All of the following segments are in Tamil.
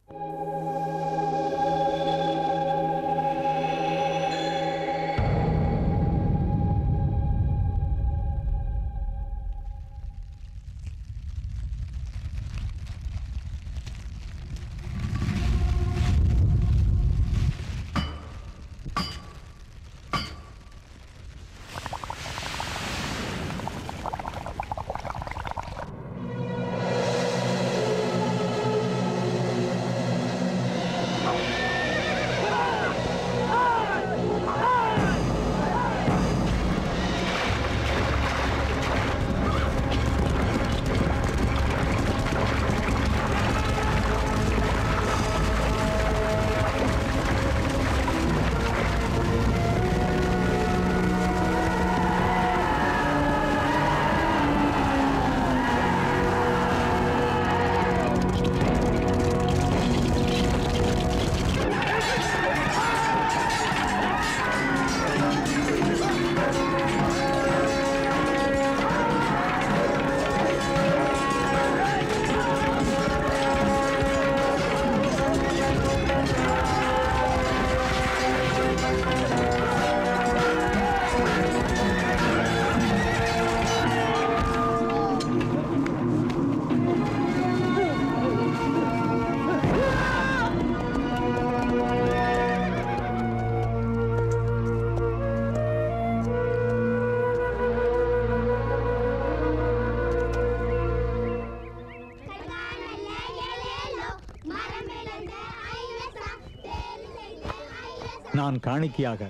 நான் காணிக்கையாக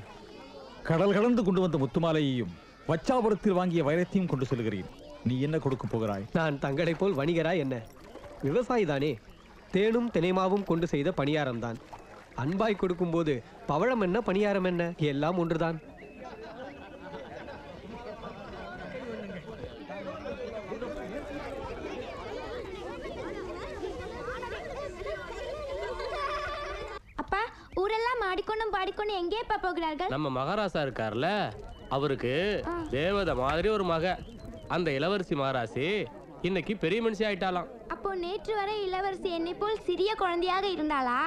கடல் கடந்து கொண்டு வந்த முத்துமாலையையும் வச்சாபுரத்தில் வாங்கிய வைரத்தையும் கொண்டு செல்கிறேன். நீ என்ன கொடுக்க போகிறாய்? நான் தங்களை போல் வணிகரா என்ன? விவசாயி தானே. தேனும் தினைமாவும் கொண்டு செய்த பணியாரம் தான். அன்பாய் கொடுக்கும் போது பவழம் என்ன பணியாரம் என்ன எல்லாம் ஒன்றுதான். அப்பா, ஊரெல்லாம் ஆடிக்கொண்டும் பாடிக்கொண்டும் எங்கே போகிறார்கள்? நம்ம மகாராசா இருக்கார்ல, அவருக்கு தேவதை மாதிரி ஒரு மக. அந்த இளவரசி மகாராசி இன்னைக்கு பெரிய மனுஷி ஆயிட்டாலாம். அப்போ நேற்று வரை இளவரசி என்னை போல் சிறிய குழந்தையாக இருந்தாளா?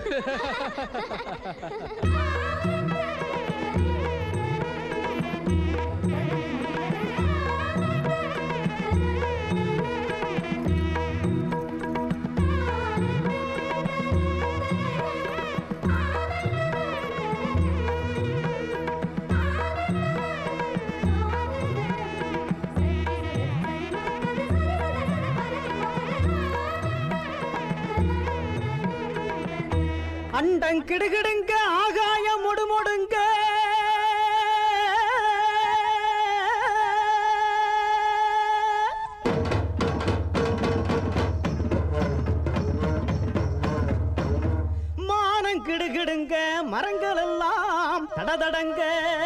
அண்டம் கிடுகிடுங்க, ஆகாயம் முடுமுடுங்க, மானம் கிடுகிடுங்க, மரங்கள் எல்லாம் தடதடங்க.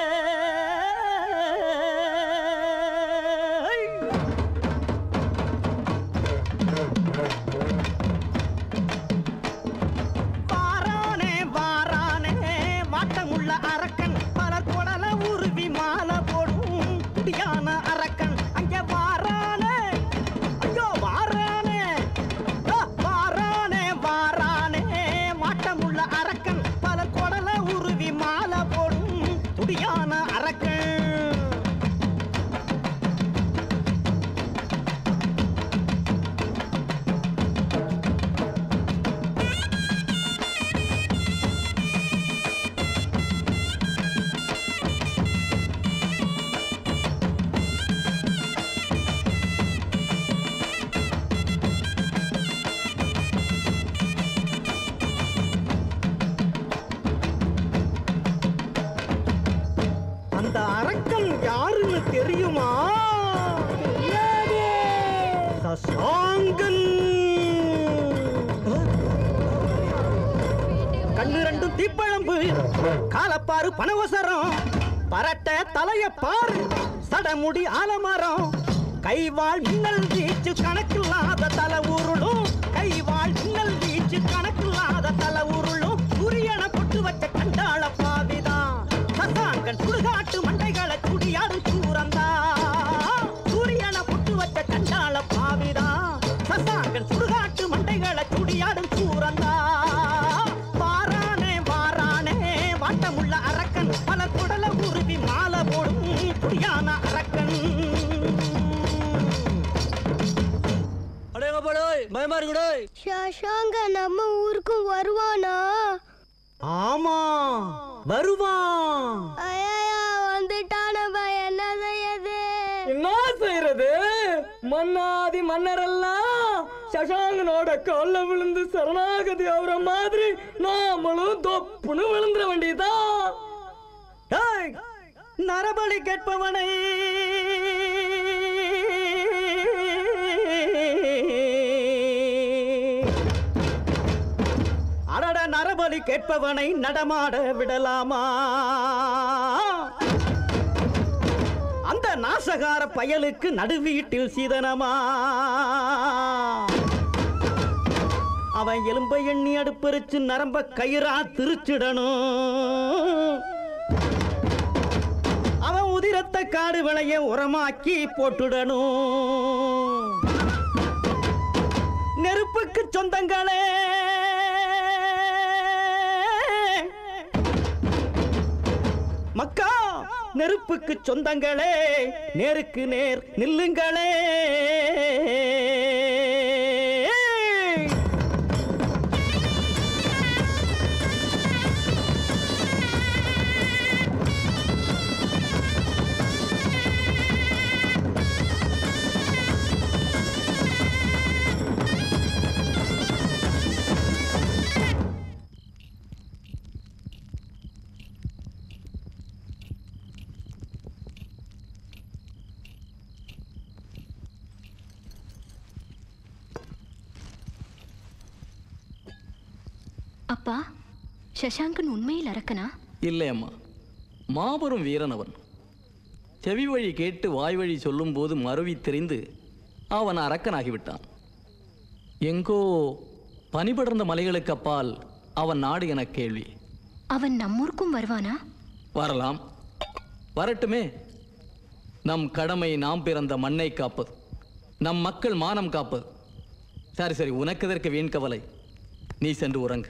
அரக்கன் பல கொடல உருவி மாலை போடும் குடியான அரக்கன் அங்கே வாரானே, ஐயோ வாரானே, வாரானே வாரானே, மாட்டமுள்ள அரக்கன் பல கொடல உருவி மாலை போடும் குடியான அரக்கன். அந்த அரக்கன் யாருன்னு தெரியுமா? சசாங்கன். கண்ணு ரெண்டும் தீப்பழம்பு, காலப்பாரு பனவசரம், பரட்ட தலைய பாரு, சடமுடி ஆலமரம், கைவாள் மின்னல் வீச்சு கணக்கில்லாத தலை உருளும், கைவாள் மின்னல் வீச்சு கணக்கில்லாத தலை உருளும், சூரியன பொட்டு வச்ச கண்டாள பாவிதான் சசாங்கன். சுடுகாட்டு மண்டைகளை குடியாடும் சூரந்தா, சூரியன பொட்டு வச்ச கண்டாள பாவிதான் சசாங்கன். சுடுகாட்டு மண்டைகளை குடியாடும் சூரந்தா. பயமா இருக்குடா. ஷஷாங்க நம்ம ஊருக்கும் வருவானா? ஆமா வருவான். ஐயா வந்துட்டான பய என்ன செய்யது? என்ன செய்யறது? மன்னாதி மன்னரெல்லாம் சசாங்கனோட கால்ல விழுந்து சரணாகதி ஆகுற மாதிரி நாமளும் தொப்புன்னு விழுந்துட வேண்டியதான். நரபலி கேட்பவனை அடட நரபலி கேட்பவனை நடமாட விடலாமா? அந்த நாசகார பயலுக்கு நடுவீட்டில் சீதனமா? அவன் எலும்பை எண்ணி அடுப்பரிச்சு நரம்ப கயிறா திருச்சிடணும். அவன் உதிரத்தை காடு விளைய உரமாக்கி போட்டுடணும். நெருப்புக்கு சொந்தங்களே மக்கா, நெருப்புக்கு சொந்தங்களே, நேருக்கு நேர் நில்லுங்களே. அப்பா, சசாங்கன் உண்மையில் அரக்கனா? இல்லை அம்மா, மாபெரும் வீரன் அவன். செவி வழி கேட்டு வாய் வழி சொல்லும் போது மறுவி தெரிந்து அவன் அரக்கனாகிவிட்டான். எங்கோ பனிபடர்ந்த மலைகளுக்கு அப்பால் அவன் நாடு என கேள்வி. அவன் நம்மூருக்கும் வருவானா? வரலாம், வரட்டுமே. நம் கடமை நாம் பிறந்த மண்ணை காப்பது, நம் மக்கள் மானம் காப்பது. சரி சரி, உனக்கு எதற்கு வீண் கவலை? நீ சென்று உறங்கு.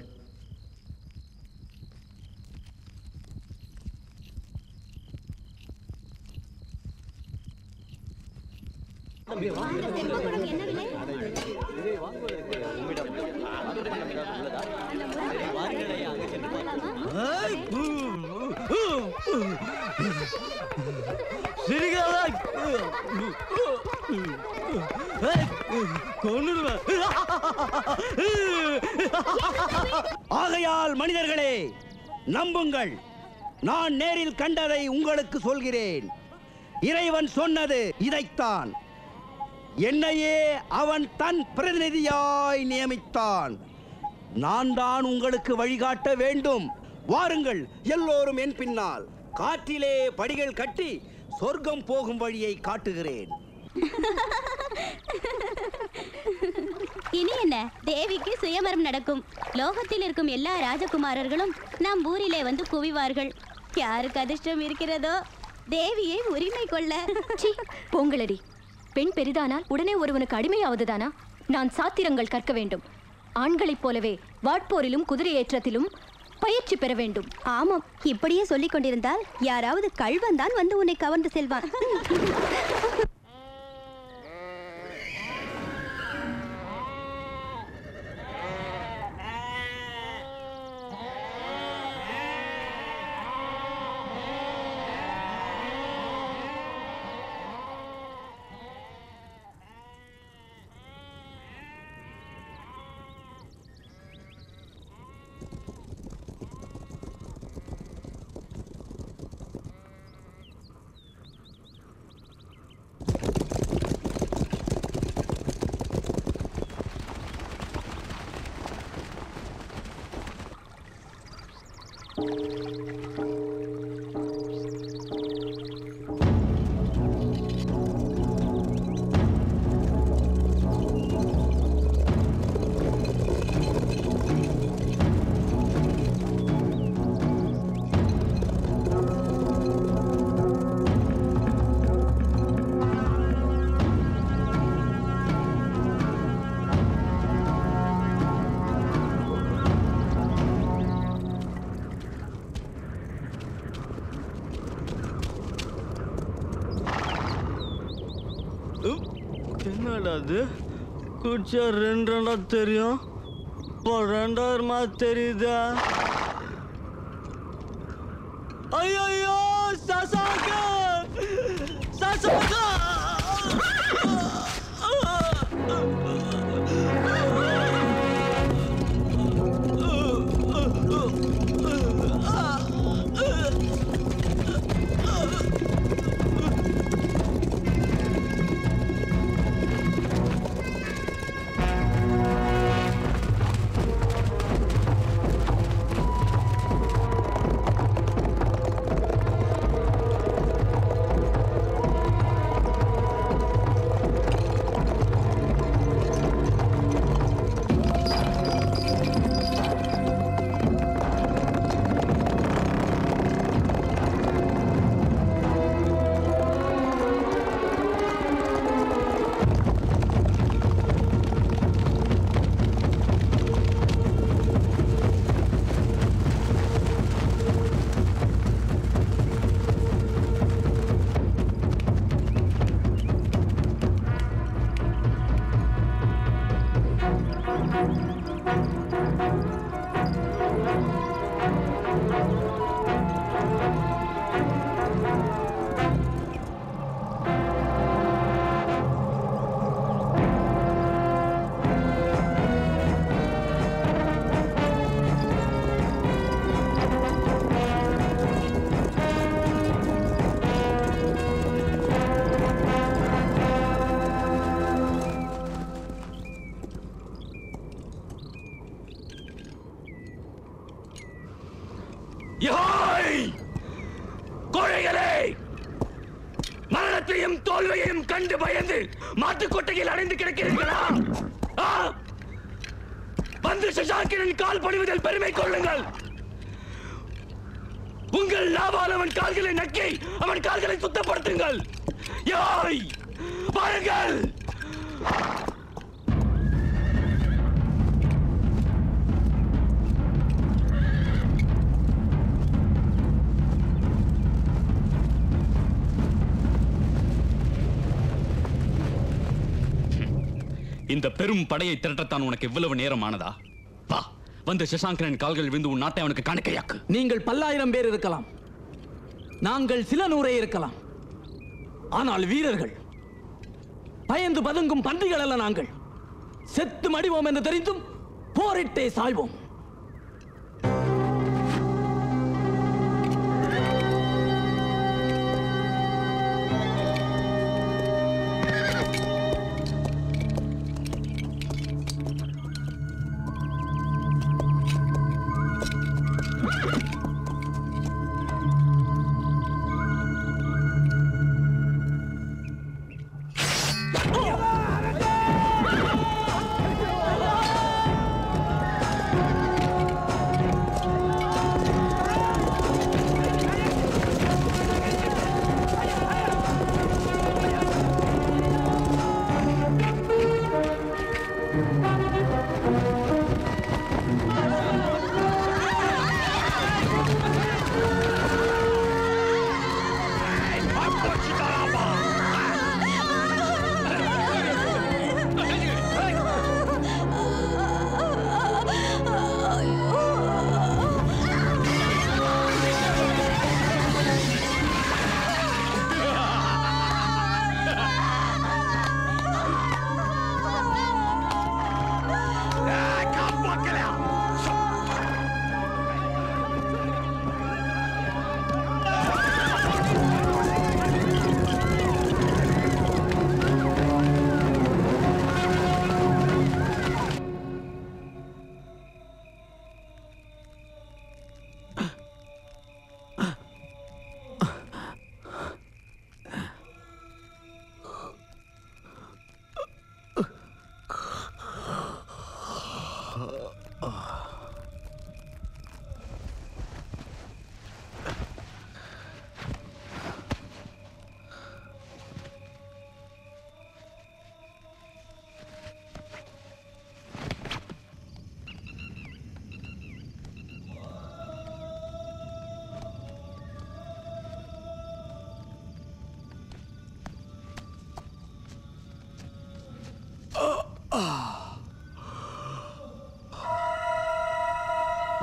ஆகையால் மனிதர்களே நம்புங்கள், நான் நேரில் கண்டதை உங்களுக்கு சொல்கிறேன். இறைவன் சொன்னது இதைத்தான். என்னையே அவன் தன் பிரதிநிதியாய் நியமித்தான். நான் தான் உங்களுக்கு வழிகாட்ட வேண்டும். வாருங்கள் எல்லோரும் என் பின்னால். காற்றிலே படிகள் கட்டி சொர்க்கம் போகும் வழியை காட்டுகிறேன். இனி என்ன, தேவிக்கு சுயமரம் நடக்கும். லோகத்தில் இருக்கும் எல்லா ராஜகுமாரர்களும் நம் ஊரிலே வந்து குவிவார்கள். யாருக்கு அதிர்ஷ்டம் இருக்கிறதோ தேவியை உரிமை கொள்ள. பொங்கலடி, பெண் பெரிதானால் உடனே ஒருவனுக்கு அடிமையாவதுதானா? நான் சாத்திரங்கள் கற்க வேண்டும். ஆண்களைப் போலவே வாட்போரிலும் குதிரை ஏற்றத்திலும் பயிற்சி பெற வேண்டும். ஆமாம், இப்படியே சொல்லிக் கொண்டிருந்தால் யாராவது கள்வன் தான் வந்து உன்னை கவர்ந்து செல்வான். என்னடா அது? குடிச்சா 2 தெரியும், இப்போ 2000 தெரியுதா? ஐயோ சசாங்கா, சசாங்கா! மரணத்தையும் தோல்வியையும் கண்டு பயந்து மாட்டுக்கொட்டையில் அடைந்து கிடக்கிறீர்களா? வந்து சசாங்கனின் கால் பணிவதில் பெருமை கொள்ளுங்கள். உங்கள் லாபால் அவன் கால்களை நக்கி அவன் கால்களை சுத்தப்படுத்துங்கள். பாருங்கள். இந்த பெரும் படையை திரட்டத்தான் உனக்கு இவ்வளவு நேரம் ஆனதா? வா, வந்து சசாங்கனின் கால்கள் விழுந்து உன் நாட்டை அவனுக்கு காணிக்கையாக்கு. நீங்கள் 10,000 பேர் இருக்கலாம், நாங்கள் சில 100 இருக்கலாம். ஆனால் வீரர்கள், பயந்து பதுங்கும் பன்றிகள் அல்ல நாங்கள். செத்து மடிவோம் என்று தெரிந்தும் போரிட்டே சாய்வோம்.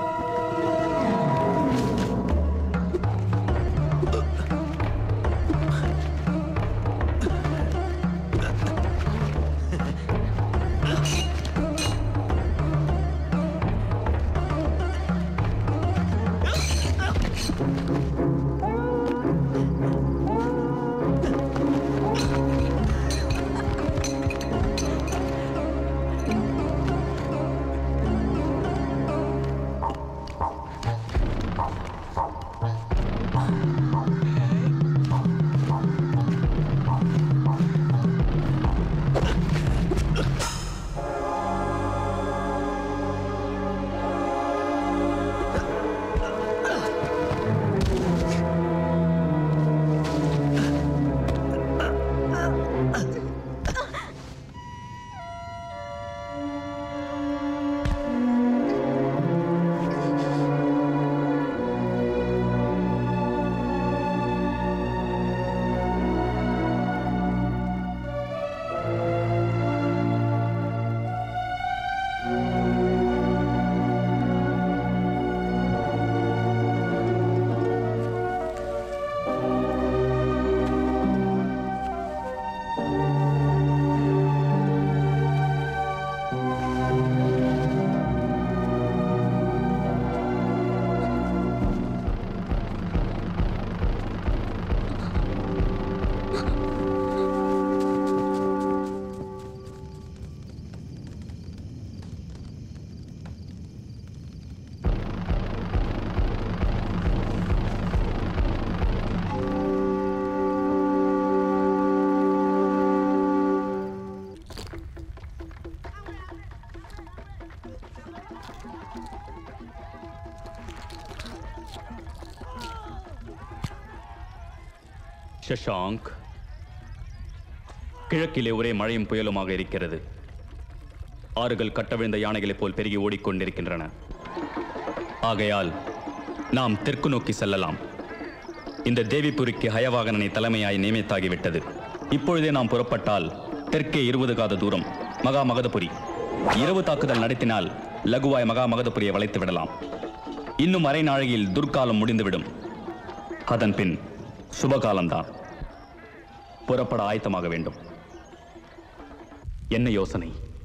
ஷஷாங்க், கிழக்கிலே ஒரே மழையும் புயலுமாக இருக்கிறது. ஆறுகள் கட்டவிழ்ந்த யானைகளைப் போல் பெருகி ஓடிக்கொண்டிருக்கின்றன. ஆகையால் நாம் தெற்கு நோக்கி செல்லலாம். இந்த தேவிபுரிக்கு ஹயவாகனனை தலைமையாய் நியமித்தாகிவிட்டது. இப்பொழுதே நாம் புறப்பட்டால் தெற்கே 20 காத தூரம் மகா மகதபுரி. இரவு தாக்குதல் நடத்தினால் லகுவாய் மகா மகதபுரியை வளைத்து விடலாம். இன்னும் அரை நாழிகையில் துர்காலம் முடிந்துவிடும். அதன் பின் சுபகாலம்தான். புறப்பட ஆயத்தமாக வேண்டும். என்ன யோசனை?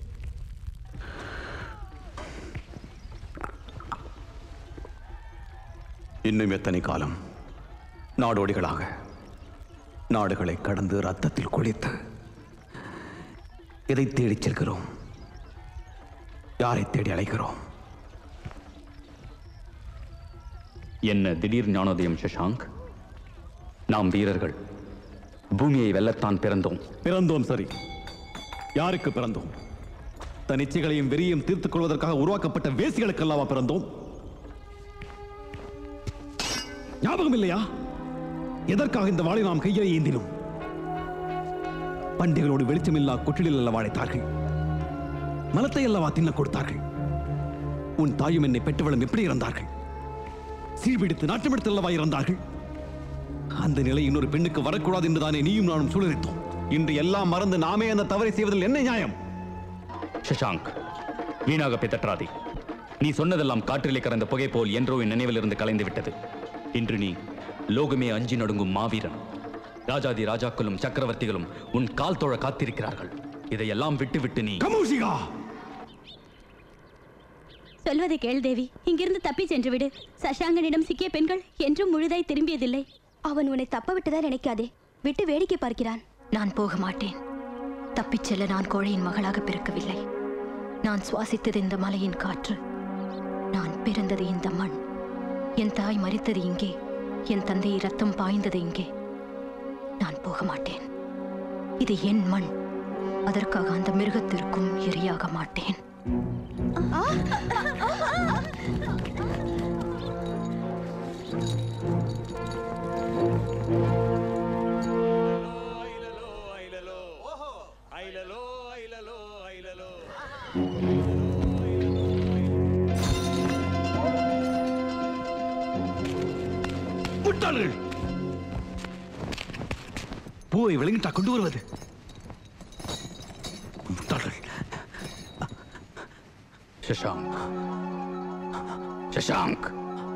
இன்னும் எத்தனை காலம் நாடோடிகளாக நாடுகளை கடந்து ரத்தத்தில் குளித்து எதை தேடிச் செல்கிறோம்? யாரை தேடி அழைக்கிறோம்? என்ன திடீர் ஞானோதயம் ஷஷாங்க்? நாம் வீரர்கள். பூமியை வெல்லத்தான் பிறந்தோம். சரி, யாருக்கு பிறந்தோம்? தன் இச்சைகளையும் வெறியும் தீர்த்துக் கொள்வதற்காக உருவாக்கப்பட்ட வேசிகளுக்கல்லவா பிறந்தோம்? ஞாபகம் இல்லையா? எதற்காக இந்த வாளை நாம் கையை ஏந்தினோம்? பண்டிகளோடு வெளிச்சமில்லா கொட்டிலில் அல்லவா அழைத்தார்கள். மலத்தை அல்லவா தின்ன கொடுத்தார்கள். உன் தாயும் என்னை பெற்றவளும் எப்படி இறந்தார்கள்? சீழ்பிடித்து நாட்டமெடுத்து அல்லவா இறந்தார்கள். அந்த நிலை இன்னொரு பெண்ணுக்கு வரக்கூடாது என்றுதானே நீயும் நானும் சூழலித்தோம். இன்று எல்லாம் மறந்து நாமே அந்த தவறை செய்வதில் என்ன நியாயம்? ஷஷாங்க், வீணாக பிதற்றாதே. நீ சொன்னதெல்லாம் காற்றிலே கறந்த புகை போல் என்றோ என் நினைவிலிருந்து கலைந்து விட்டது. இன்று நீ லோகமே அஞ்சி நடுங்கும் மாவீரன். ராஜாதி ராஜாக்களும் சக்கரவர்த்திகளும் உன் கால் தோழ காத்திருக்கிறார்கள். இதையெல்லாம் விட்டு நீ சொல்வதை கேள் தேவி. இங்கிருந்து தப்பி சென்று விடு. சஷாங்கனிடம் சிக்கிய பெண்கள் என்றும் முழுதாய் திரும்பியதில்லை. அவன் உன்னை தப்ப விட்டதா நினைக்காதே. விட்டு வேடிக்கை பார்க்கிறான். நான் போக மாட்டேன். தப்பிச் செல்ல நான் கோழையின் மகளாக பிறக்கவில்லை. நான் சுவாசித்தது இந்த மலையின் காற்று. நான் பிறந்தது இந்த மண். என் தாய் மரித்தது இங்கே. என் தந்தை ரத்தம் பாய்ந்தது இங்கே. நான் போக மாட்டேன். இது என் மண். அதற்காக அந்த மிருகத்திற்கும் இரையாக மாட்டேன். பூவை விளங்கிட்டா கொண்டு வருவது? சஷாங்க்,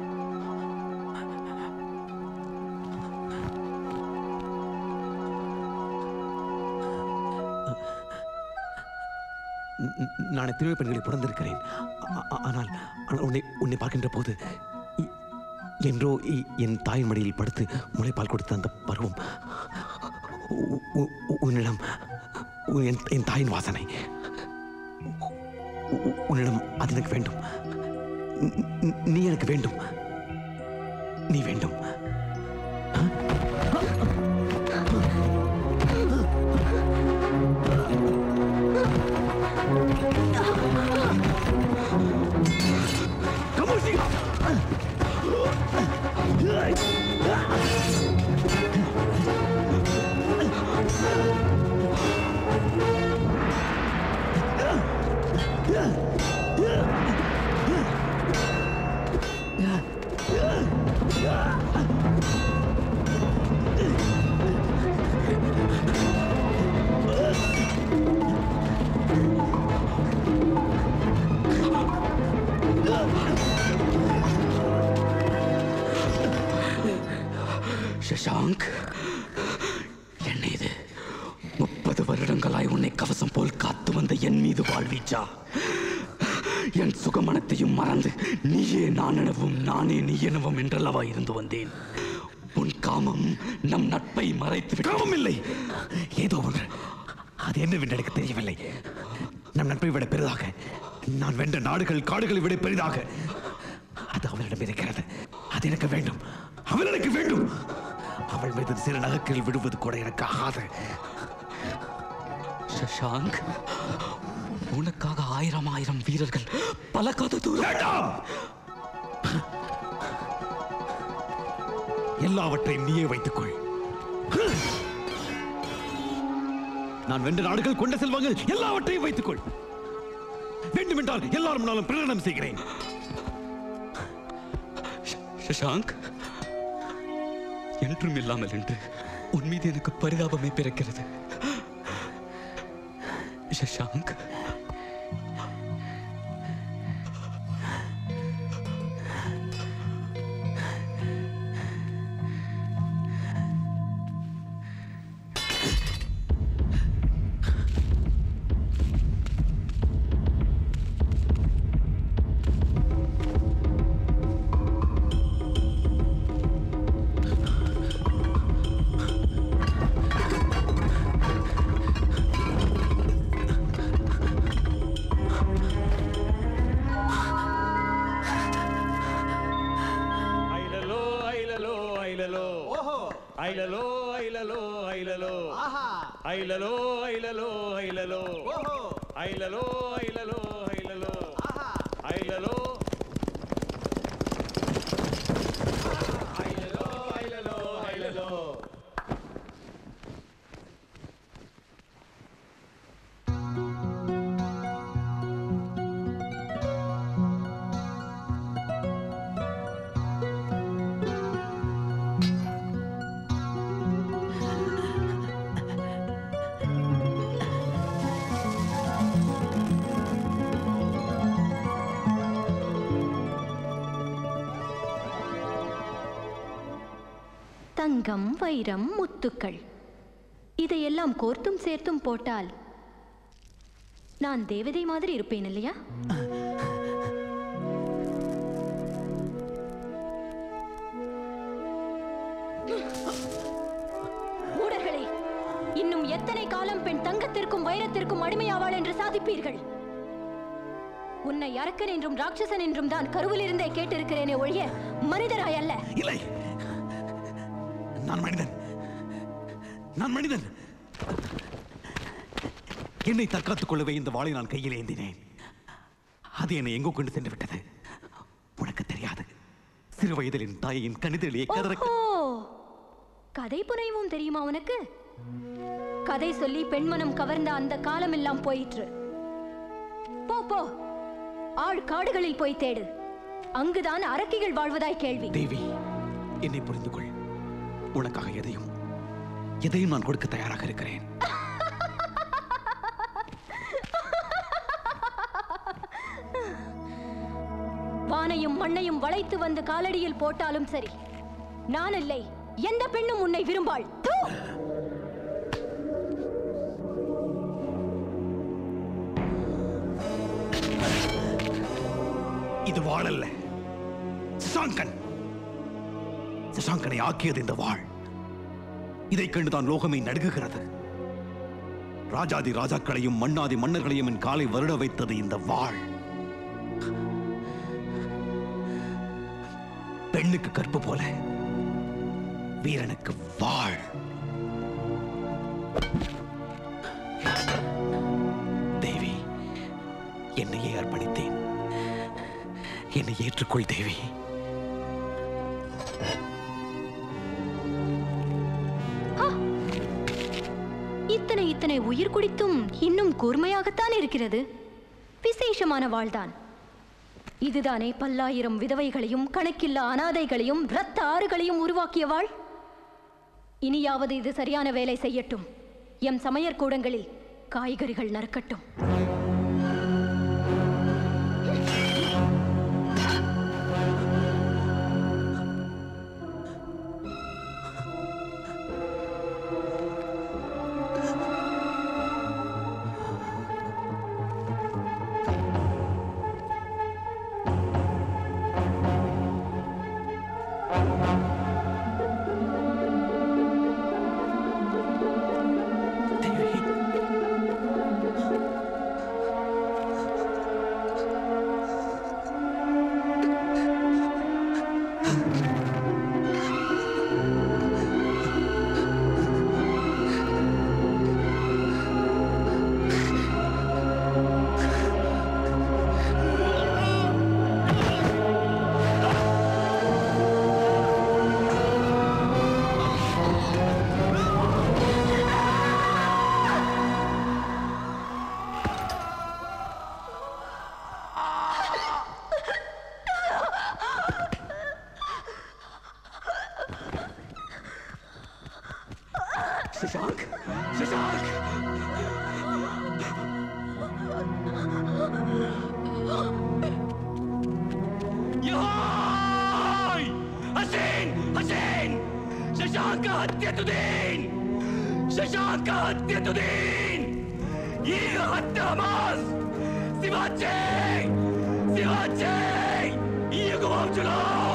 நான் எத்தனையோ பெண்களை பிறந்திருக்கிறேன். ஆனால் உன்னை பார்க்கின்ற போது என்றோ என் தாயின் மடியில் படுத்து முளைப்பால் கொடுத்த அந்த பருவம், உன்னிடம் என் தாயின் வாசனை, உன்னிடம் அது எனக்கு வேண்டும். நீ எனக்கு வேண்டும். நீ வேண்டும். சஷாங்க், என்ன இது? 30 வருடங்களாய் உன்னை கவசம் போல் காத்து வந்த என் மீது வாழ்வீச்சா? என் சுகமனத்தையும் மறந்து நீயே நான் எனவும் நானே நீ எனவும் என்றல்லவா இருந்து வந்தேன். உன் காமம் நம் நட்பை மறைத்து. காமம் இல்லை, ஏதோ ஒன்று. அது என்னவென்று எனக்கு தெரியவில்லை. நம் நட்பை விட பெரிதாக, நான் வென்ற நாடுகள் காடுகளை விட பெரிதாக அது அவளிடம் இருக்கிறது. அது எனக்கு வேண்டும். அவள் எனக்கு வேண்டும். அவள் மீது சில நகைகள் விடுவது கூட எனக்கு ஆகாது. சஷாங்க், உனக்காக 1000 வீரர்கள் பல காத தூரம். எல்லாவற்றையும் நீயே வைத்துக்கொள். நான் வென்ற நாடுகள் கொண்ட செல்வங்கள் எல்லாவற்றையும் வைத்துக்கொள். வேண்டுமென்றால் எல்லாரும் நாளும் பிரகடனம் செய்கிறேன். சஷாங்க், என்றும் இல்லாமல் என்று உன் மீது எனக்கு பரிதாபமே பிறக்கிறது. சஷாங்க், தங்கம், வைரம், முத்துக்கள் இதையெல்லாம் கோர்த்தும் சேர்த்தும் போட்டால் நான் தேவதை மாதிரி இருப்பேன் இல்லையா? மூடர்களே, இன்னும் எத்தனை காலம் பெண் தங்கத்திற்கும் வைரத்திற்கும் அடிமையாவாள் என்று சாதிப்பீர்கள்? உன்னை அரக்கன் என்றும் ராட்சசன் என்றும் தான் கருவில் இருந்தே கேட்டிருக்கிறேனே ஒழிய மனிதராய் அல்ல. இல்லை, நான் மனிதன். நான் மனிதன். என்னை தற்காத்துக் கொள்ளவே இந்த வாளை நான் கையில் ஏந்தினேன். அது என்னை எங்கோ கொண்டு சென்று விட்டது. உனக்கு தெரியாது, சிறு வயதில் என் தாயின் கணிதலியை கதை புனைவும் தெரியுமா உனக்கு? கதை சொல்லி பெண்மனம் கவர்ந்த அந்த காலம் எல்லாம் போயிற்று. போ போ, ஆழ் காடுகளில் போய் தேடு. அங்குதான் அரக்கிகள் வாழ்வதாய் கேள்வி. தேவி, என்னை புரிந்து கொள். உனக்காக எதையும் நான் கொடுக்க தயாராக இருக்கிறேன். வான் வானையும் மண்ணையும் வளைத்து வந்து காலடியில் போட்டாலும் சரி, நான் இல்லை, எந்த பெண்ணும் உன்னை விரும்பாள். தூ! இது வாழல்ல, சசாங்கன். சசாங்கனை ஆக்கியது இந்த வாழ். இதைக் கண்டுதான் லோகமே நடுங்குகிறது. ராஜாதி ராஜாக்களையும் மன்னாதி மன்னர்களையும் என் காலை வருட வைத்தது இந்த வாழ். பெண்ணுக்கு கற்பு போல வீரனுக்கு வாழ். தேவி, என்னையே அர்ப்பணித்தேன். என்னை ஏற்றுக்கொள் தேவி. இத்தனை உயிர் குடித்தும் இன்னும் கூர்மையாகத்தான் இருக்கிறது. விசேஷமான வாழ்தான். இதுதானே பல்லாயிரம் விதவைகளையும் கணக்கில்லா அனாதைகளையும் இரத்த ஆறுகளையும் உருவாக்கிய வாழ். இனியாவது இது சரியான வேலை செய்யட்டும். எம் சமையற்கூடங்களில் காய்கறிகள் நறுக்கட்டும். शशांक, शशांक! हसीन, हसीन! शशांक हत्येतुदीन! शशांक हत्येतुदीन! ये हत्यामास! शिवाजी! शिवाजी! ये गुवाम चलाओ!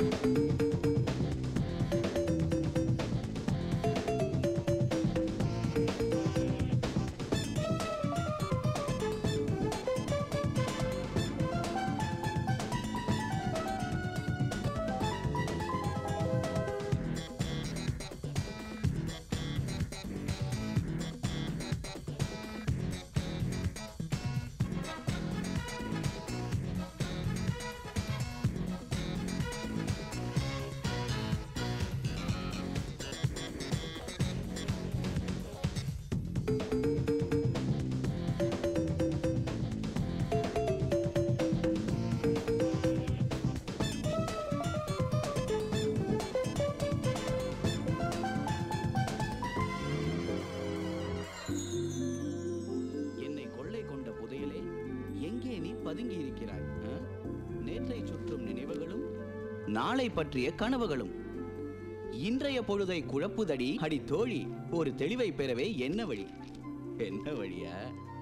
நாளை பற்றிய கனவுகளும். இன்றைய பொழுதை குழப்புதடி அடி தோழி, ஒரு தெளிவை பெறவே என்ன வழி? என்ன வழியா?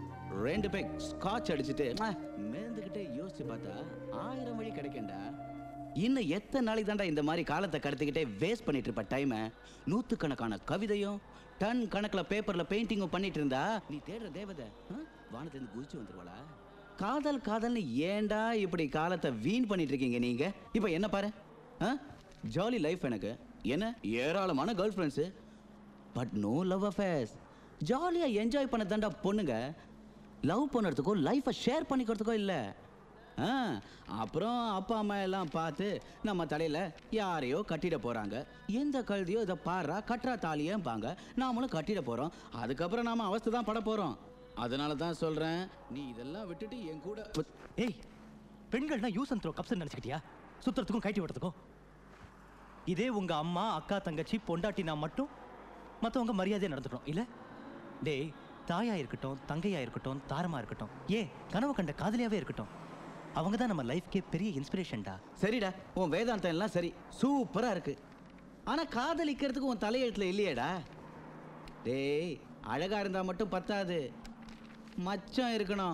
2 பேக் ஸ்காட்ச் அடிச்சுட்டு மேந்துக்கிட்டே யோசிச்சு பார்த்தா 1000 வழி கிடைக்கண்டா. இன்னும் எத்தனை நாளைக்கு தாண்டா இந்த மாதிரி காலத்தை கடத்திக்கிட்டே வேஸ்ட் பண்ணிட்டு இருப்ப டைமை? 100கணக்கான கவிதையும் டன் கணக்கில் பேப்பர்ல பெயிண்டிங்கும் பண்ணிட்டு இருந்தா நீ தேடுற தேவதை வானத்திலிருந்து குதிச்சு வந்துருவாளா? காதல் காதல்னு ஏண்டா இப்படி காலத்தை வீண் பண்ணிட்டு இருக்கீங்க நீங்க? இப்போ என்ன பாரு, ஜாலி லைஃப் எனக்கு, என்ன ஏராளமான girl friends, but no love affairs. ஜாலியாக என்ஜாய் பண்ண தாண்டா பொண்ணுங்க. லவ் பண்ணுறதுக்கோ லைஃப்பை ஷேர் பண்ணிக்கிறதுக்கோ இல்லை. அப்புறம் அப்பா அம்மா எல்லாம் பார்த்து நம்ம தலையில் யாரையோ கட்டிட போகிறாங்க. எந்த கழுதியோ இதை பாடுறா கட்டுறா தாலியேம்பாங்க. நாமளும் கட்டிட போகிறோம். அதுக்கப்புறம் நாம் அவஸ்தை தான் பட போகிறோம். அதனால தான் சொல்கிறேன், நீ இதெல்லாம் விட்டுட்டு என் கூட. ஏய், பெண்கள்னா யூஸ் அண்ட் த்ரோ கப்ஸ் நினச்சிக்கிட்டியா? சுற்றுறதுக்கும் கைட்டி விடுறதுக்கும். இதே உங்கள் அம்மா அக்கா தங்கச்சி பொண்டாட்டினா மட்டும் மற்றவங்க மரியாதையாக நடந்துக்கணும் இல்லை? டேய், தாயா இருக்கட்டும், தங்கையாக இருக்கட்டும், தாரமாக இருக்கட்டும், கனவு கண்ட காதலியாகவே இருக்கட்டும், அவங்க தான் நம்ம லைஃப்கே பெரிய இன்ஸ்பிரேஷன்டா. சரிடா, உன் வேதாந்தம் எல்லாம் சரி, சூப்பராக இருக்கு. ஆனால் காதலிக்கிறதுக்கு உன் தலையெழுத்தில் இல்லையேடா. டேய், அழகாக இருந்தால் மட்டும் பத்தாது, மச்சம் இருக்கணும்.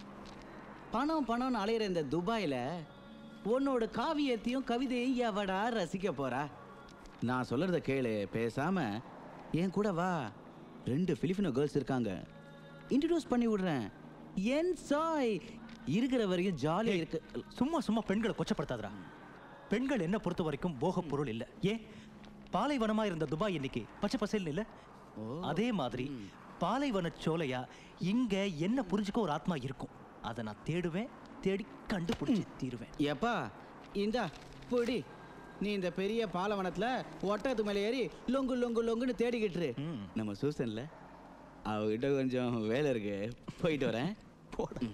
பணம் பணம்னு அலையிற இந்த துபாயில் உன்னோட காவியத்தையும் கவிதையும் எவடா ரசிக்க போறா? நான் சொல்றத கேளு, பேசாம என் கூட வா. 2 பிலிப்பினோ கேர்ள்ஸ் இருக்காங்க, இன்ட்ரடியூஸ் பண்ணி விடுறேன். என்ஜாய். இருக்கிற வரைக்கும் ஜாலியாக இருக்கு. சும்மா சும்மா பெண்களை கொச்சப்படுத்தாதரா. பெண்கள் என்ன பொறுத்த வரைக்கும் போக பொருள் இல்லை. பாலைவனமாக இருந்த துபாய் இன்னைக்கு பச்சை பசேல்னு இல்லை? அதே மாதிரி பாலைவன சோலையா இங்க என்ன புரிஞ்சுக்க ஒரு ஆத்மா இருக்கும். அதை நான் தேடுவேன், தேடி கண்டுபிடிச்சு தீருவேன். எப்பா இந்தா பொடி, நீ இந்த பெரிய பாலைவனத்துல ஒட்டகத்து மேலே ஏறி லொங்கு லொங்கு லொங்குன்னு தேடிக்கிட்டு நம்ம சூசன்ல அவகிட்ட கொஞ்சம் வேலை இருக்கு, போயிட்டு வரேன். போட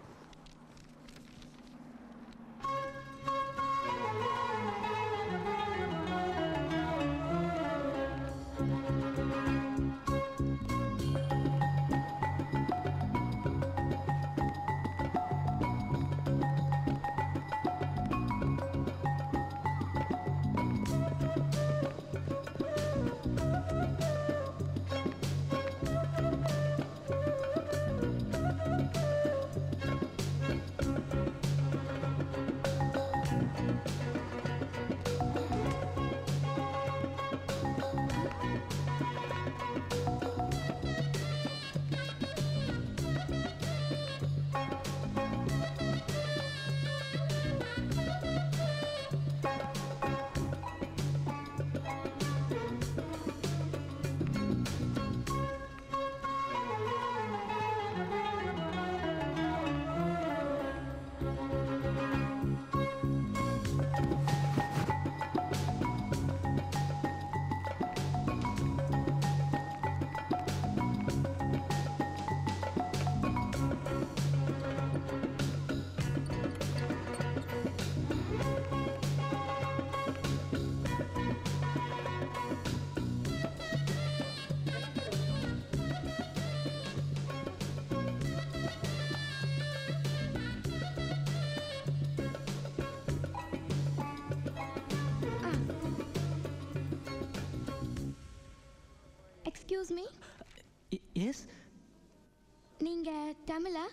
எக்ஸ்கியூஸ் மீ. எஸ். நீங்க தமிழா?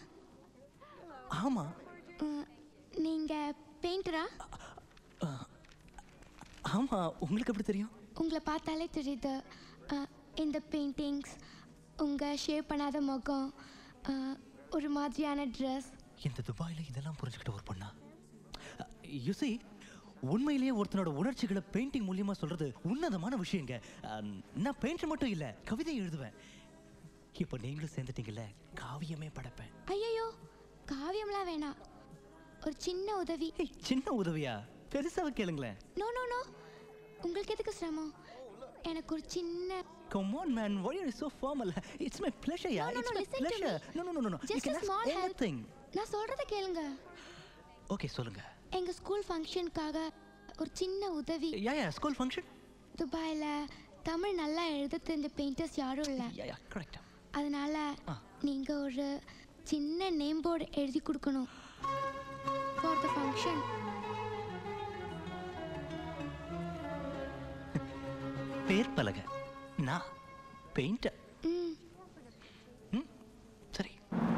ஆமா. நீங்க பெயிண்டரா? ஆமா, உங்களுக்கு எப்படி தெரியும்? உங்களை பார்த்தாலே தெரியுது. இந்த பெயிண்டிங்ஸ், உங்கள் ஷேவ் பண்ணாத முகம், ஒரு மாதிரியான ட்ரெஸ். இந்த துபாயில் இதெல்லாம் புரிஞ்சுக்கிட்ட ஒரு பொண்ணா? யூசி, உண்மையிலேயே ஒருத்தனோட உணர்ச்சிகளை பெயிண்டிங் மூலியமா சொல்றது உன்னதமான விஷயங்க. நான் பெயிண்டர் மட்டும் இல்லை, கவிதை எழுதுவேன். இப்போ நீங்களும் சேர்ந்துட்டீங்கல்ல, காவியமே படைப்பேன். ஐயோ, காவியம்லாம் வேணாம். ஒரு சின்ன உதவி. சின்ன உதவியா? பெருசாக கேளுங்களேன். நோ நோ நோ, உங்களுக்கு எதுக்கு சிரமம்? எனக்கு ஒரு சின்ன. Come on man, why are you so formal? It's my pleasure, yeah. It's my pleasure. No. Just a small help. நான் சொல்றத கேளுங்க. ஓகே, சொல்லுங்க. எங்க ஸ்கூல் ஃபங்க்ஷனுக்காக ஒரு சின்ன உதவி. Yeah school function. துபாயில தமிழ் நல்லா எழுத தெரிஞ்ச பெயிண்டர்ஸ் யாரும் இல்லை. Yeah correct. அதனால நீங்க ஒரு சின்ன நேம் போர்டு எழுதி கொடுக்கணும் for the function. பேர் பலகை. நான் பெயிண்டர். சரி.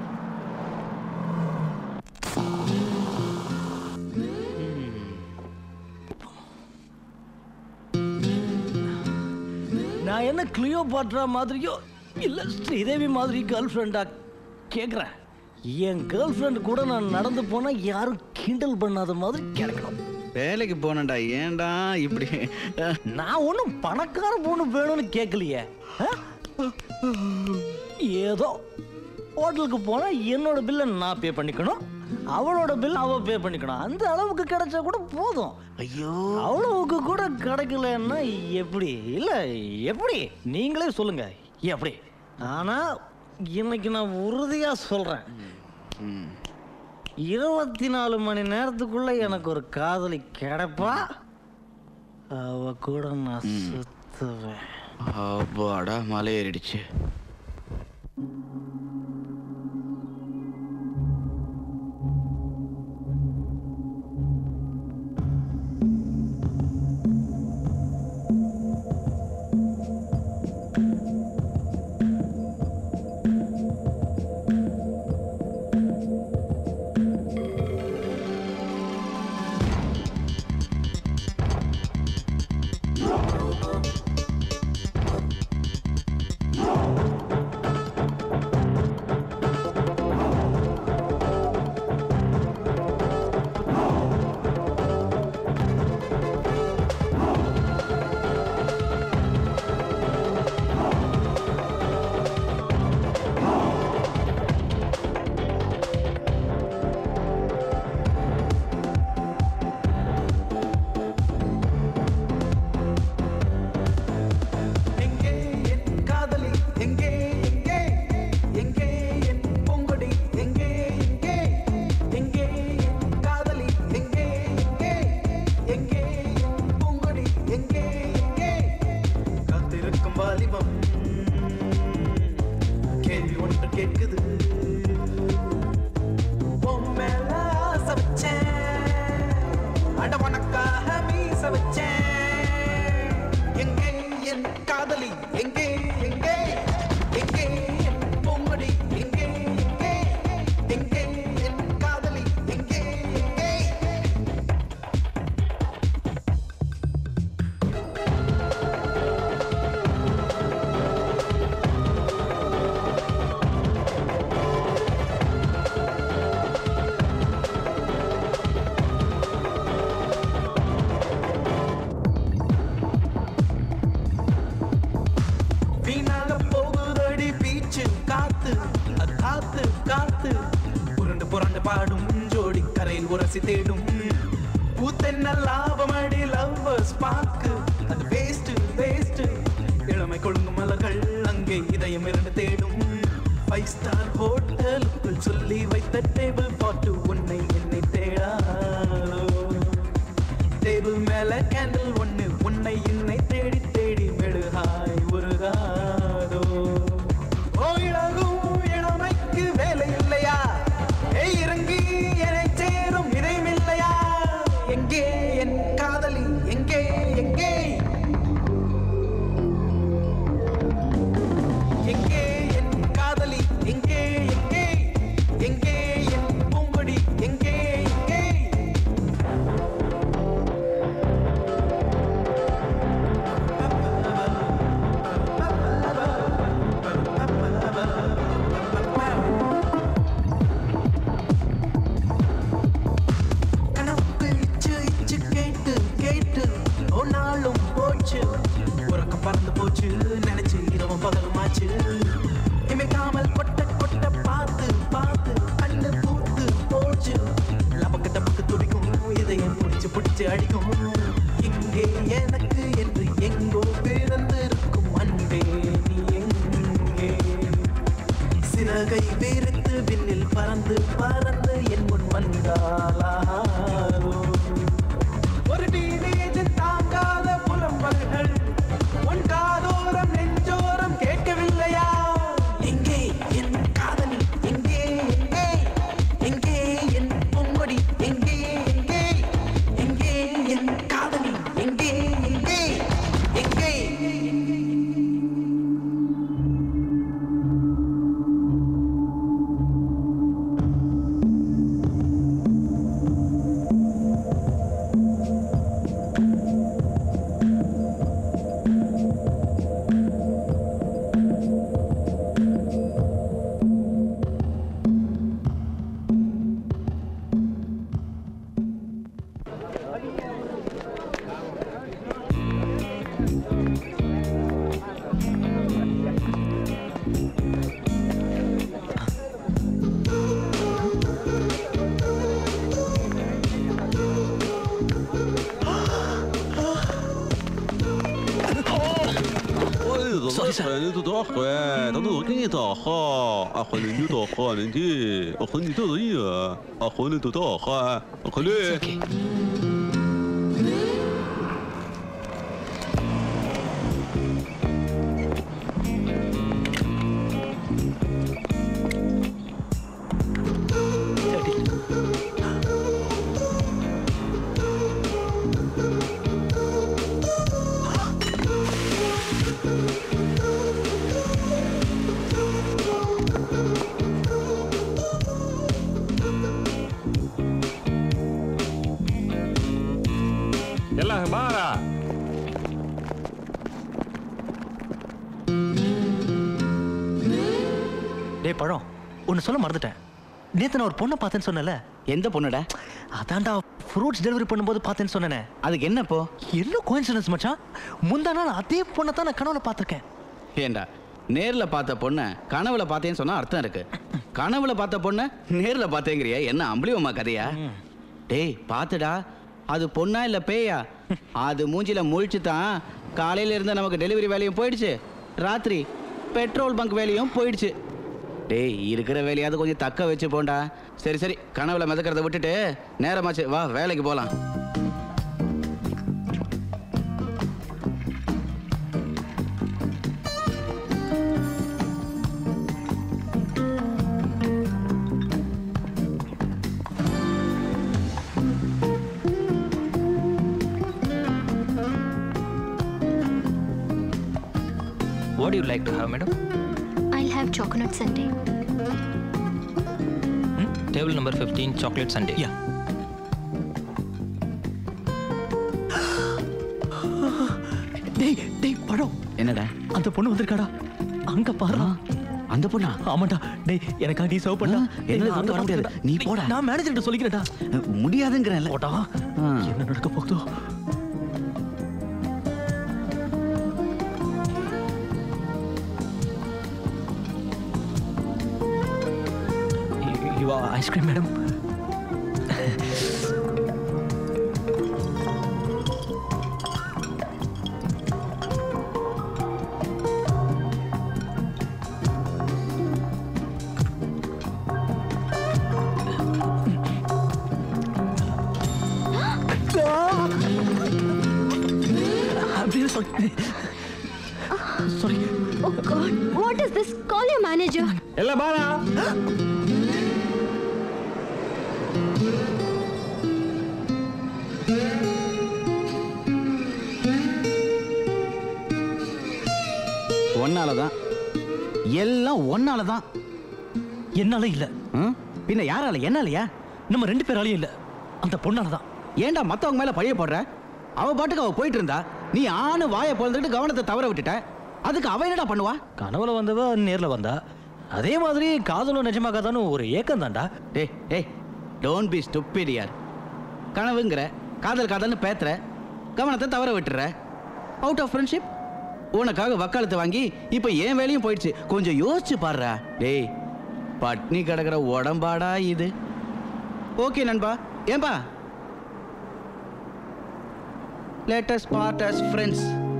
நான் என்ன கிளியோபாட்ரா மாதிரியோ இல்ல ஸ்ரீதேவி மாதிரி கேர்ள் ஃப்ரெண்டா கேட்குறேன். என் கேர்ள் ஃப்ரெண்ட் கூட நான் நடந்து போனா யாரும் கிண்டல் பண்ணாத மாதிரி கேட்கணும். வேலைக்கு போனேன்டா, ஏன்டா இப்படி? நான் ஒன்றும் பணக்கார பொண்ணு வேணும்னு கேட்கலையே. ஏதோ ஹோட்டலுக்கு போனா என்னோட பில்லை நான் பே பண்ணிக்கணும், அவளோட பில் அவ பே பண்ணிக்கணும். அந்த அளவுக்கு கிடைச்சா கூட போதும். ஐயோ, அவ்வளவுக்கு கூட கிடைக்கலன்னா எப்படி? இல்ல எப்படி நீங்களே சொல்லுங்க எப்படி? ஆனா இன்னைக்கு நான் உறுதியா சொல்றேன், 24 மணி நேரத்துக்குள்ள எனக்கு ஒரு காதலி கிடைப்பா, அவ கூட நான் சுத்துவேன். அப்பாடா, மலை ஏறிடுச்சு. எங்கே என் காதலி எங்கே எங்கே எனக்கு என்று எங்கோ பிறந்திருக்கும் அன்பே நீ எங்கே சிறகை விரித்து விண்ணில் பறந்து பறந்து என் முன் வந்தாலாரோ ஒரு டீனேஜின் தாங்காத புலம்பல்கள் உன் காதோரம் நெஞ்சோரம் கேட்கவில்லையா எங்கே என் காதலி எங்கே எங்கே எங்கே என் பொங்கொடி எங்கே எங்கே எங்கே என் காதலி எங்கே எங்கே எங்கே டேய் பழம் ஒன்னு சொல்ல மறந்துட்டேன். நேத்து நான் ஒரு பொண்ணை பார்த்தேன்னு சொன்னல. எந்த பொண்ணுடா? அதான்டா ஃப்ரூட்ஸ் டெலிவரி பண்ணும்போது பார்த்தேன்னு சொன்னேனே. அதுக்கு என்ன இப்போ? என்ன கோயின்சிடன்ஸ் மச்சான். முந்தா நாள் அதே பொண்ணை தான் நான் கனவுல பார்த்திருக்கேன். ஏண்டா நேர்ல பார்த்த பொண்ணை கனவுல பார்த்தேன்னு சொன்னா அர்த்தம் இருக்கு. கனவுல பார்த்த பொண்ணை நேர்ல பார்த்தேங்கிறியா? என்ன அம்பளியம்மா கதையா? டேய் பாத்துடா, அது பொண்ணா இல்ல பேயா? அது மூஞ்சில முழிச்சு தான் காலையில இருந்த நமக்கு டெலிவரி வேலையும் போயிடுச்சு, ராத்திரி பெட்ரோல் பங்க் வேலையும் போயிடுச்சு. டேய் இருக்கிற வேலையாவது கொஞ்சம் தக்க வச்சு போண்டா. சரி சரி, கனவுல மிதக்கிறத விட்டுட்டு நேரமாச்சு, வா வேலைக்கு போலாம். What do you like to have, madam? I'll have chocolate sundae. Table number 15, chocolate sundae. Yeah. டேய் டேய் பழம். என்னடா? அந்த பொண்ணு வந்திருக்காடா. அங்க பாரு. அந்த பொண்ணா? ஆமாடா. டேய் எனக்காக நீ சர்வ் பண்ணா. என்ன வந்து வர முடியாது. நீ போடா. நான் மேனேஜர் கிட்ட சொல்லிக்கிறேன்டா. முடியாதுங்கறல. போடா. என்ன நடக்க போகுதோ? You are ice cream, madam. I'm really sorry. Sorry. Oh God, what is this? Call your manager. Ella bara. ஒன்னாலதான் எல்லாம் ஒன்னாலதான். என்னால இல்ல. பின்ன யாரால? என்னாலயா? நம்ம ரெண்டு பேராலையும் இல்ல, அந்த பொண்ணாலதான். ஏன்டா மத்தவங்க மேல பழைய போடுற? அவ பாட்டுக்கு அவ போயிட்டு இருந்தா, நீ ஆணு வாயை பொழுதுட்டு கவனத்தை தவற விட்டுட்ட. அதுக்கு அவ என்னடா பண்ணுவா? கனவுல வந்தவ நேர்ல வந்தா. அதே மாதிரி காதலும் நிஜமாகாதான்னு ஒரு ஏக்கம் தான்டா. டேய் டேய், டோன்ட் பி ஸ்டூபிட் யார். கனவுங்கற காதல் காதல்னு பேத்துற, கவனத்தை தவற விட்டுற. அவுட் ஆஃப் ஃப்ரெண்ட்ஷிப் உனக்காக வக்காலத்தை வாங்கி இப்ப ஏன் வேலையும் போயிடுச்சு. கொஞ்சம் யோசிச்சு பாடுறா. டேய் பட்னி கிடக்கிற உடம்பாடா இது. ஓகே நண்பா. ஏன்பா let us part as friends.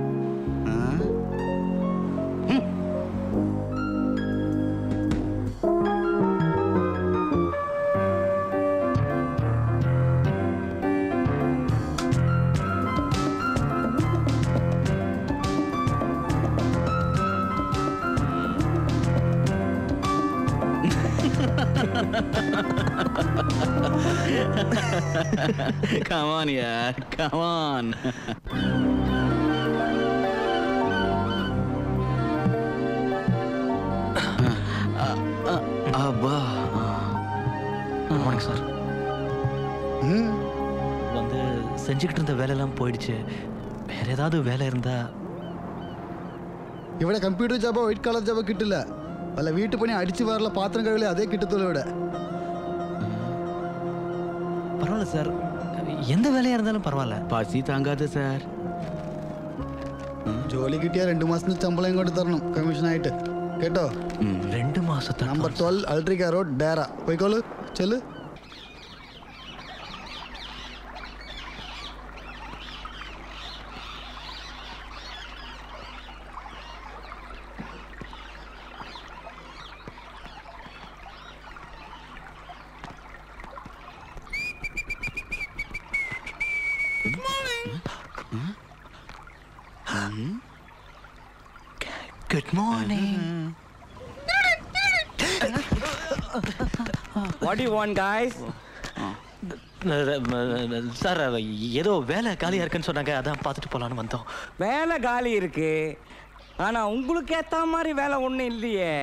Come on, yaar. Come on. அப்பா மார்னிங் சார். வந்து செஞ்சுக்கிட்டு இருந்த வேலையெல்லாம் போயிடுச்சு. வேற ஏதாவது வேலை இருந்தா? ഇവിടെ കമ്പ്യൂട്ടർ ജോബോ വൈറ്റ് കളർ ജോബോ കിട്ടില്ല. വല്ല വീട്ടുപണി അടിച്ചു വാരല പാത്രം കഴുകല അതേ കിട്ടത്തുള്ളൂ ഇവിടെ. பரவாயில்ல சார், எந்த வேலையா இருந்தாலும் பரவாயில்ல. പസി താങ്കാതെ സാർ. ജോലി കിട്ടിയാൽ 2 മാസത്തിന് ശമ്പളം ഇങ്ങോട്ട് തരണം കമ്മീഷനായിട്ട് കേട്ടോ. 2 മാസത്തെ. നമ്പർ 12 അൾട്രിക്ക റോഡ് ഡേറ. പോയിക്കോളൂ, ചെല്ലു. Good morning. What do you want, guys? Sir, ஏதோ வேலை காலியா இருக்குன்னு சொன்னாங்க, அதான் பார்த்துட்டு போலான்னு வந்தோம். வேலை காலி இருக்கு, ஆனா உங்களுக்கு ஏத்த மாதிரி வேலை ஒண்ணும் இல்லையே.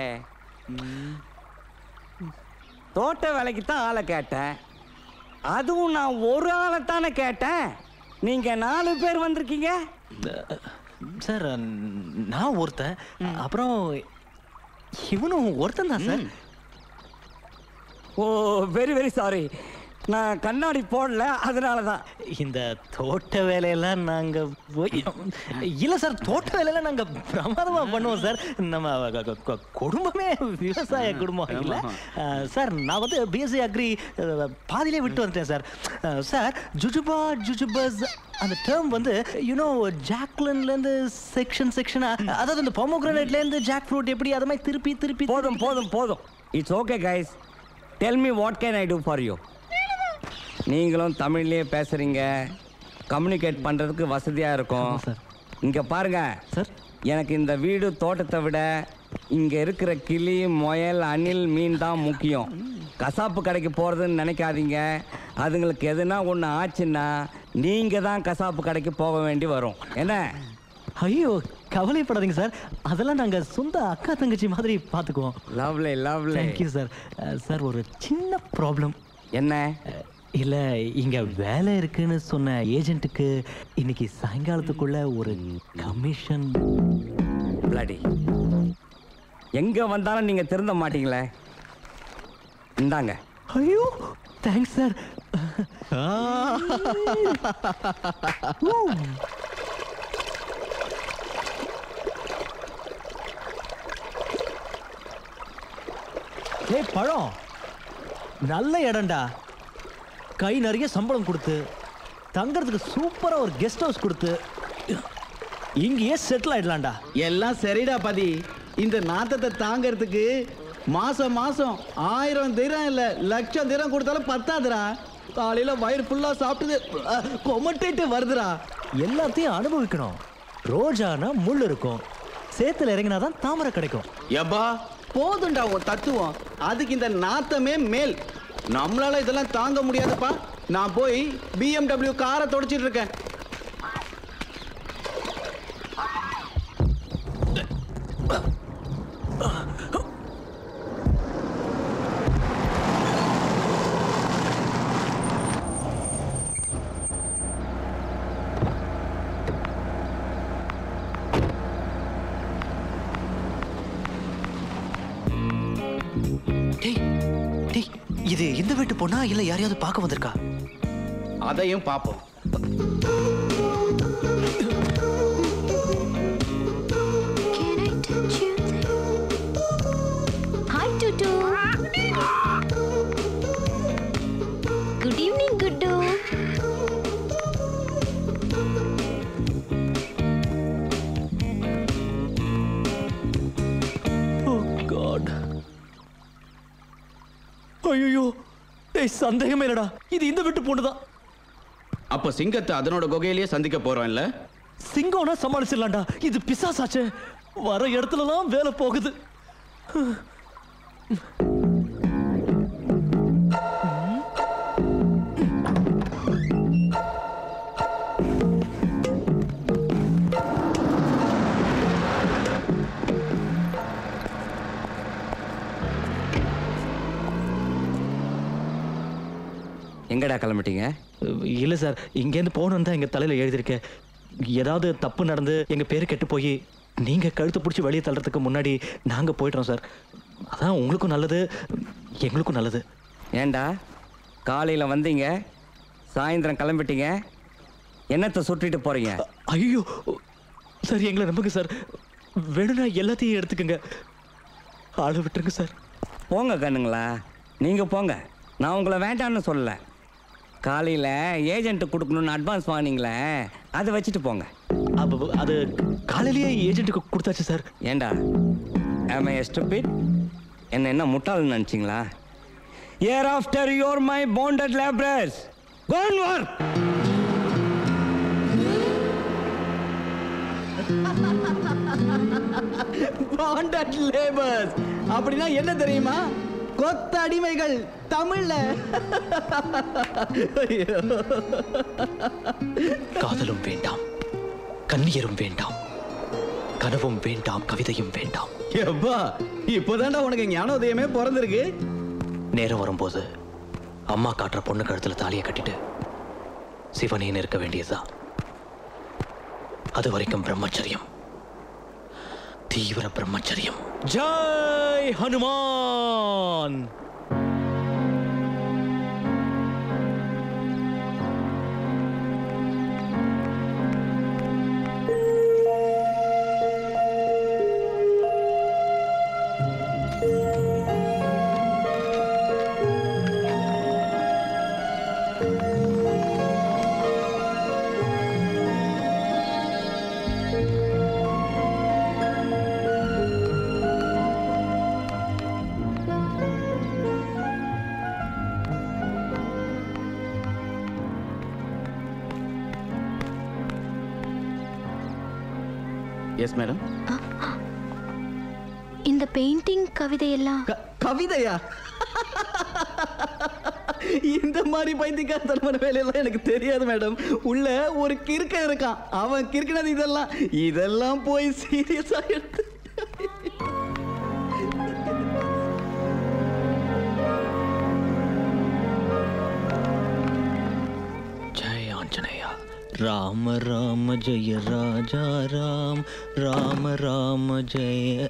தோட்ட வேலைக்கு தான் ஆளை கேட்டேன், அதுவும் நான் ஒரு ஆளை தானே கேட்டேன். நீங்க 4 பேர் வந்திருக்கீங்க. சார், நான் ஒருத்தன், அப்புறம் இவனும் ஒருத்தன் தான் sir. Oh, very very sorry, நான் கண்ணாடி போடல, அதனால தான். இந்த தோட்ட வேலையெல்லாம் நாங்க இல்ல சார், தோட்ட வேலையெல்லாம் நாங்க பிரமாதமா பண்ணுவோம் சார். நம்ம குடும்பமே விவசாய குடும்பம் இல்ல சார். நான் வந்து பிஎஸ்சி அக்ரி பாதியிலே விட்டு வந்துட்டேன் சார். சார், ஜுஜுபஸ் அந்த டேர்ம் வந்து யூனோ ஜாக்லின்ல இருந்து செக்ஷனா, அதாவது இந்த பொமோகிரானேட்ல இருந்து ஜாக் ஃப்ரூட் எப்படி அத மாதிரி திருப்பி போதும். It's okay guys, tell me what can I do for you. நீங்களும் தமிழ்லேயே பேசுறீங்க, கம்யூனிகேட் பண்ணுறதுக்கு வசதியாக இருக்கும். இங்கே பாருங்க சார், எனக்கு இந்த வீடு தோட்டத்தை விட இங்கே இருக்கிற கிளி, முயல், அணில், மீன் தான் முக்கியம். கசாப்பு கடைக்கு போகிறதுன்னு நினைக்காதீங்க. அதுங்களுக்கு எதுனா ஒன்று ஆச்சுன்னா நீங்கள் தான் கசாப்பு கடைக்கு போக வேண்டி வரும். என்ன? ஐயோ, கவலைப்படாதீங்க சார், அதெல்லாம் நாங்கள் சொந்த அக்கா தங்கச்சி மாதிரி பார்த்துக்குவோம். லவ்லி. Thank you sir. சார், ஒரு சின்ன ப்ராப்ளம். என்ன? இல்ல, இங்க வேலை இருக்குன்னு சொன்ன ஏஜென்ட்டுக்கு இன்னைக்கு சாயங்காலத்துக்குள்ள ஒரு கமிஷன். பிளடி, எங்க வந்தாலும் நீங்க திருந்த மாட்டீங்களே. இந்தாங்க. ஐயோ, தேங்க்ஸ் சார். பழம் நல்ல இடம்டா. கை நிறைய சம்பளம் கொடுத்து தங்கறதுக்கு சூப்பரா ஒரு கெஸ்ட் ஹவுஸ் கொடுத்து இங்கேயே செட்டில் ஆயிடலாம்டா. எல்லாம் சரிடா பதி. இந்த நாத்தத்தை தாங்கிறதுக்கு மாசம் 1000 திரம் இல்ல 1,00,000 திரம் கொடுத்தாலும் பத்தாதுடா. காலையில வயிறு ஃபுல்லா சாப்பிட்டு கொமட்டிட்டு வருதுடா. எல்லாத்தையும் அனுபவிக்கணும். ரோஜானா முள் இருக்கும், சேத்துல இறங்கினாதான் தாமரை கிடைக்கும். எப்பா போதுண்டா ஒரு தத்துவம். அதுக்கு இந்த நாத்தமே மேல். நம்மளால இதெல்லாம் தாங்க முடியாதுப்பா. நான் போய் BMW காரை தொடச்சிட்டு இருக்கேன். இது இந்த வீட்டு பொண்ணா இல்ல யாரையாவது பார்க்க வந்திருக்கா? அதையும் பாப்போம். ஹாய் டுட்டு. குட் ஈவினிங் குட்டு. ஐயோ டேய் சந்தேகமே இல்லடா, இது இந்த வீட்டு பொண்ணுதான். அப்ப சிங்கத்தை அதனோட குகையிலேயே சந்திக்க போறோம்ல? சிங்கம்னா சமாளிச்சிடலாம்டா, இது பிசாசாச்சே, வர இடத்துலலாம் வேலை போகுது. எங்கடா கிளம்பிட்டீங்க? இல்லை சார், இங்கேருந்து போகணுன்னு தான் எங்கள் தலையில் எழுதியிருக்கேன். ஏதாவது தப்பு நடந்து எங்கள் பேர் கெட்டு போய் நீங்கள் கழுத்து பிடிச்சி வெளியே தள்ளுறதுக்கு முன்னாடி நாங்கள் போய்ட்றோம் சார். அதான் உங்களுக்கும் நல்லது, எங்களுக்கும் நல்லது. ஏண்டா காலையில் வந்தீங்க, சாயந்தரம் கிளம்பிட்டீங்க, என்னத்தை சுட்டிட்டு போகிறீங்க? ஐயோ சார், எங்களை நம்புங்க சார், வேணும்னா எல்லாத்தையும் எடுத்துக்கோங்க, ஆளை விட்டுருங்க சார். போங்க கண்ணுங்களா, நீங்கள் போங்க, நான் உங்களை வேண்டான்னு சொல்லலை. காலையில் ஏஜென்ட்டு கொடுக்கணுன்னு அட்வான்ஸ் வாங்கினீங்களே, அதை வச்சுட்டு போங்க. அது காலையிலேயே ஏஜென்ட்டுக்கு கொடுத்தாச்சு சார். ஏண்டா am I stupid? என்ன முட்டாள்னு நினச்சிங்களா? Hereafter you are my bonded laborers. Go and work. Bonded laborers அப்படின்னா என்ன தெரியுமா? கொத்த அடிமைகள் தமிழ்ல. காதலும் வேண்டாம், கண்ணியரும் வேண்டாம், கனவும் வேண்டாம், கவிதையும் வேண்டாம். எப்பா இப்போதான்டா உனக்கு ஞானோதயமே பிறந்திருக்கு. நேரம் வரும்போது அம்மா காட்டுற பொண்ணு கழுத்துல தாலியை கட்டிட்டு சிவனேன்னு இருக்க வேண்டியதுதான். அது வரைக்கும் பிரம்மச்சரியம், தீவிர பிரம்மச்சரியம். ஜெய் ஹனுமான். Yes madam. இந்த பெயிண்டிங் கவிதையெல்லாம் கவிதையா? இந்த மாதிரி பைத்தியக்காரத்தனமான வேலையெல்லாம் எனக்கு தெரியாது மேடம். உள்ள ஒரு கிறுக்க இருக்கான், அவன் கிறுக்கினது இதெல்லாம் போய் சீரியஸா எடுத்து. ஜெய் ஆஞ்சநேயா. ராம ராம ஜெய ராஜா ராம், ராம ராம ஜெய.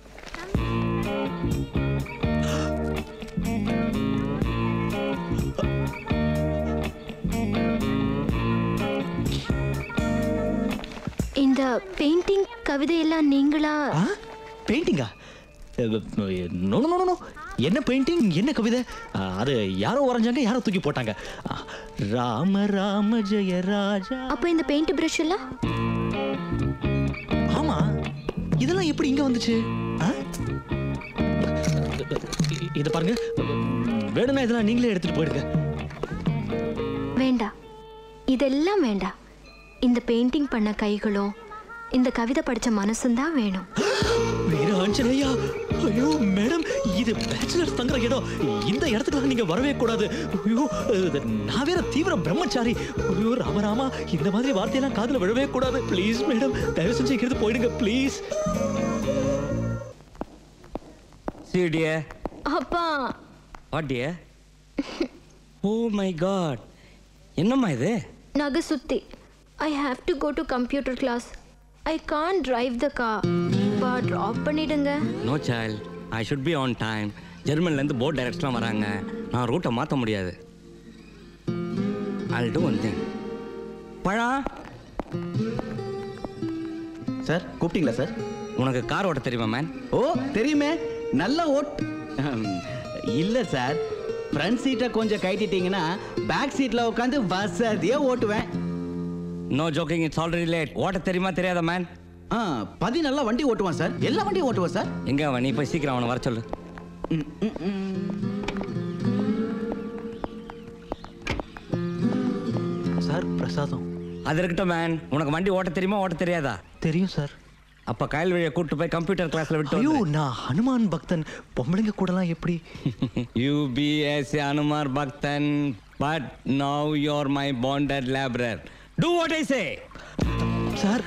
இந்த பெயிண்டிங் கவிதையெல்லாம் நீங்களா? பெயிண்டிங்கா? நோ நோ நோ, என்ன பெயிண்டிங், என்ன கவிதை? அது யாரோ வரைஞ்சாங்க, யாரோ தூக்கி போட்டாங்க. ராம ராம ஜெய ராஜா. அப்போ இந்த பெயிண்ட் பிரஷ் எல்லாம்? ஆமா, இதெல்லாம் எப்படி இங்க வந்துச்சு? இத பாருங்க, வேணும்னா இதெல்லாம் நீங்களே எடுத்துட்டு போயிடுங்க. வேண்டாம், இதெல்லாம் வேண்டாம். இந்த பெயிண்டிங் பண்ண கைகளும் இந்த கவிதை படிச்ச மனசும் தான் வேணும். வீர ஆஞ்சநேயா. ஐயோ மேடம், இது பேச்சுலர்ஸ் தங்குற இடம், இந்த இடத்துக்கு நீங்க வரவே கூடாது. ஐயோ நான் வேற தீவிர பிரம்மச்சாரி. ஐயோ ராமராமா, இந்த மாதிரி வார்த்தையெல்லாம் காதுல விழவே கூடாது. ப்ளீஸ் மேடம், தயவு செஞ்சு இங்கிருந்து போயிடுங்க ப்ளீஸ். சீடியே. அப்பா. What dear? Oh my God, என்னம்மா இது? நகை சுத்தி. I have to go to computer class. I can't drive the car. But drop பண்ணிடுங்க. No child, I should be on time. ஜெர்மன்லேருந்து போர்ட் டைரக்ட்லாம் வராங்க, நான் ரூட்டை மாற்ற முடியாது. I'll do one thing. பழா சார், கூப்பிட்டீங்களா சார்? உனக்கு கார் ஓட்ட தெரியுமா மேன்? ஓ தெரியுமே, நல்லா இல்லை சார், ஃப்ரண்ட் சீட்டை கொஞ்சம் கைட்டிட்டீங்கன்னா பேக் சீட்டில் உட்காந்து வசதியாக ஓட்டுவேன். No joking, it's already late. ஓட்ட தெரியுமா தெரியாத மேன்? பதி நல்லா வண்டி ஓட்டுவான் சார், எல்லா வண்டியும் ஓட்டுவான் சார். எங்க அவன்? நீ போய் சீக்கிரம் அவனை வர சொல்லு. சார் பிரசாதம். அது இருக்கட்டும் மேன். உனக்கு வண்டி ஓட்ட தெரியுமா ஓட்ட தெரியாதா? தெரியும் சார். அப்ப கயல் வழியை கூட்டு போய் கம்ப்யூட்டர் கிளாஸ்ல விட்டு. ஐயோ, நான் ஹனுமான் பக்தன். பொம்பளைங்க கூடலாம் எப்படி? You be as a Hanuman பக்தன், but now you're my bonded laborer. Do what I say. Sir.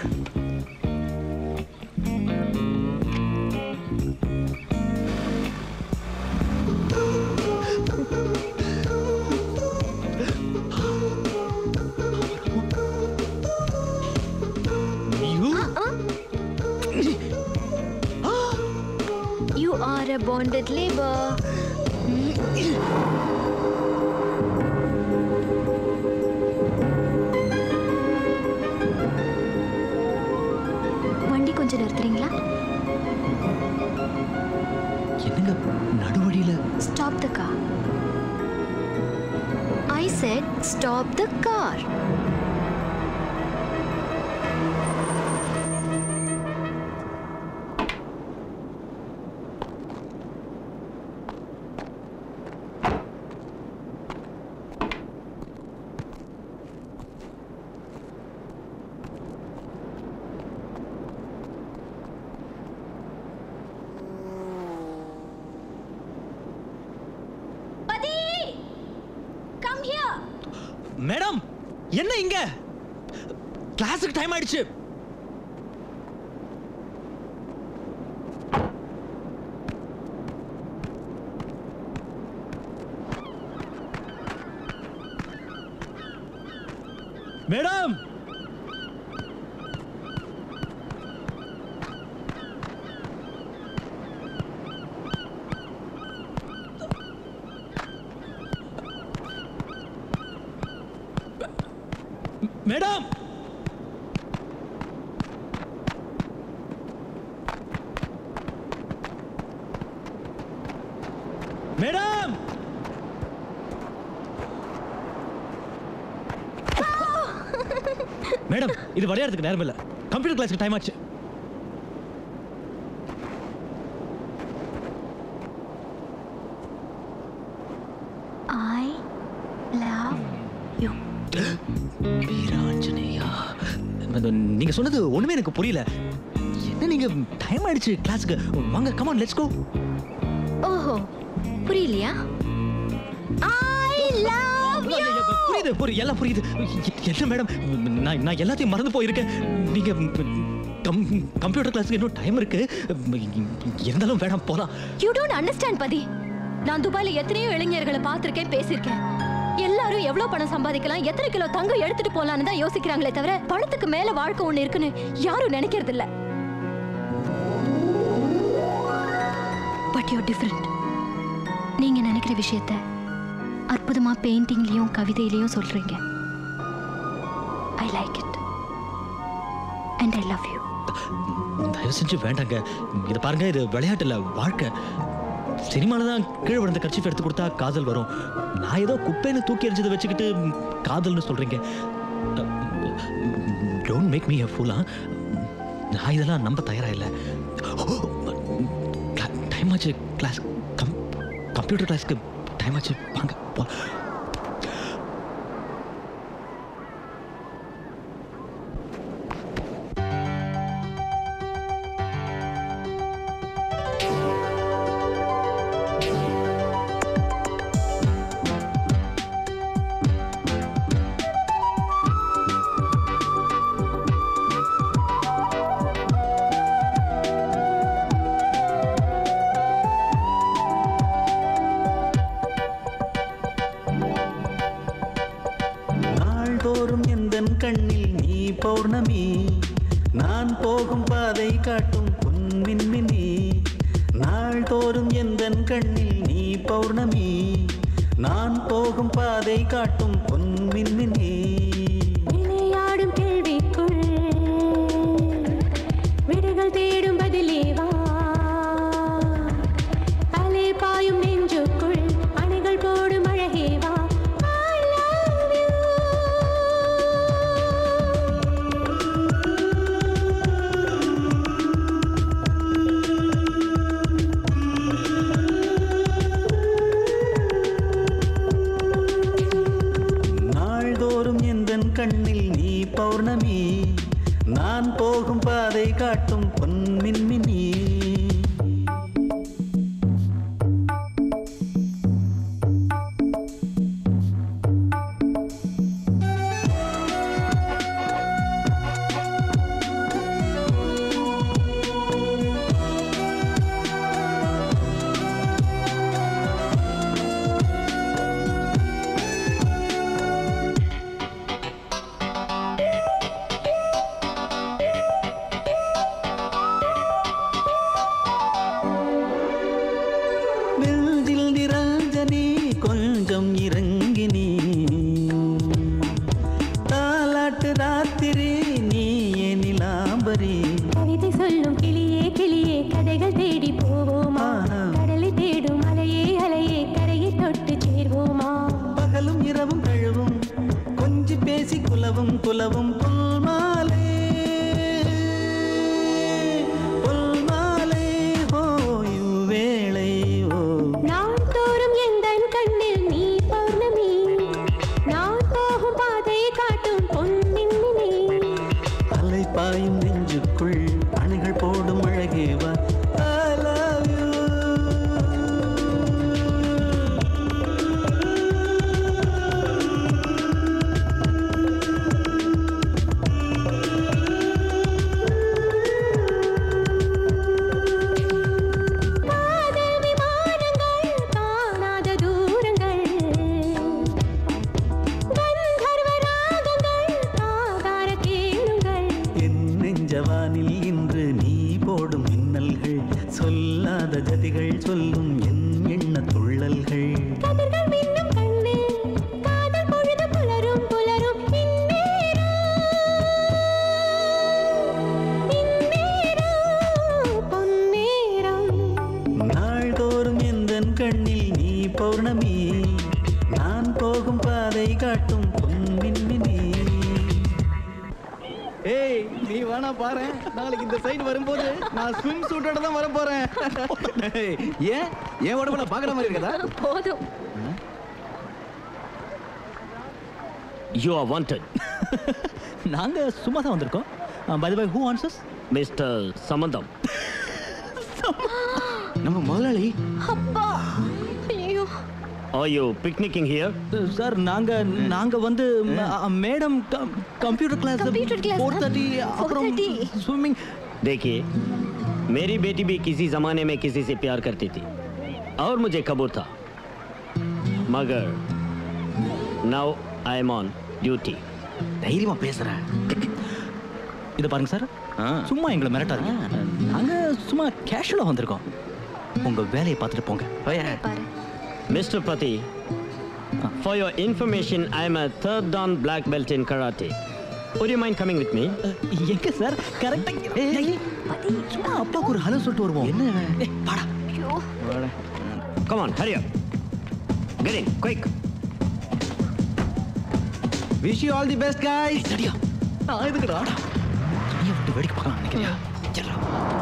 You are a bonded labor. வண்டி கொஞ்சம் நிறுத்துறீங்களா? என்னங்க நடுவழியில? Stop the car. I said stop the car. Madam, என்ன இங்க? கிளாஸுக்கு டைம் ஆயிடுச்சு. மேடம், மேடம், மேடம், மேடம், இது விளையாடுறதுக்கு நேரம் இல்ல. கம்ப்யூட்டர் கிளாஸ்க்கு டைம் ஆச்சு. I love you. வீராஞ்சனேயா, நீங்க சொன்னது ஒண்ணுமே எனக்கு புரியல. என்ன நீங்க டைம் ஆயிடுச்சு கிளாஸ்க்கு. வாங்க, கம் ஆன், லெட்ஸ் கோ. ஓஹோ, புரியலையா? I love you. புரியுது, எல்லாம் புரியுது. என்ன மேடம், நான் எல்லாத்தையும் மறந்து போயிருக்கேன். நீங்க கம்ப்யூட்டர் கிளாஸ்க்கு இன்னும் டைம் இருக்கு. இருந்தாலும் வேணாம், போலாம். You don't understand பதி. நான் துபாயில எத்தனையோ இளைஞர்களை பார்த்திருக்கேன், பேசியிருக்கேன். எல்லாரும் எவ்வளவு பணம் சம்பாதிக்கலாம், எத்தனை கிலோ தங்கம் எடுத்துட்டு போலான்னு தான் யோசிக்கிறாங்களே தவிர பணத்துக்கு மேல வாழ்க்கை ஒண்ணு இருக்குன்னு யாரும் நினைக்கிறது இல்ல. But you different. நீங்க நினைக்கிற விஷயத்த அற்புதமா பெயிண்டிங்லயும் கவிதையிலயும் சொல்றீங்க. I like it and I love you. தயவு செஞ்சு வேண்டாங்க. இதை பாருங்க, இது விளையாட்டு இல்ல, வாழ்க்கை. சினிமால தான் கீழே விழுந்த கர்ச்சீஃப் எடுத்து கொடுத்தா காதல் வரும். நான் ஏதோ குப்பைன்னு தூக்கி எறிஞ்சதை வச்சுக்கிட்டு காதல்னு சொல்றீங்க. Don't make me a fool. நான் இதெல்லாம் நம்ப தயாரா இல்லை. டைம் ஆச்சு, கிளாஸ் கம்ப்யூட்டர் கிளாஸ்க்கு டைம் ஆச்சு. வாங்க போ. கண்ணில் நீ பௌர்ணமி, நான் போகும் பாதை காட்டும் பொன்மின்மினி. நாள்தோறும் எந்தன் கண்ணில் நீ பௌர்ணமி, நான் போகும் பாதை காட்டும் பொன்மின்மினி. விளையாடும் கேள்விக்குள் விடைகள் தேடும் பதிலேவா, அலை பாயும் நெஞ்சுக்குள் அணைகள் போடும் அழகேவா. நான் போகும் பாதை காட்டும் பொன்மின்மினி. You are wanted. நாங்க சும்மா தான் வந்திருக்கோம். By the way, who answers? Mr. Samandam. நம்ம முதலாளி. அப்பா. ஐயோ. Are you picnicking here? Sir, நாங்க வந்து மேடம் கம்ப்யூட்டர் கிளாஸ் 4:30 அப்புறம் ஸ்விமிங். देखिए, मेरी बेटी भी किसी जमाने में किसी से प्यार करती थी और मुझे कबूल था, मगर now I am on duty. தைரியமா பேசுறேன். இத பாருங்க சார், சும்மா எங்களை மிரட்டாதீங்க. நாங்க சும்மா கேஷுவலா வந்திருக்கோம். உங்க வேலையை பார்த்துட்டு போங்க. Mr. Pati, for your information, I am a 3rd dan black belt in karate. Would you mind coming with me? எங்க சார் கரெக்ட்டா சும்மா அப்பாக்கு ஒரு ஹலோ சொல்லிட்டு வருவோம். என்ன வாடா. Come on, hurry up. Get in, quick. Wish you all the best, guys. சரியா? நான் இதுக்குடா. நீ விட்டு வேடிக்கை பார்க்கலாம் நினைக்கிறியா? சரி.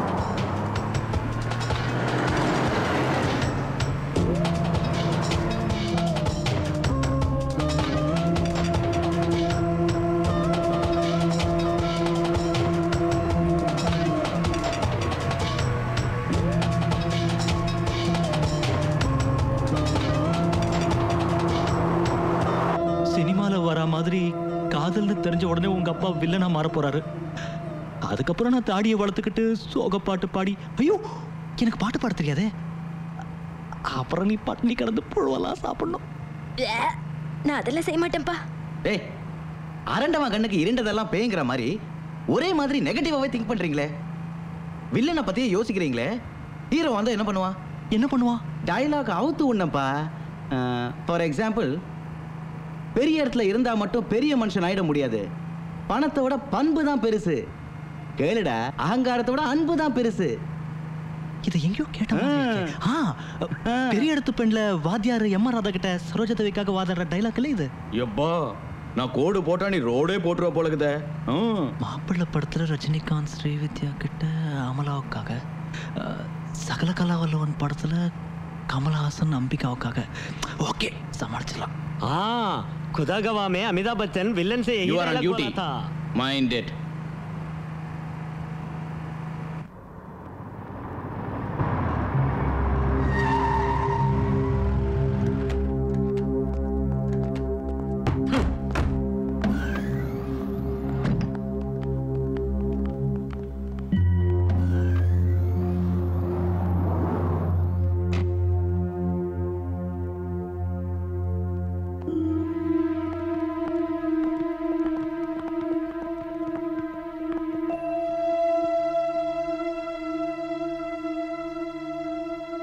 மாதிரி காதல்னு தெரிஞ்ச உடனே உங்க அப்பா வில்லனா மாற போறாரு. அதுக்கப்புறம் நான் தாடியை வளர்த்துக்கிட்டு சோக பாட்டு பாடி, ஐயோ எனக்கு பாட்டு பாட தெரியாதே, அப்புறம் நீ பட்னி கிடந்து புழுவெல்லாம் சாப்பிடணும். நான் அதெல்லாம் செய்ய மாட்டேன்ப்பா. ஏய், அரண்டவா கண்ணுக்கு இருண்டதெல்லாம் பேங்குற மாதிரி ஒரே மாதிரி நெகட்டிவாவே திங்க் பண்றீங்களே. வில்லனை பத்தியே யோசிக்கிறீங்களே. ஹீரோ வந்தா என்ன பண்ணுவான்? என்ன பண்ணுவான்? டயலாக் அவுத்து உண்ணப்பா. ஃபார் எக்ஸாம்பிள், பெரிய இடத்துல இருந்தா மட்டும் பெரிய மனுஷன் ஆயிட முடியாது. பணத்தை விட பண்பு தான் பெருசு. கேளுடா, அகங்காரத்தை விட அன்பு தான் பெருசு. இதை எங்கேயோ கேட்டேன். பெரிய இடத்து பெண்ல வாத்தியார் எம்.ஆர். ராதா கிட்ட சரோஜா தேவிக்காக வாதாடுற டைலாக் இல்ல இது? எப்பா நான் கோடு போட்டா நீ ரோடே போட்டுருவ போல இருக்குதே. மாப்பிள்ளை படத்துல ரஜினிகாந்த் ஸ்ரீவித்யா கிட்ட அமலாவுக்காக, சகல கலாவல்லவன் படத்துல கமலஹாசன் அம்பிகாவுக்காக. ஓகே, சமாளிச்சிடலாம். खुदा गवाह में अमिताभ बच्चन विलन से यही You are on dialogue duty. बोला था. Mind it.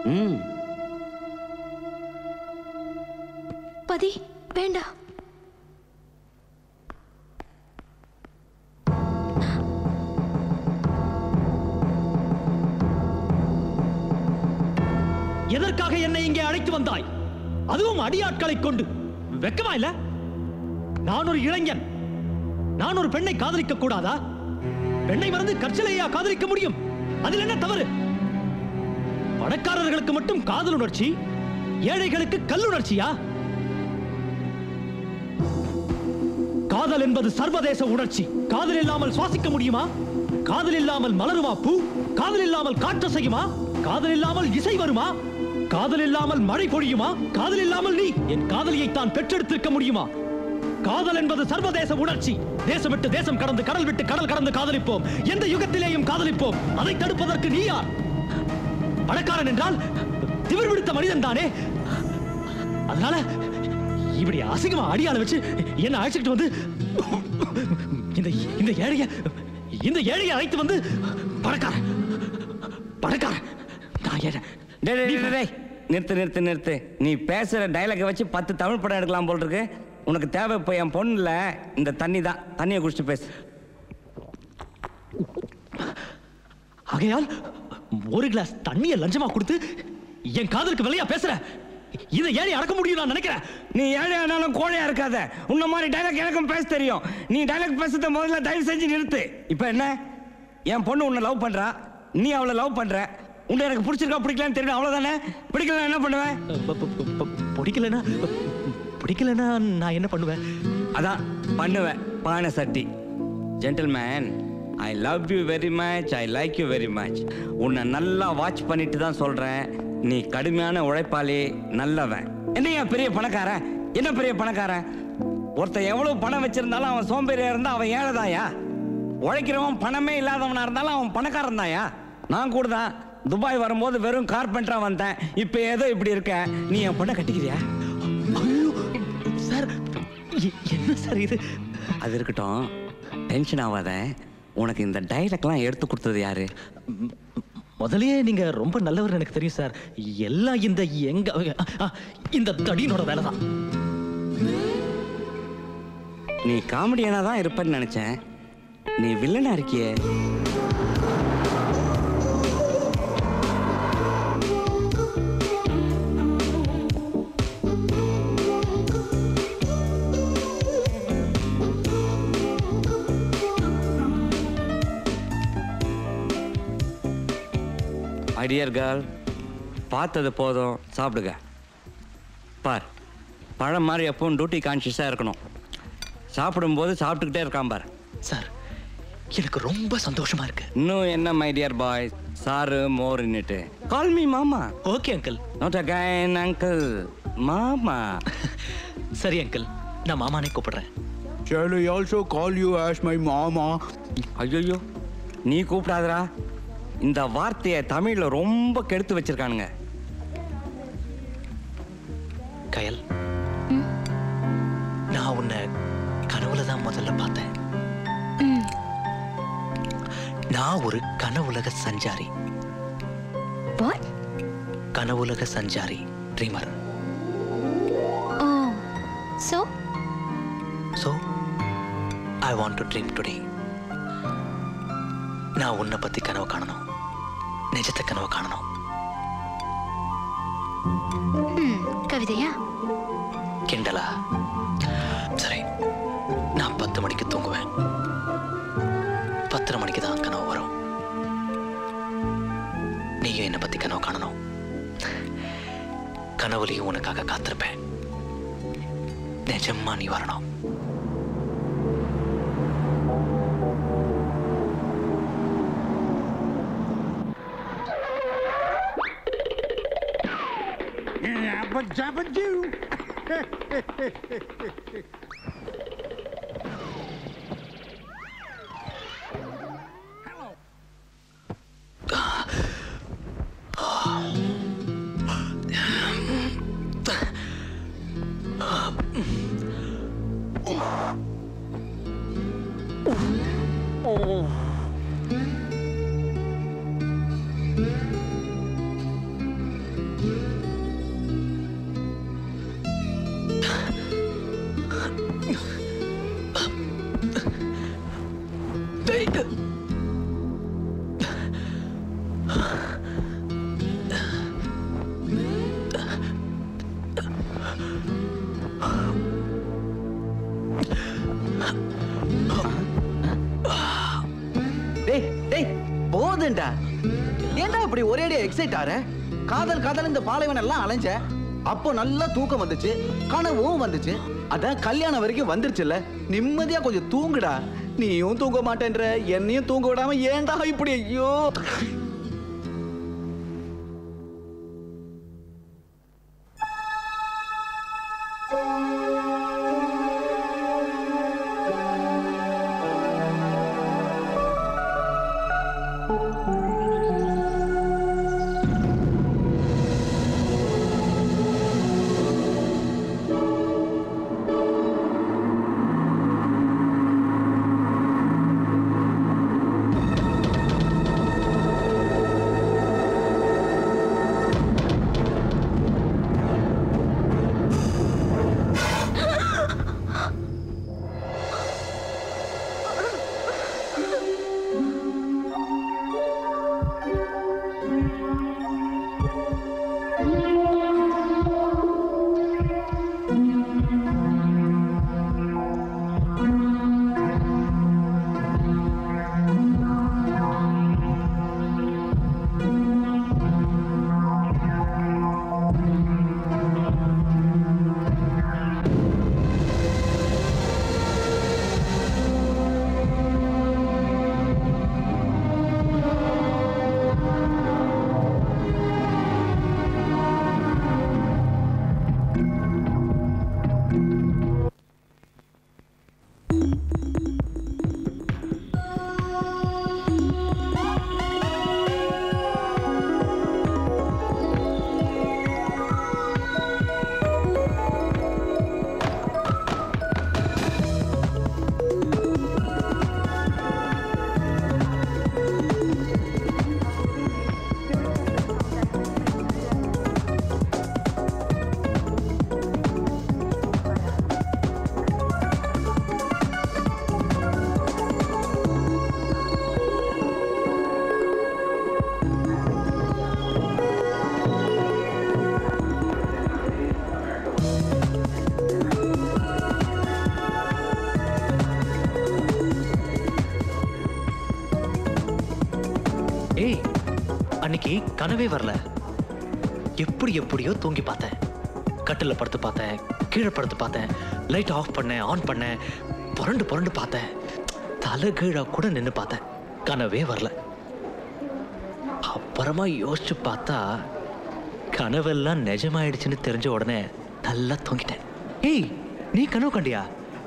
பதி வேண்டாம். எதற்காக என்னை இங்கே அழைத்து வந்தாய்? அதுவும் அடியாட்களை கொண்டு. வெக்கமா இல்ல? நான் ஒரு இளைஞன். நான் ஒரு பெண்ணை காதலிக்க கூடாதா? பெண்ணை மறந்து கற்சிலையா காதலிக்க முடியும்? அதில் என்ன தவறு? பணக்காரர்களுக்கு மட்டும் காதல் உணர்ச்சி, ஏழைகளுக்கு கல்லுணர்ச்சியா? காதல் என்பது சர்வதேச உணர்ச்சி. காதல் இல்லாமல் சுவாசிக்க முடியுமா? காதல் இல்லாமல் மலருமா பூ? காதல் இல்லாமல் காற்று செய்யுமா? காதல் இல்லாமல் இசை வருமா? காதல் இல்லாமல் மழை பொழியுமா? காதல் இல்லாமல் நீ என் காதலியை தான் பெற்றெடுத்திருக்க முடியுமா? காதல் என்பது சர்வதேச உணர்ச்சி. தேசம் விட்டு தேசம் கடந்து, கடல் விட்டு கடல் கடந்து காதலிப்போம். எந்த யுகத்திலேயும் காதலிப்போம். அதை தடுப்பதற்கு நீ யார்? பணக்காரன் என்றால் திமிர் பிடித்த மனிதன் தானே. அதனால இப்படி அசிங்கமா அடியாள வச்சு என்ன அழைச்சிட்டு வந்து இந்த ஏழையை அழைத்து வந்து பணக்காரன் நான் ஏழை. நிறுத்து. நீ பேசுற டைலாக வச்சு 10 தமிழ் படம் எடுக்கலாம் போல் இருக்கு. உனக்கு தேவை இப்போ என் பொண்ணு இல்ல, இந்த தண்ணி தான். தண்ணியை குடிச்சிட்டு பேசு. ஆகையால் ஒரு கிளாஸ் தண்ணியை லஞ்சமா கொடுத்து என் காதலுக்கு விலையா பேசுற? இதை ஏழை அடக்க முடியும் நான் நினைக்கிறேன். நீ ஏழை ஆனாலும் கோழையா இருக்காத. உன்ன மாதிரி டைலாக் எனக்கும் பேச தெரியும். நீ டைலாக் பேசுறத முதல்ல தயவு செஞ்சு நிறுத்து. இப்போ என்ன, என் பொண்ணு உன்னை லவ் பண்றா, நீ அவளை லவ் பண்ற. உன்னை எனக்கு பிடிச்சிருக்கா பிடிக்கலான்னு தெரியும், அவ்வளவுதானே? பிடிக்கலன்னா என்ன பண்ணுவேன்? பிடிக்கலன்னா நான் என்ன பண்ணுவேன்? அதான் பண்ணுவேன், பானை சட்டி. Gentleman, I love you very much, I like you very much. உன்னை நல்லா வாட்ச் பண்ணிட்டு தான் சொல்றேன். நீ கடுமையான உழைப்பாளி, நல்லவன். என்னையா பெரிய பணக்காரன்? என்ன பெரிய பணக்காரன்? ஒருத்தன் எவ்வளவு பணம் வச்சிருந்தாலும் அவன் சோம்பேறியா இருந்தா அவன் ஏழைதாயா? உழைக்கிறவன் பணமே இல்லாதவனா இருந்தாலும் அவன் பணக்காரன் தாயா? நான் கூட தான் துபாய் வரும்போது வெறும் கார்பெண்டரா வந்தேன். இப்ப ஏதோ இப்படி இருக்க. நீ என் பொண்ணை கட்டிக்கிறியா? சார், என்ன சார் இது? அது இருக்கட்டும், டென்ஷன் ஆகாத. உனக்கு இந்த டைலாக்லாம் எடுத்து கொடுத்தது யாரு? முதலையே நீங்க ரொம்ப நல்லவர் எனக்கு தெரியும் சார். எல்லாம் இந்த தடியனோட வேலை தான். நீ காமெடியனா தான் இருப்பேன்னு நினைச்சேன். நீ வில்லனா இருக்கியே. மை டியர் கேர்ள், பார்த்தது போதும், சாப்பிடுங்க. பார், பழம் மாதிரி எப்பவும் டியூட்டி கான்ஷியஸாக இருக்கணும். சாப்பிடும்போது சாப்பிட்டுக்கிட்டே இருக்கான் பார். சார், எனக்கு ரொம்ப சந்தோஷமா இருக்கு. இன்னும் என்ன மை டியர் பாய், சாரு மோர் இன்னிட்டு கால் மீ மாமா. Okay uncle. Not again uncle, மாமா. சரி அங்கிள், நான் மாமானே கூப்பிடுறேன். Shall I also call you as my mama? ஐயோ, நீ கூப்பிடாதரா. இந்த வார்த்தையை தமிழ்ல ரொம்ப கெடுத்து வச்சிருக்கானுங்க. கயல், நான் உன்னை கனவுல தான் முதல்ல பார்த்தேன். நான் ஒரு கனவுலக சஞ்சாரி. கனவுலக சஞ்சாரி, dreamer. So I want to dream today. நான் உன்னை பத்தி கனவு காணணும், நிஜத்தை கனவு காணணும். கவிதையா? கிண்டலா? சரி, நான் 10 மணிக்கு தூங்குவேன். 10:30 மணிக்கு தான் கனவு வரும். நீயும் என்னை பத்தி கனவு காணணும். கனவுலையும் உனக்காக காத்திருப்பேன். நிஜமா நீ வரணும். போதுண்டா. ஏன்டா இப்படி ஒரேடியா எக்ஸைட் ஆற? காதல் காதல் இந்த பாலைவனம் எல்லாம் அலைஞ்ச. அப்போ நல்லா தூக்கம் வந்துச்சு, கனவும் வந்துச்சு. அதான் கல்யாணம் வரைக்கும் வந்துருச்சுல்ல, நிம்மதியா கொஞ்சம் தூங்குடா. நீயும் தூங்க மாட்டேன்ற, என்னையும் தூங்க விடாம ஏன்டா இப்படி? ஐயோ அன்னைக்கு கனவே வரல. எப்படியோ தூங்கி பார்த்தேன். கட்டில படுத்து பார்த்தேன், கீழே படுத்து பார்த்தேன், லைட் ஆஃப் பண்ணேன், ஆன் பண்ணேன், புரண்டு பார்த்தேன், தலை கீழா கூட நின்று பார்த்தேன். கனவே வரல. அப்புறமா யோசிச்சு பார்த்தா கனவெல்லாம் நிஜமாயிடுச்சுன்னு தெரிஞ்ச உடனே நல்லா தூங்கிட்டேன். ஏய், நீ கனவு கண்டியா?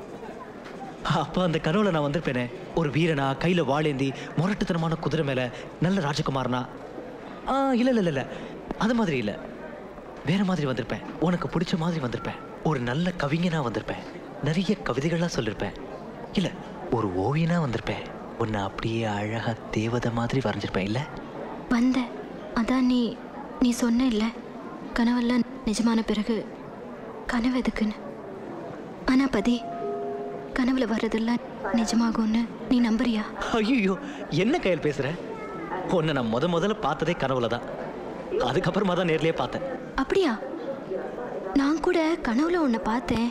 அப்ப அந்த கனவுல நான் வந்திருப்பேனே, ஒரு வீரனா, கையில வாளேந்தி, முரட்டுத்தனமான குதிரை மேல, நல்ல ராஜகுமாரனா. இல்ல அது மாதிரி இல்ல, வேற மாதிரி வந்திருப்பேன். உனக்கு பிடிச்ச மாதிரி வந்திருப்பேன். ஒரு நல்ல கவிஞனா வந்திருப்பேன். நிறைய கவிதைகள்லாம் சொல்லிருப்பேன். இல்ல, ஒரு ஓவியனா வந்திருப்பேன். உன்னை அப்படியே அழகா தேவதை மாதிரி வரைஞ்சிருப்பேன். இல்ல வந்த அதான் நீ சொன்ன இல்ல, கனவெல்லாம் நிஜமான பிறகு கனவு எதுக்குன்னு. ஆனா பதி, கனவுல வர்றதெல்லாம் நிஜமாகும்னு நீ நம்புறியா? ஐயோ, என்ன கையில் பேசுற? உன்னை நான் முதல்ல பார்த்ததே கனவுல தான். அதுக்கப்புறமா தான் நேர்லயே பார்த்தேன். அப்படியா? நான் கூட கனவுல உன்னை பார்த்தேன்.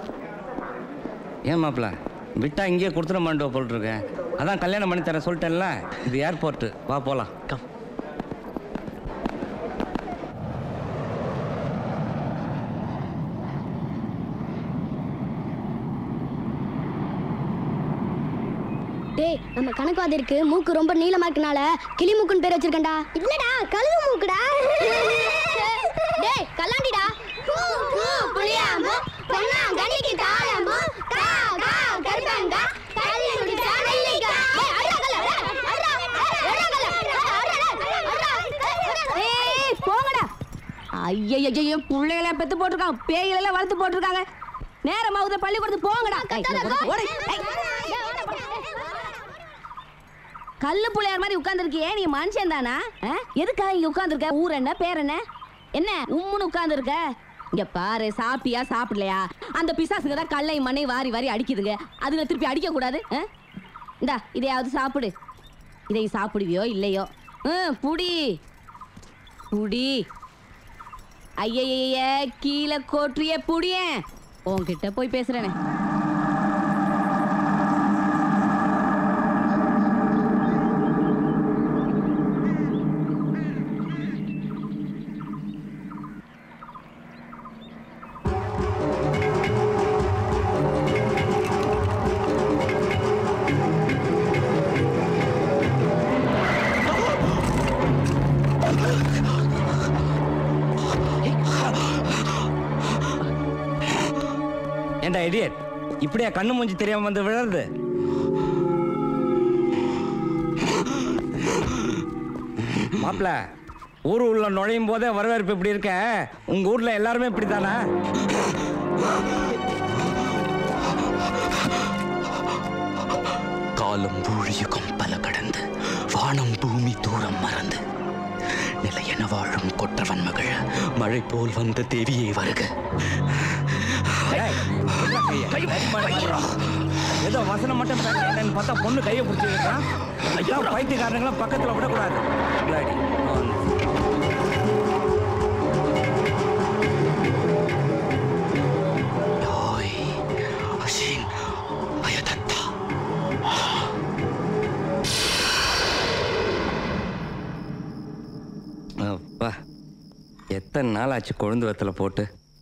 ஏன் மாப்பிள்ள விட்டா இங்கேயே கொடுத்துட மாட்டோம் போட்டுருக்கேன். அதான் கல்யாணம் பண்ணி தரேன் சொல்லிட்டேன்ல. இது ஏர்போர்ட்டு, வா போலாம். கம். டேய், நம்ம கணக்குவாதிற்கு மூக்கு ரொம்ப நீளமா இருக்கனால கிளி மூக்குன்னு பேர் வச்சிருக்கேன்டா. இல்லடா, கழுகு மூக்குடா. டேய், கல்லாண்டிடா. புளியாமு பொன்னாங்கண்ணிக்கு தாளமு கா கா கருப்பங்கா கள்ளி குடிச்சா நெல்லிக்கா. ஏய், போங்கடா. ஐயையோ, புள்ளைகளை பெத்து போட்டிருக்காங்க, பேய்களை வளர்த்து போட்டிருக்காங்க. நேரமாவுத பள்ளிக்கூடத்துக்கு போங்கடா. கல்லு புள்ளையார் மாதிரி உட்கார்ந்துருக்கியே, நீ மனுஷன் தானா? எதுக்காக இங்க உட்கார்ந்துருக்க? ஊர் என்ன, பேர் என்ன? என்ன உம்முன்னு உட்கார்ந்துருக்க? இங்க பாரு, சாப்பிட்டியா சாப்பிடலையா? அந்த பிசாசுங்க தான் கல்லை மண்ணை வாரி வாரி அடிக்குதுங்க. அதுங்க திருப்பி அடிக்க கூடாது. இந்தா, இதையாவது சாப்பிடு. இதை சாப்பிடுவியோ இல்லையோ, புடி புடி. ஐய கீழே கோற்றிய புடிய. உன்கிட்ட போய் பேசுறேனே. ஏண்டா இடியட், இப்படியா கண்ணு மூஞ்சி தெரியாம வந்து விழுறது? மாப்பிள்ள, ஊர் உள்ள நுழையும் போதே வரவேற்பு இப்படி இருக்க, உங்க ஊர்ல எல்லாருமே இப்படித்தானா? காலம் பூழியுகம் பல கடந்து வானம் பூமி தூரம் மறந்து நிலையென வாழும் கொற்றவன் மகள் மழை போல் வந்த தேவியை வருக. ஏதோ வசனம் மட்டும் என்னன்னு பார்த்தா பொண்ணு கையை பிடிச்சிருக்கான். பைத்தியக்காரங்களும் பக்கத்துல விடக்கூடாது. அப்பா, எத்தனை நாள் ஆச்சு கொழுந்து வெத்தலை போட்டு.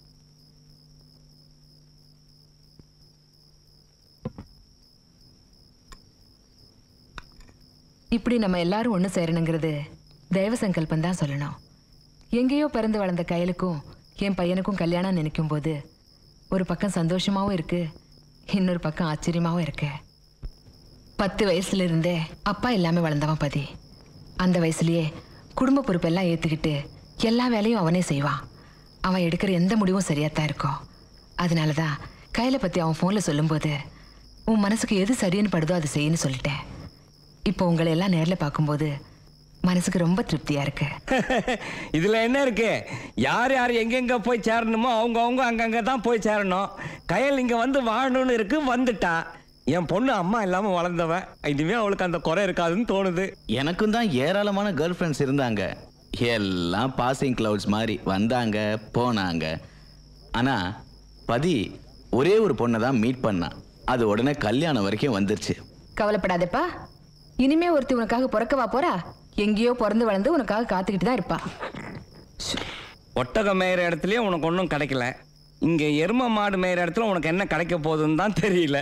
இப்படி நம்ம எல்லாரும் ஒன்று சேரணுங்கிறது தெய்வ சங்கல்பம் தான் சொல்லணும். எங்கேயோ பிறந்து வளர்ந்த கையலுக்கும் என் பையனுக்கும் கல்யாணம் நினைக்கும் போது ஒரு பக்கம் சந்தோஷமாகவும் இருக்கு, இன்னொரு பக்கம் ஆச்சரியமாகவும் இருக்கு. 10 வயசுல இருந்தே அப்பா இல்லாமல் வளர்ந்தவன் பதி. அந்த வயசுலயே குடும்ப பொறுப்பெல்லாம் ஏற்றுக்கிட்டு எல்லா வேலையும் அவனே செய்வான். அவன் எடுக்கிற எந்த முடிவும் சரியாத்தான் இருக்கும். அதனால தான் கையில பற்றி அவன் ஃபோனில் சொல்லும்போது உன் மனசுக்கு எது சரின்னு படுதோ அதை செய்யன்னு சொல்லிட்டேன். இப்போ உங்களை எல்லாம் நேரில் பார்க்கும்போது மனசுக்கு ரொம்ப திருப்தியா இருக்கு. இதுல என்ன இருக்கு? யார் யார் எங்கெங்க போய் சேரணுமோ அவங்க அங்கங்க தான் போய் சேரணும். கையில் இங்க வந்து வாழணும்னு இருக்கு, வந்துட்டா. என் பொண்ணு அம்மா இல்லாம வளர்ந்தவன், இதுவே அவளுக்கு அந்த குறை இருக்காதுன்னு தோணுது. எனக்கும் தான் ஏராளமான கேர்ள் ஃப்ரெண்ட்ஸ் இருந்தாங்க. எல்லாம் பாசிங் கிளவுட்ஸ் மாதிரி வந்தாங்க போனாங்க. ஆனா பதி ஒரே ஒரு பொண்ணை தான் மீட் பண்ணான். அது உடனே கல்யாணம் வரைக்கும் வந்துருச்சு. கவலைப்படாதப்பா, இனிமே ஒருத்தி உனக்காக பிறக்கவா போறா? எங்கேயோ பிறந்து வளர்ந்து உனக்காக காத்துக்கிட்டு தான் இருப்பா. ஒட்டகம் மேயிற இடத்துலயே உனக்கு ஒன்றும் கிடைக்கல, இங்க எரும மாடு மேயிற இடத்துல உனக்கு என்ன கிடைக்க போகுதுன்னு தான் தெரியல.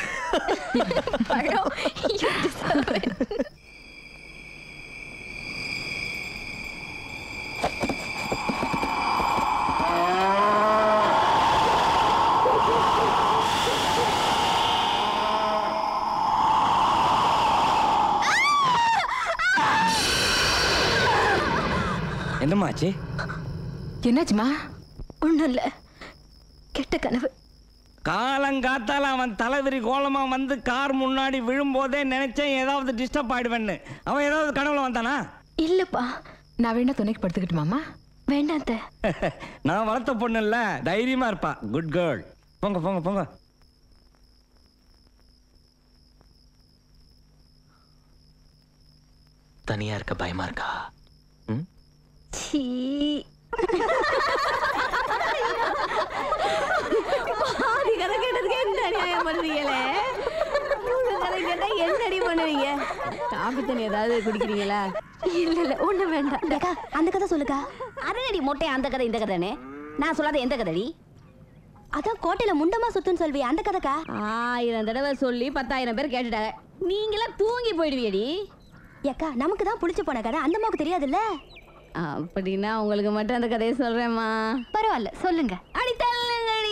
என்னமாச்சு? என்னாச்சுமா? ஒன்றும் இல்லை, கெட்ட கனவு. காலங்காத்தால அவன் தலைவிரி கோலமா வந்து கார் முன்னாடி விழும்போதே நினைச்சேன் ஏதாவது டிஸ்டர்ப் ஆயிடுவேன்னு. அவன் ஏதாவது கனவுல வந்தானா? இல்லப்பா. நான் வேணா துணைக்கு படுத்துக்கிட்டுமாமா? வேண்டாம். நான் வளர்த்த பொண்ணு இல்ல, தைரியமா இருப்பா. Good girl. போங்க போங்க போங்க. தனியா இருக்க பயமா இருக்கா? பாதி கதை கேட்டதுக்கு என்ன அநியாயம் பண்ணுறீங்களே? கதை கேட்டா என்ன அடி பண்ணுவீங்க? காபி தண்ணி ஏதாவது குடிக்கிறீங்களா? இல்ல ஒண்ணு வேண்டாம். அந்த கதை சொல்லுக்கா. அரடி மொட்டை அந்த கதை இந்த கதைன்னு நான் சொல்லாத எந்த கதைடி? அதான் கோட்டையில முண்டமா சுத்துன்னு சொல்வி அந்த கதைக்கா. 1000 தடவை சொல்லி 10,000 பேர் கேட்டுட்டாங்க. நீங்களாம் தூங்கி போயிடுவியடி. ஏக்கா நமக்கு தான் புடிச்சு போன கதை அந்த அம்மாவுக்கு தெரியாதுல்ல. அப்படின்னா உங்களுக்கு மட்டும் அந்த கதையை சொல்றேம்மா. பரவாயில்ல சொல்லுங்க. அடி தள்ளுங்கடி.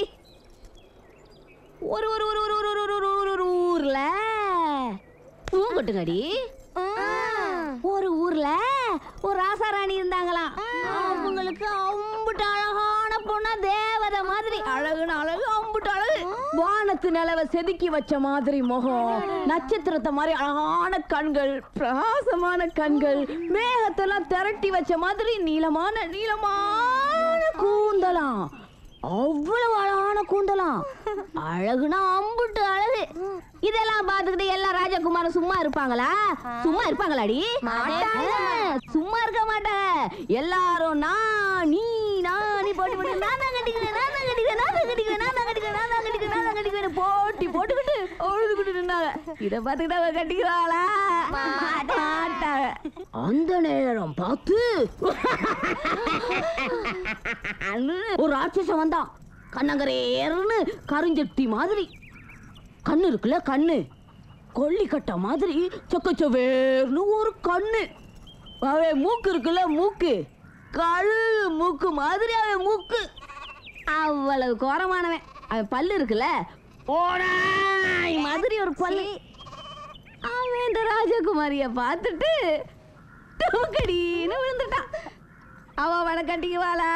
ஒரு ஒரு ஒரு ஒரு ஒரு ஒரு ஒரு ஒரு ஊர்ல தூங்கட்டுங்கடி. ஒரு ஊர்ல ஒரு ராசாராணி இருந்தாங்களாம். அவங்களுக்கு அம்புட்டு அழகான பொண்ணா தேவதை மாதிரி அழகுன்னு அழகு, அம்புட்டு அழகு. வானத்து நிலவை செதுக்கி வச்ச மாதிரி முகம், நட்சத்திரத்தை மாதிரி அழகான கண்கள், பிரகாசமான கண்கள், மேகத்தெல்லாம் திரட்டி வச்ச மாதிரி நீளமான நீளமான கூந்தலாம். அவ்வளவு அழகான கூந்தலாம், அழகுனா அம்புட்டு அழகு. இதெல்லாம் பார்த்துக்கிட்டு எல்லா ராஜகுமாரும் சும்மா இருப்பாங்களா? சும்மா இருப்பாங்களாடி? சும்மா இருக்க மாட்டாங்க. எல்லாரும் நான் நீ போட்டி போட்டு நான் தான் கட்டிக்கிறேன், நான் தான் கட்டிக்கிறேன், நான் தான் கட்டிக்கிறேன், நான் தான் கட்டிக்கிறேன், நான் தான் கட்டிக்கிறேன், நான் தான் கட்டிக்கிறேன் போட்டி போட்டுக்கிட்டு அழுதுகிட்டு இருந்தாங்க. இதை பார்த்துக்கிட்டு அவங்க கட்டிக்கிறாளா? மாட்டாங்க. அந்த நேரம் பார்த்து ஒரு ராட்சசன் வந்தான். கண்ணங்கரேர்னு கருஞ்சட்டி மாதிரி கண்ணு இருக்குல்ல, கண்ணு கொல்லிக்கட்ட மாதிரி சொக்கச்சவேர்னு ஒரு கண்ணு. அவன் மூக்கு இருக்குல்ல, மூக்கு கழு மூக்கு மாதிரி அவன் மூக்கு. அவ்வளவு கோரமானவன். அவன் பல்லு இருக்குல்ல, ஓடாய் மாதிரி ஒரு பல்லு. அவன் இந்த ராஜகுமாரிய பார்த்துட்டு டோக்கடின்னு விழுந்துட்டான். அவனை கட்டிக்குவாளா?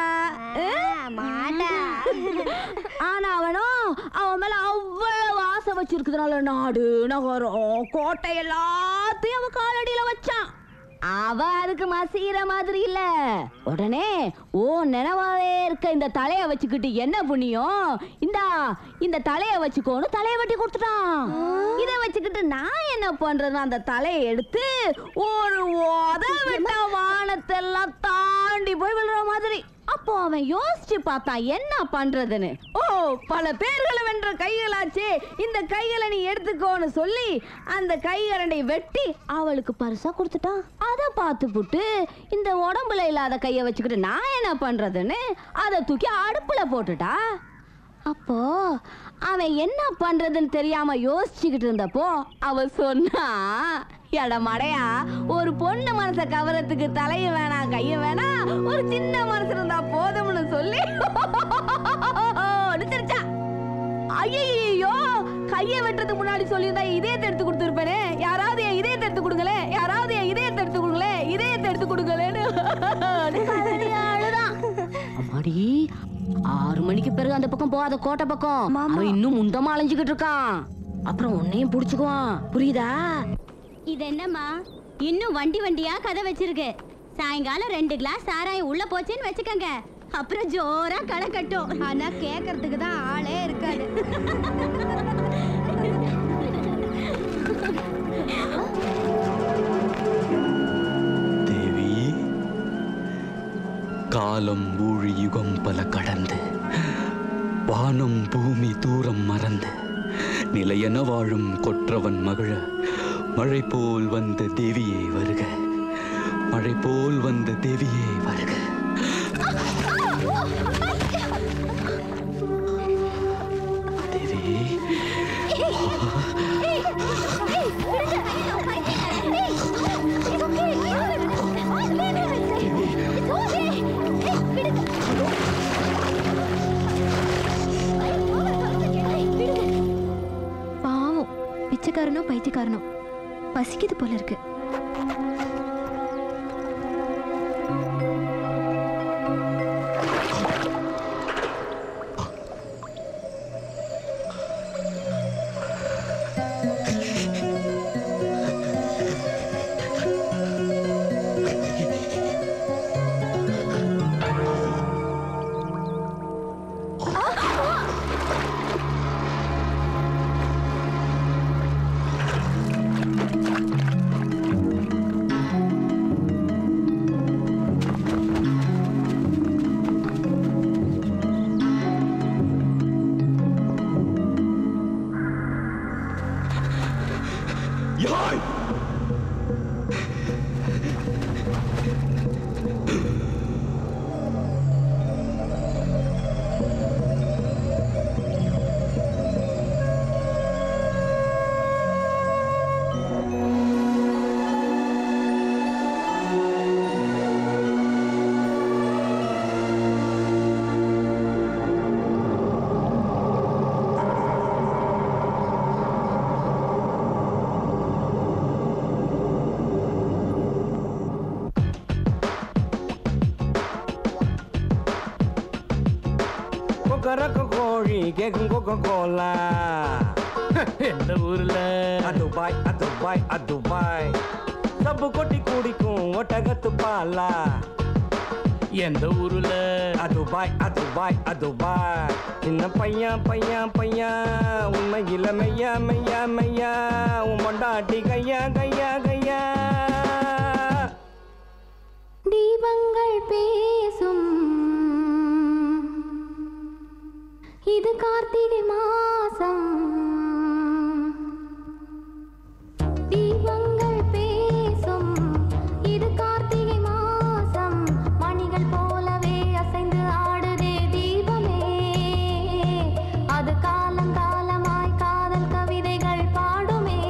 ஆனா அவனும் அவன் மேல அவ்வளவு ஆசை வச்சிருக்கிறதுனால நாடு நகரம் கோட்டை எல்லாத்தையும் அவன் காலடியில வச்சான். அவ அதுக்கு மசீர மாதிரி இல்ல. உடனே ஓ நினைவாவே இருக்க இந்த தலைய வச்சுக்கிட்டு என்ன புண்ணியம், இந்த தலைய வச்சுக்கோன்னு தலைய வெட்டி கொடுத்துட்டான். இத வச்சுக்கிட்டு நான் என்ன பண்றேன்னு அந்த தலையை எடுத்து ஒரு உத விட்ட வானத்தெல்லாம் தாண்டி போய் விழுற மாதிரி. அப்போ அவன் யோசிச்சு பார்த்தான் என்ன பண்றதுன்னு. ஓ பல பேர்களை வென்ற கைகளாச்சே, இந்த கைகளை நீ எடுத்துக்கோன்னு சொல்லி அந்த கைகரண்டை வெட்டி அவளுக்கு பரிசா கொடுத்துட்டான். அதை பார்த்து புட்டு இந்த உடம்புல இல்லாத கையை வச்சுக்கிட்டு நான் என்ன பண்றதுன்னு அதை தூக்கி அடுப்புல போட்டுட்டா. அப்போ அவன் என்ன பண்றதுன்னு தெரியாம யோசிச்சுக்கிட்டு இருந்தப்போ அவ சொன்னா, எடமடையா ஒரு பொண்ணு மனச கவரத்துக்கு தலையும் வேணாம் கையும் வேணாம், ஒரு சின்ன மனசு இருந்தா போதும்னு சொல்லி நிறுத்திருச்சா. ஐயோ கையை வெட்டுறதுக்கு முன்னாடி சொல்லியிருந்தா இதயத்தை எடுத்து கொடுத்துருப்பேனே, யாராவது என் இதயத்தை எடுத்து கொடுங்களே, யாராவது என் இதயத்தை எடுத்து கொடுங்களே, இதயத்தை எடுத்து கொடுங்களேன்னு அழுதான். அம்மாடி 6 மணிக்கு பிறகு அந்த பக்கம் போகாத கோட்டை பக்கம் அவன் இன்னும் முண்டமா அலைஞ்சுக்கிட்டு இருக்கான். அப்புறம் உன்னையும் புடிச்சுக்குவான், புரியுதா? இது என்னம்மா இன்னும் வண்டியா கதை வச்சிருக்கு. சாயங்காலம் 2 கிளாஸ் சாராயம் உள்ள போச்சுன்னு வச்சுக்கங்க, அப்புறம் ஜோரா களை கட்டும். ஆனா கேட்கறதுக்கு தான் ஆளே இருக்காது. தேவி, காலம் ஊழி யுகம் பல கடந்து வானம் பூமி தூரம் மறந்து நிலையென வாழும் கொற்றவன் மகிழ மழை போல் வந்த தேவியே வருக, மழை போல் வந்த தேவியே வருக. தேவி பாவம் பிச்சைக்காரனோ பைத்தியக்காரனோ பசிக்குது போல இருக்கு. கோழி கேக்கும் கோகோ கோலா. எந்த ஊர்ல? Dubai Dubai Dubai. சப்பு கொட்டி குடிக்கும் ஒட்டகத்து பாலா. எந்த ஊருல? Dubai Dubai Dubai. சின்ன பையன் பையன் பையன் உண்மையில மையா மையா மையா உன் பொண்டாட்டி கையா கையா கையா. தீபங்கள் பேசும் இது கார்த்திகை மாசம். தீபங்கள் பேசும் இது கார்த்திகை மாசம். மணிகள் போலவே அசைந்து ஆடுதே தீபமே. அது காலங்காலமாய் காதல் கவிதைகள் பாடுமே.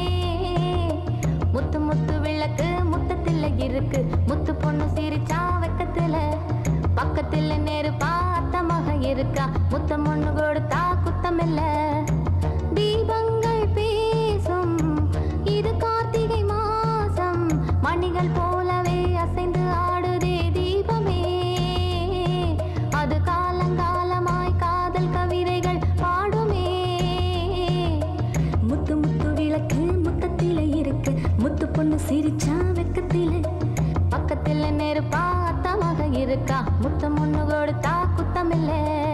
முத்து முத்து விளக்கு முத்தத்தில் இருக்கு. முத்து பொண்ணு சிரிச்சா வெக்கத்துல. பக்கத்தில் நெருப்பா அத்தமாக இருக்கா. முத்தம் ஒண்ணு கொடுத்தா குத்தமில்ல. தீபங்கள் பேசும் இது கார்த்திகை மாசம். மணிகள் போலவே அசைந்து ஆடுதே தீபமே. அது காலங்காலமாய் காதல் கவிதைகள் பாடுமே. முத்து முத்து விளக்கு முத்தத்தில இருக்கு. முத்து பொண்ணு சிரிச்சா வெக்கத்தில. பக்கத்தில் நெருப்பா அத்தமாக இருக்கா. முத்தம் ஒண்ணு கொடுத்தா குத்தமில்ல.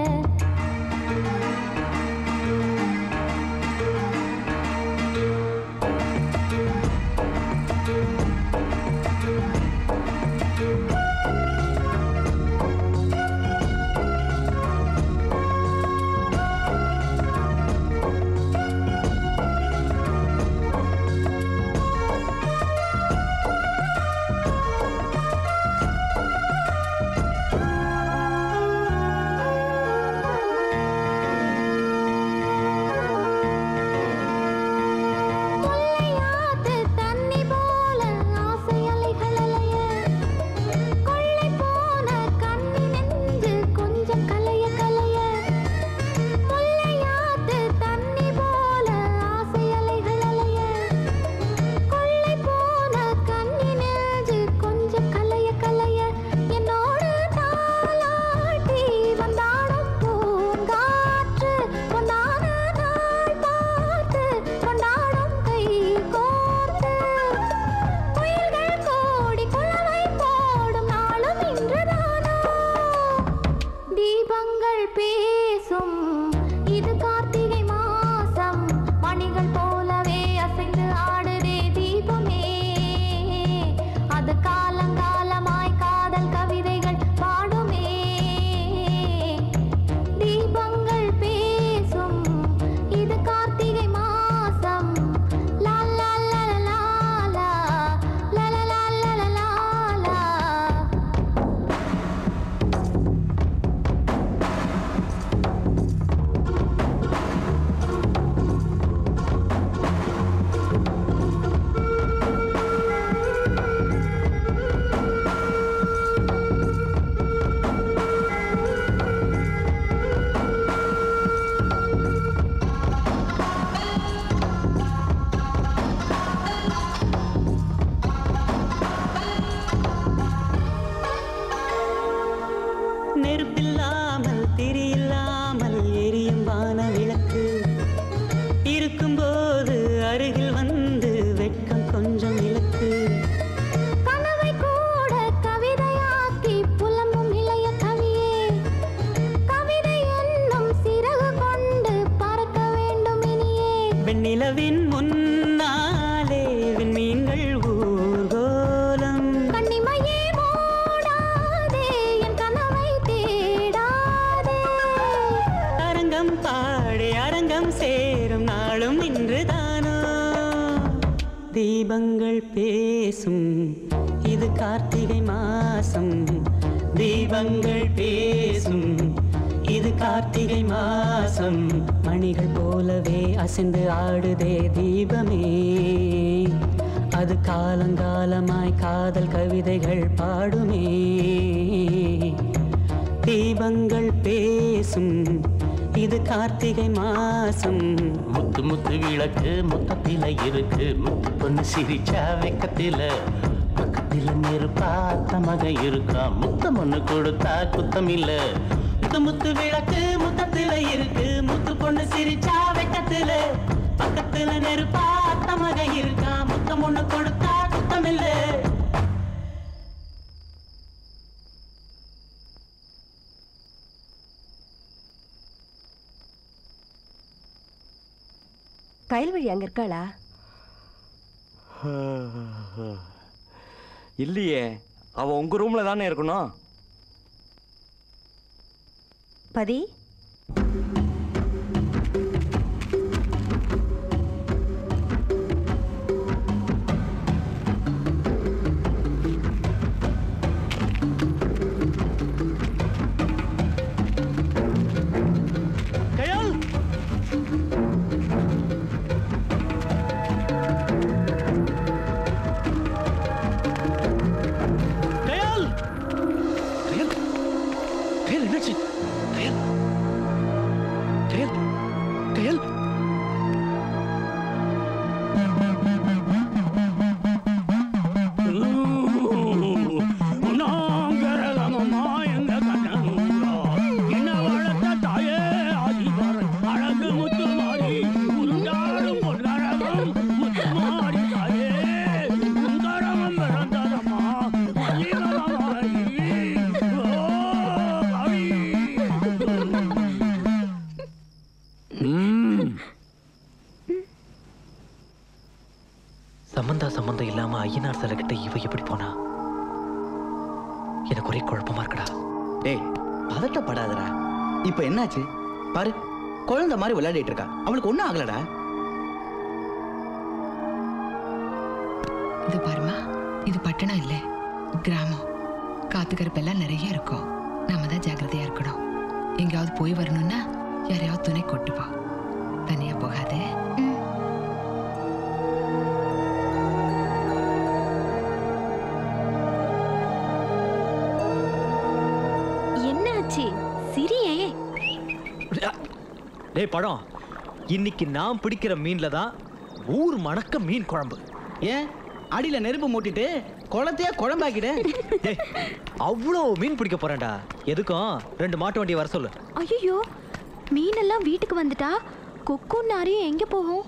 வெண்ணிலவின் முன்னாலே விண்மீன்கள் ஊர்கோலம். கண்ணிமையே மூடாதே, என் கனவை தேடாதே. அரங்கம் பாடி அரங்கம் சேரும் நாளும் இன்றுதானோ. தீபங்கள் பேசும் இது கார்த்திகை மாசம். தீபங்கள் பேசும் இது கார்த்திகை மாசம். மணிகள் போலவே அசைந்து ஆடுதே தீபமே. அது காலங்காலமாய் காதல் கவிதைகள் பாடுமே. தீபங்கள் பேசும் இது கார்த்திகை மாசம். முத்து முத்து விளக்கு முத்தத்தில இருக்கு. முத்து பொண்ணு சிரிச்சா வெக்கத்தில. பக்கத்தில நெருப்பா அத்தமாக இருக்கா. முத்தம் ஒண்ணு கொடுத்தா குத்தம் இல்ல. முத்து முத்து விளக்கு முத்தத்தில இருக்கு. முத்து பொண்ணு சிரிச்சா வெக்கத்தில. பக்கத்தில நெருப்பா அத்தமாக இருக்கா. முத்தம் ஒண்ணு கொடுத்தா குத்தம் இல்ல. கயல்வழி அங்க இருக்காளா? இல்லையே, அவ உங்க ரூம்ல தானே இருக்கணும். பதி சம்பந்தம் இல்லாம ஐயனார் சிலை கிட்ட இவ எப்படி போனா? எனக்கு ஒரே குழப்பமா இருக்குடா. டேய், பதட்டப்படாதடா. இப்ப என்னாச்சு பாரு, குழந்தை மாதிரி விளையாடிட்டு இருக்கா. அவளுக்கு ஒண்ணும் ஆகலடா. இது பாருமா, இது பட்டணம் இல்லை, கிராமம். காத்து கருப்பெல்லாம் நிறைய இருக்கும். நாம தான் ஜாக்கிரதையா இருக்கணும். எங்கேயாவது போய் வரணும்னா யாரையாவது துணை கொட்டுப்பா. தனியா போகாதே. சிரியே. டேய் படம், இன்னைக்கு நான் பிடிக்கிற மீன்ல தான் ஊர் மணக்க மீன் குழம்பு. ஏன் அடியில நெருப்பு மூட்டிட்டு குளத்தையே குழம்பாக்கிடு. அவ்வளோ மீன் பிடிக்க போறேன்டா. எதுக்கும் 2 மாட்டு வண்டியை வர சொல்லு. ஐயோ, மீனெல்லாம் வீட்டுக்கு வந்துட்டா கொக்கும் நாரியும் எங்க போகும்?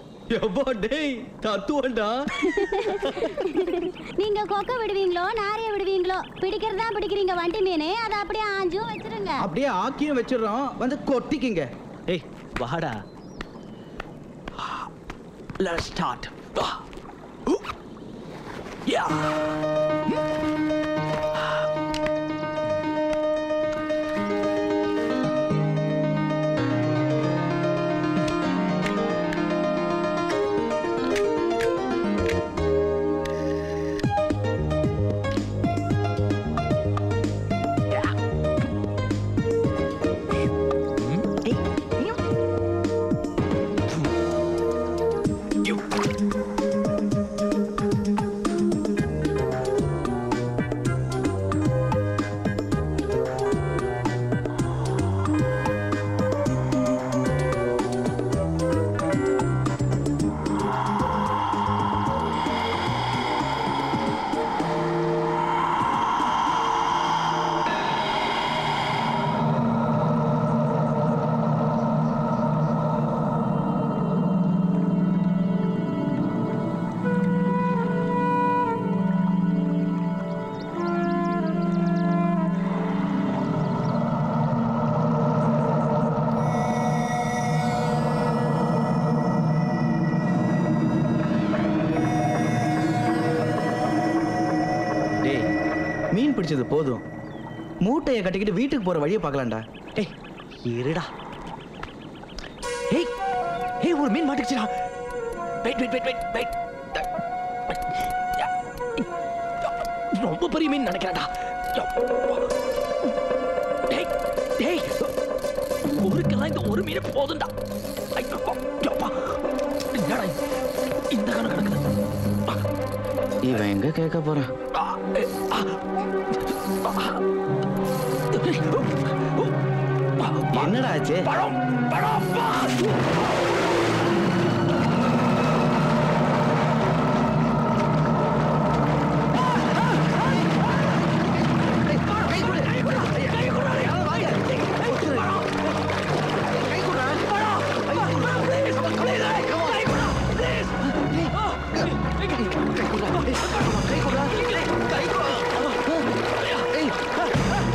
நீங்க கொக்க விடுவீங்களோ நாரிய விடுவீங்களோ? பிடிக்கிறதா பிடிக்கிறீங்க வண்டி மீனே, அதை அப்படியே ஆஞ்சும் வச்சிருங்க. அப்படியே ஆக்கியும் வச்சிடுறோம், வந்து கொட்டிக்கிங்க. ஏய் வாடா. Let's start. Yeah. பிடிச்சது போதும், மூட்டையை கட்டிக்கிட்டு வீட்டுக்கு போற வழியை பார்க்கலாம்டா. ஏய் இருடா. ஏய் ஏய், ஒரு மீன் மாட்டிக்கிச்சுடா. Wait wait wait wait. ரொம்ப பெரிய மீன் நினைக்கிறேன்டா. டேய் டேய், ஊருக்கெல்லாம் இந்த ஒரு மீன் போதும்டா. என்னடா இந்த கணக்கு நடக்குது? இவன் எங்க கேட்க போறான்? என்னடா ஆச்சு?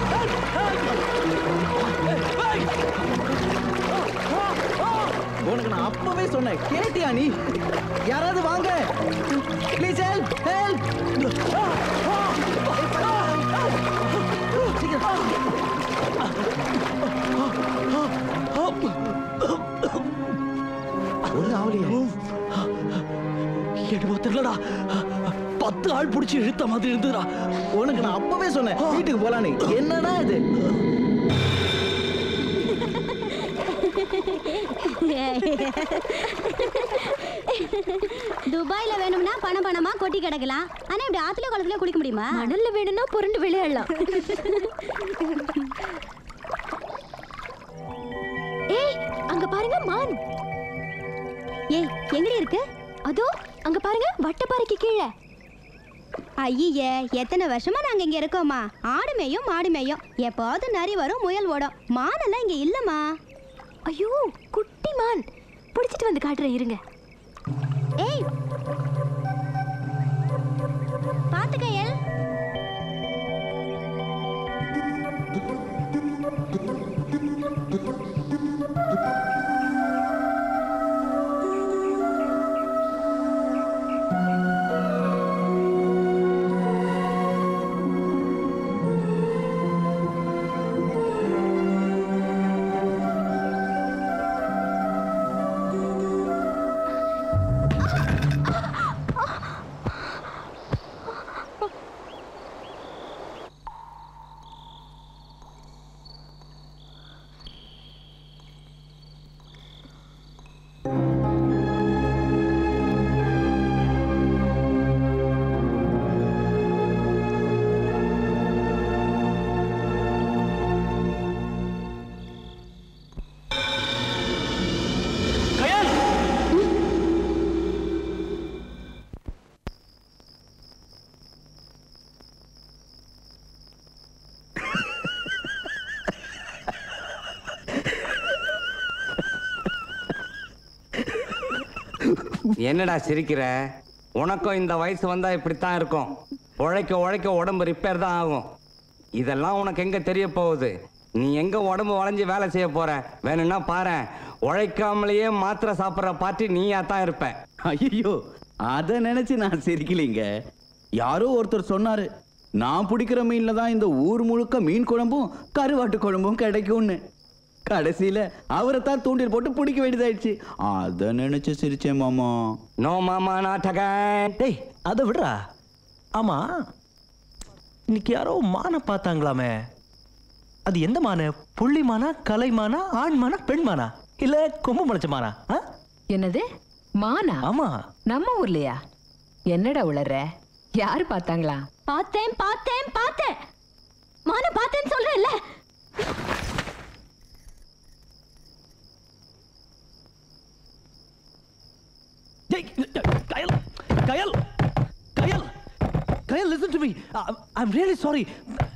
உனக்கு கேட்டியா நீ? யாராவது வாங்க, ப்ளீஸ் ஹெல்ப் ஹெல்ப். ஒண்ணு ஆவலியே. என்னமோ தெரியலடா, 10 ஆள் பிடிச்சி இழுத்த மாதிரி இருந்துடா. உனக்கு நான் அப்பவே சொன்னேன் வீட்டுக்கு போலான்னு. என்னடா இது? துபாயில வேணும்னா பணமா கொட்டி கிடக்கலாம். ஆனா இப்படி ஆத்துல குளத்துல குளிக்க முடியுமா? மணல்ல வேணும்னா புரண்டு விளையாடலாம். ஏய், அங்க பாருங்க மான். ஏய், எங்கடி இருக்கு? அதோ அங்க பாருங்க, வட்டப்பாறைக்கு கீழே. ஐயே, எத்தனை வருஷமா நாங்க இங்க இருக்கோமா? ஆடு மேயும் மாடு மேயும், எப்பாவது நரி வரும், முயல் ஓடும். மானெல்லாம் இங்க இல்லம்மா. ஐயோ, குட்டி மான். பிடிச்சிட்டு வந்து காட்டுறேன் இருங்க. ஏய், பாத்து கையல். என்னடா சிரிக்கிற? உனக்கும் இந்த வயசு வந்தா இப்படித்தான் இருக்கும். உழைக்க உழைக்க உடம்பு ரிப்பேர் தான் ஆகும். இதெல்லாம் உனக்கு எங்க தெரிய போகுது? நீ எங்க உடம்பு வளைஞ்சு வேலை செய்ய போற? வேணும்னா பாரு, உழைக்காமலேயே மாத்திரை சாப்பிட்ற பார்ட்டி நீயா தான் இருப்ப. ஐயோ, அதை நினைச்சு நான் சிரிக்கலீங்க. யாரோ ஒருத்தர் சொன்னாரு, நான் பிடிக்கிற மீன்ல தான் இந்த ஊர் முழுக்க மீன் குழம்பும் கருவாட்டு குழம்பும் கிடைக்கும்னு. கடைசியில அவரை தான் தூண்டில் போட்டு பிடிக்க வேண்டியதாயிடுச்சு. அதை நினைச்சு சிரிச்சேன் மாமா. நோ மாமா நாட்டக. டேய், அதை விடுறா. ஆமா, இன்னைக்கு யாரோ மானை பார்த்தாங்களாமே. அது எந்த மானு? புள்ளி மானா, கலை மானா, ஆண் மானா, பெண் மானா, இல்ல கொம்பு முளைச்ச மானா? என்னது மானா? ஆமா, நம்ம ஊர்லயா? என்னடா உளற? யாரு பார்த்தாங்களா? பார்த்தேன் பார்த்தேன் பார்த்தேன். மான பார்த்தேன்னு சொல்றேன்ல. Kyle, Kyle, Kyle, Kyle, listen to me. I'm really sorry.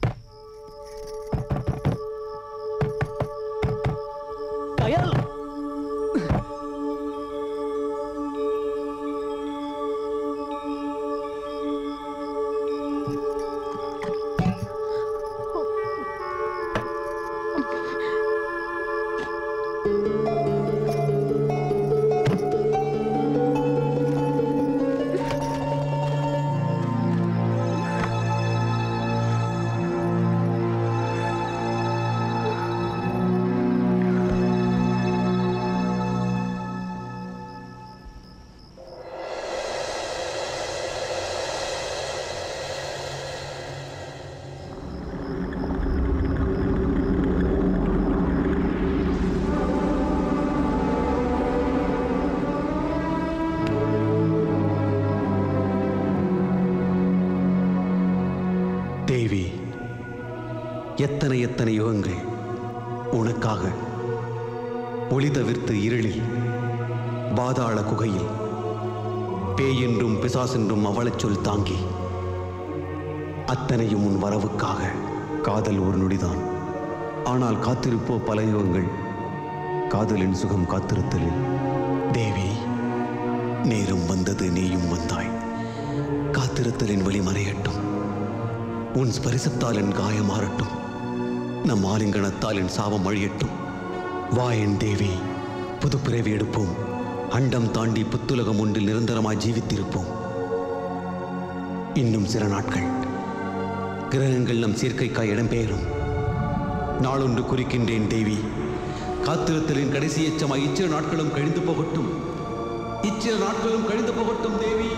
Kyle. தேவி, எத்தனை எத்தனை யுகங்கள் உனக்காக ஒளி தவிர்த்து இருளில் பாதாள குகையில் பேயென்றும் பிசாசென்றும் அவளச் சொல் தாங்கி அத்தனையும் உன் வரவுக்காக. காதல் ஒரு நொடிதான், ஆனால் காத்திருப்போ பல யுகங்கள். காதலின் சுகம் காத்திருத்தலில். தேவி, நேரம் வந்தது, நீயும் வந்தாய். காத்திருத்தலின் வழி மறையட்டும், உன் ஸ்பரிசத்தால் என் காயம் மாறட்டும், நம் ஆலிங்கனத்தால் என் சாபம் அழியட்டும். வா என் தேவி, புது பிறவி எடுப்போம், அண்டம் தாண்டி புத்துலகம் ஒன்றில் நிரந்தரமாய் ஜீவித்திருப்போம். இன்னும் சில நாட்கள் கிரகங்கள் நம் சேர்க்கைக்காய் இடம்பெயரும். நாளொன்று குறிக்கின்றேன் தேவி. காத்திருத்தலின் கடைசி எச்சமாய் இச்சில நாட்களும் கழிந்து போகட்டும். இச்சில நாட்களும் கழிந்து போகட்டும் Devi.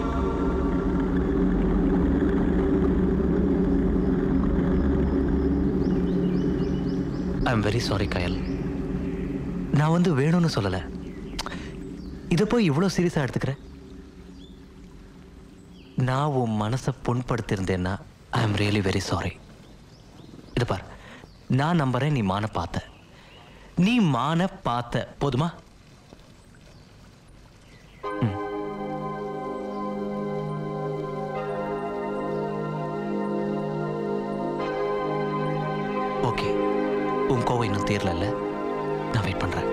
I am very sorry Kayal. நான் வேணும்னு சொல்லலை. இதை போய் இவ்வளோ சீரியஸாக எடுத்துக்கிறேன். நான் உன் மனசை புண்படுத்தியிருந்தேன்னா I am really very sorry. இதை பார், நான் நம்புறேன் நீ மான பார்த்த. நீ மான பார்த்த போதுமா? ஓகே, உன் கோவம் இன்னும் தீரல. நான் வெயிட் பண்றேன்.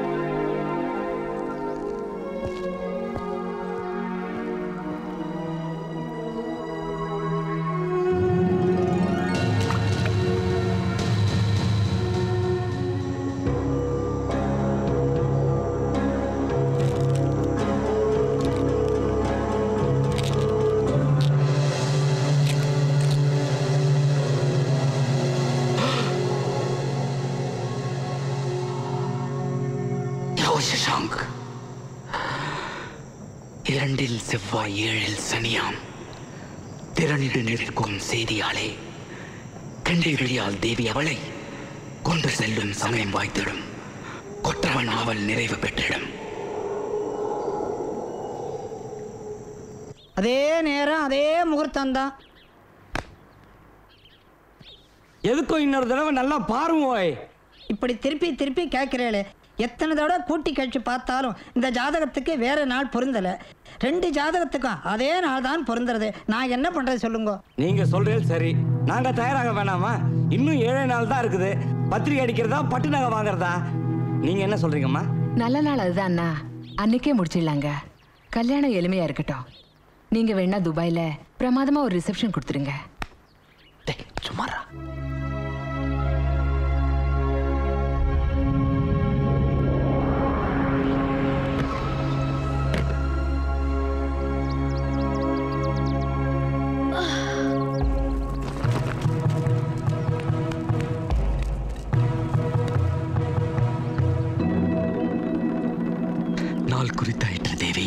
ஷஷாங்க், 2 செவ்வாய் 7 சனியாம். திரண்டு நிற்கும் செய்தியாலே கண்டை விழியால் தேவி அவளை கொண்டு செல்லும் சமயம் வாய்த்திடும். கொற்றவன் அவள் நிறைவு பெற்றிடும். அதே நேரம் அதே முகூர்த்தம் தான். எதுக்கும் இன்னொரு தடவை நல்லா பாருங்க. இப்படி திருப்பி திருப்பி கேட்கிறேளே, எத்தனை தடவை கூட்டி கழிச்சு பார்த்தாலும் இந்த ஜாதகத்துக்கு வேற நாள் பொருந்தல. 2 ஜாதகத்துக்கும் அதே நாள் தான் பொருந்துறது. நான் என்ன பண்றது சொல்லுங்க. நீங்க சொல்றது சரி, நாங்க தயாராக வேணாமா? இன்னும் 7 நாள் தான் இருக்குது. பத்திரிகை அடிக்கிறதா பட்டு நகை வாங்குறதா? நீங்க என்ன சொல்றீங்கம்மா? நல்ல நாள் அதுதான் அண்ணா, அன்னைக்கே முடிச்சிடலாங்க. கல்யாணம் எளிமையா இருக்கட்டும். நீங்க வேணா துபாயில பிரமாதமா ஒரு ரிசப்ஷன் கொடுத்துருங்க. சும்மாரா. நாள் குறித்தாயிற்று தேவி.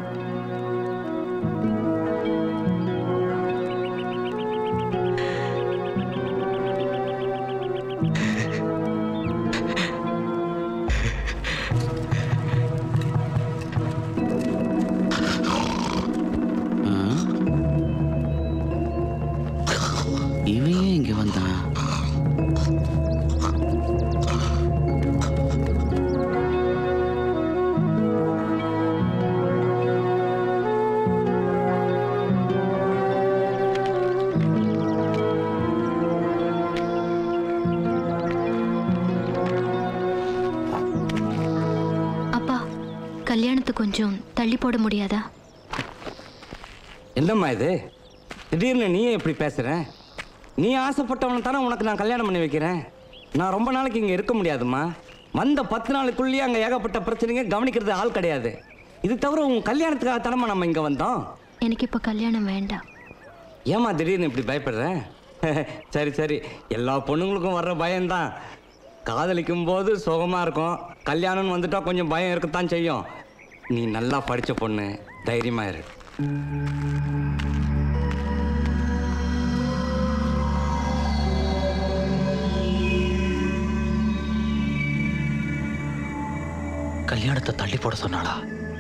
இவன் இங்க வந்தான். அப்பா, கல்யாணத்தை கொஞ்சம் தள்ளி போட முடியாதா? என்னம்மா இது? திடீர்னு நீ எப்படி பேசுற? நீ ஆசைப்பட்டவனை தானே உனக்கு நான் கல்யாணம் பண்ணி வைக்கிறேன். நான் ரொம்ப நாளைக்கு இங்கே இருக்க முடியாதும்மா. வந்த 10 நாளுக்குள்ளேயே அங்கே ஏகப்பட்ட பிரச்சனைங்க, கவனிக்கிறது ஆள் கிடையாது. இது தவிர உன் கல்யாணத்துக்காக தானம்மா நம்ம இங்கே வந்தோம். எனக்கு இப்போ கல்யாணம் வேண்டாம். ஏம்மா திடீர்னு இப்படி பயப்படுற? சரி சரி, எல்லா பொண்ணுங்களுக்கும் வர்ற பயம்தான். காதலிக்கும் போது சுகமாக இருக்கும், கல்யாணம்னு வந்துட்டா கொஞ்சம் பயம் இருக்கத்தான் செய்யும். நீ நல்லா படித்த பொண்ணு, தைரியமா இரு. கல்யாணத்தை தள்ளி போட சொன்னாளா?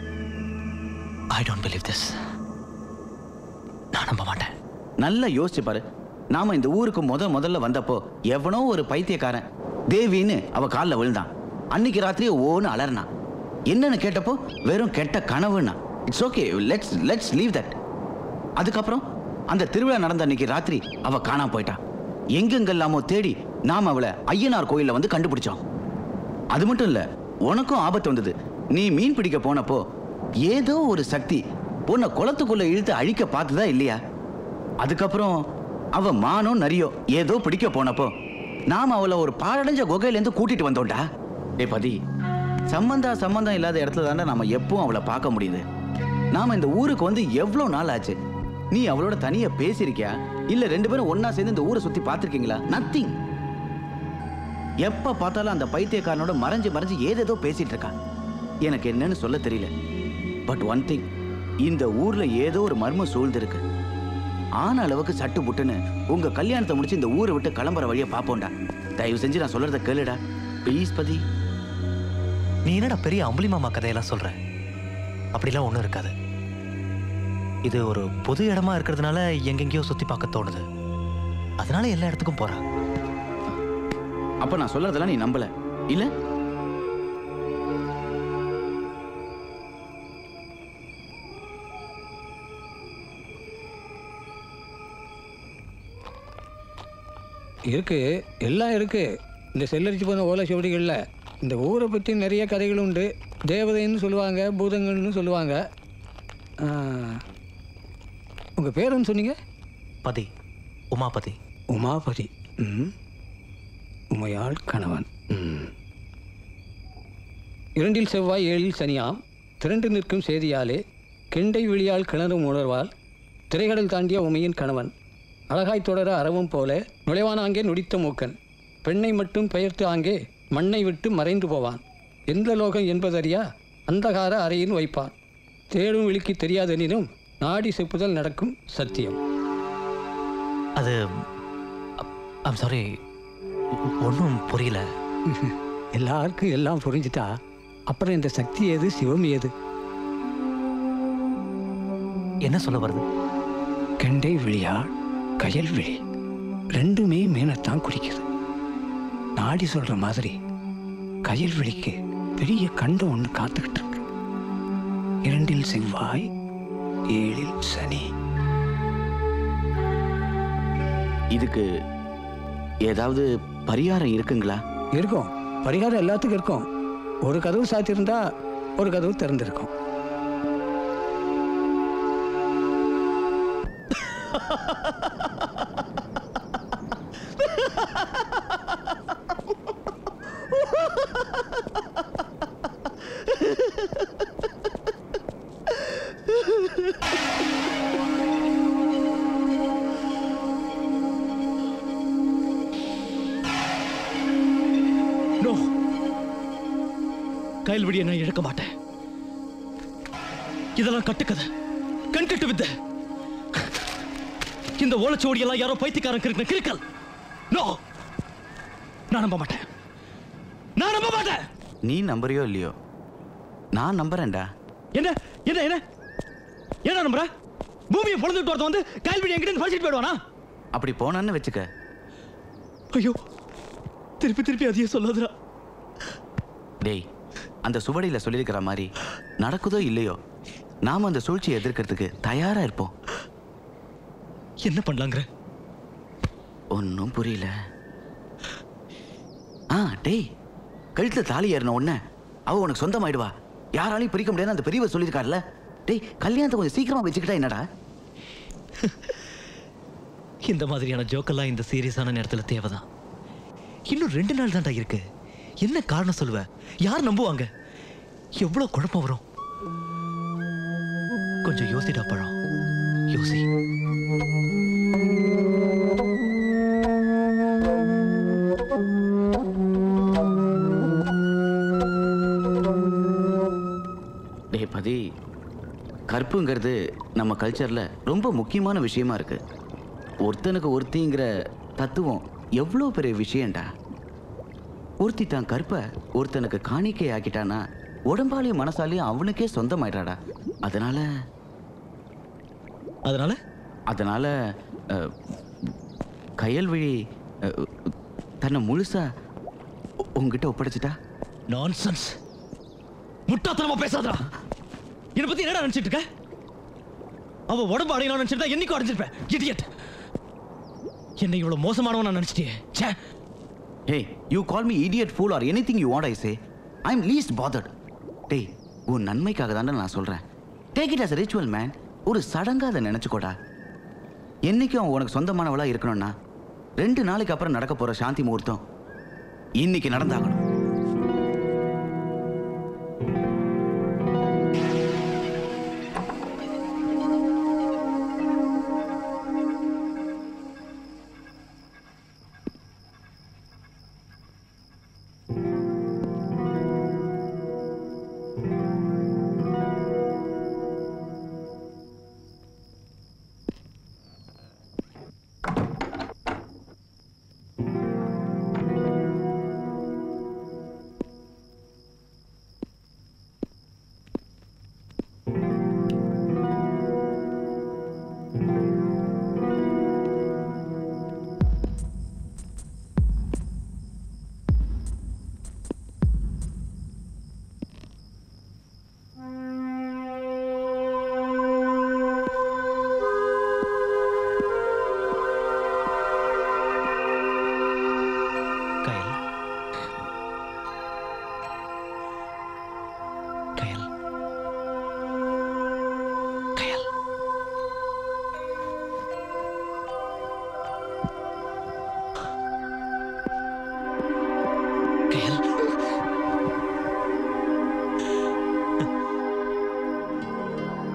I don't believe this. நான் நம்ப மாட்டேன். நல்லா யோசிச்சு பாரு. நாம இந்த ஊருக்கு முதல்ல வந்தப்போ எவனோ ஒரு பைத்தியக்காரன் தேவின்னு அவ காலில் விழுந்தான். அன்னைக்கு ராத்திரியே ஓன்னு அலர்னா. என்னன்னு கேட்டப்போ வெறும் கெட்ட கனவுன்னா. It's okay, let's leave that. அதுக்கப்புறம் அந்த திருவிழா நடந்த அன்னைக்கு ராத்திரி அவ காணாம போயிட்டான். எங்கெங்கெல்லாமோ தேடி நாம அவளை ஐயனார் கோயிலில் வந்து கண்டுபிடிச்சோம். அது மட்டும் இல்ல, உனக்கும் ஆபத்து வந்தது. நீ மீன் பிடிக்க போனப்போ ஏதோ ஒரு சக்தி உன்னை குளத்துக்குள்ள இழுத்து அழிக்க பார்த்ததா இல்லையா? அதுக்கப்புறம் அவ மானோ நரியோ ஏதோ பிடிக்க போனப்போ நாம அவளை ஒரு பாழடைஞ்ச குகையிலேருந்து கூட்டிட்டு வந்தோம்டா. டே பதி, சம்பந்தம் இல்லாத இடத்துல தானே நம்ம எப்பவும் அவளை பார்க்க முடியுது. நாம இந்த ஊருக்கு வந்து எவ்வளவு நாள் ஆச்சு? நீ அவளோட தனியா பேசியிருக்கியா இல்ல 2 பேரும் ஒன்னா சேர்ந்து இந்த ஊரை சுத்தி பார்த்திருக்கீங்களா? நத்திங். எப்ப பார்த்தாலும் அந்த பைத்தியக்காரனோட மறைஞ்சு ஏதேதோ பேசிட்டு இருக்கா. எனக்கு என்னன்னு சொல்ல தெரியல. பட் ஒன் திங், இந்த ஊர்ல ஏதோ ஒரு மர்மம் சூழ்ந்து இருக்கு. ஆன அளவுக்கு சட்டு புட்டுன்னு உங்க கல்யாணத்தை முடிச்சு இந்த ஊரை விட்டு கிளம்புற வழியை பார்ப்போம்டா. தயவு செஞ்சு நான் சொல்றத கேளுடா ப்ளீஸ் பதி. நீ என்னடா பெரிய அம்புலி மாமா கதையெல்லாம் சொல்ற? அப்படிலாம் ஒன்றும் இருக்காது. இது ஒரு பொது இடமா இருக்கிறதுனால எங்கெங்கேயோ சுத்தி பார்க்க தோணுது. அதனால எல்லா இடத்துக்கும் போறா. அப்ப நான் சொல்றதெல்லாம் நீ நம்பல இல்ல? இருக்கு, எல்லாம் இருக்கு. இந்த செல்லரிச்சு போன ஓலை சுவடிகளில் இந்த ஊரை பற்றி நிறைய கதைகள் உண்டு. தேவதைன்னு சொல்லுவாங்க, பூதங்கள்னு சொல்லுவாங்க. உங்கள் பேருன்னு சொன்னீங்க? பதி, உமாபதி. உமாபதி. உமையாள் கணவன். 2 செவ்வாய் 7 சனியாம் திரண்டு நிற்கும் செய்தியாலே கெண்டை விழியால் கிணறும் உணர்வால் திரைகடல் தாண்டிய உமையின் கணவன் அழகாய் தொடர அறவும் போல நுழைவான ஆங்கே நுடித்த மூக்கன் பெண்ணை மட்டும் பெயர்த்து ஆங்கே மண்ணை விட்டு மறைந்து போவான். எந்த லோகம் என்பதறியா அந்தகார அறையில் வைப்பான். தேடும் விழிக்கு தெரியாதெனினும் நாடி செப்புதல் நடக்கும் சத்தியம். அது ஐம் சாரி, ஒன்றும் புரியல. எல்லாருக்கும் எல்லாம் புரிஞ்சுட்டா அப்புறம் இந்த சக்தி ஏது, சிவம் ஏது? என்ன சொல்ல வருது? கெண்டை விழியா கயல் விழி ரெண்டுமே மீனைத்தான் குடிக்குது. நாடி சொல்ற மாதிரி கயல் விழிக்கு பெரிய கண்டம் ஒன்று காத்துக்கிட்டு இருக்கு. 2 செவ்வாய் 7 சனி. இதுக்கு ஏதாவது பரிகாரம் இருக்குங்களா? இருக்கும், பரிகாரம் எல்லாத்துக்கும் இருக்கும். ஒரு கதவு சாத்தியிருந்தா ஒரு கதவு திறந்திருக்கும். கைல்வடியை நான் இழக்க மாட்டேன். இதெல்லாம் கட்டுக்கதை, கண்கட்டு வித்தை. இந்த ஓலைச்சுவடியெல்லாம் யாரோ பைத்தியக்காரன் கிறுக்கல். நோ, நான் நம்ப மாட்டேன். நான் நம்ப மாட்டேன். நீ நம்புறியோ இல்லையோ, நான் நம்புறேன்டா. என்ன என்ன என்ன என்ன நம்புற? பூமியை பொழுதுட்டு ஒருத்தன் வந்து கைல்வடி என்கிட்ட படிச்சுட்டு போயிடுவானா? அப்படி போனான்னு வச்சுக்க. ஐயோ, திருப்பி அதையே சொல்லாதடா. டேய், அந்த சுவடியில சொல்லியிருக்கிற மாதிரி நடக்குதோ இல்லையோ, நாம அந்த சூழ்ச்சியை எதிர்க்கிறதுக்கு தயாரா இருப்போம். என்ன பண்ணலாங்கிற? ஒன்னும் புரியல. டேய், கழுத்துல தாலி ஏறின உடனே அவ உனக்கு சொந்தமாயிடுவா. யாராலையும் பிரிக்க முடியாது அந்த பெரியவர் சொல்லியிருக்காருல்ல. டேய், கல்யாணத்தை கொஞ்சம் சீக்கிரமா வச்சுக்கிட்டா என்னடா? இந்த மாதிரியான ஜோக்கெல்லாம் இந்த சீரியஸான நேரத்தில் தேவைதான். இன்னும் 2 நாள் தான்டா இருக்கு. என்ன காரணம் சொல்லுவ? யார் நம்புவாங்க? எவ்வளவு குழப்பம் வரும். கொஞ்சம் யோசிடா பழம், யோசி. டே பதி, கற்புங்கிறது நம்ம கல்ச்சர்ல ரொம்ப முக்கியமான விஷயமா இருக்கு. ஒருத்தனுக்கு ஒருத்திங்கிற தத்துவம் எவ்வளோ பெரிய விஷயம்டா. ஒருத்தி தான் கற்ப ஒருத்தனுக்கு காணிக்கை ஆக்கிட்டானா உடம்பாலையும் மனசாலையும் அவனுக்கே சொந்தமாயிட்டாடா. அதனால அதனால அதனால கயல்விழி தன்னை முழுசா உங்ககிட்ட ஒப்படைச்சிட்டா. நான்சென்ஸ், முட்டாத்தனமா பேசாதடா. என்னை பத்தி என்னடா நினைச்சிட்டு இருக்க? அவ உடம்பு அடையணும்னு நினைச்சிருந்தா என்னைக்கும் அடைஞ்சிருப்பேன். இடியட், என்னை இவ்வளவு மோசமானவன் நான் நினைச்சிட்டியே. ச்சே. Hey, you call me idiot, fool or anything you want I say. I'm least bothered. டேய், உன் நன்மைக்காக தானே நான் சொல்றேன். Take it as a ritual, man. ஒரு சடங்கா அதை நினைச்சுக்கோடா. என்னைக்கும் அவன் உனக்கு சொந்தமானவளா இருக்கணும்னா 2 நாளைக்கு அப்புறம் நடக்க போற சாந்தி முகூர்த்தம் இன்னைக்கு நடந்தாகணும்.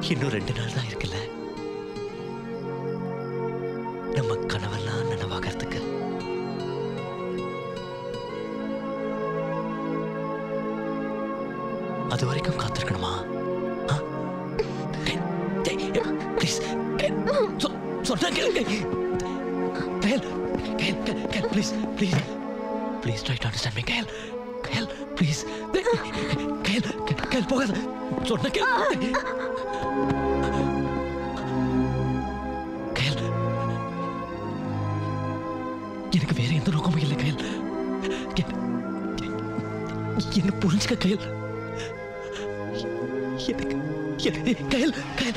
இன்னும் 2 நாள் தான் இருக்குல்ல நம்ம கனவெல்லாம் நனவாகிறதுக்கு. அது வரைக்கும் காத்திருக்கணுமா? ப்ளீஸ் சொன்னா கேளுங்க. Kyle, please try to understand me. Kyle, please. Kyle, போகாத. சொன்னா கேளு. Kyle, எனக்கு வேற எந்த நோக்கமும் இல்லை Kyle. என்ன புரிஞ்சுக்க Kyle. Kyle.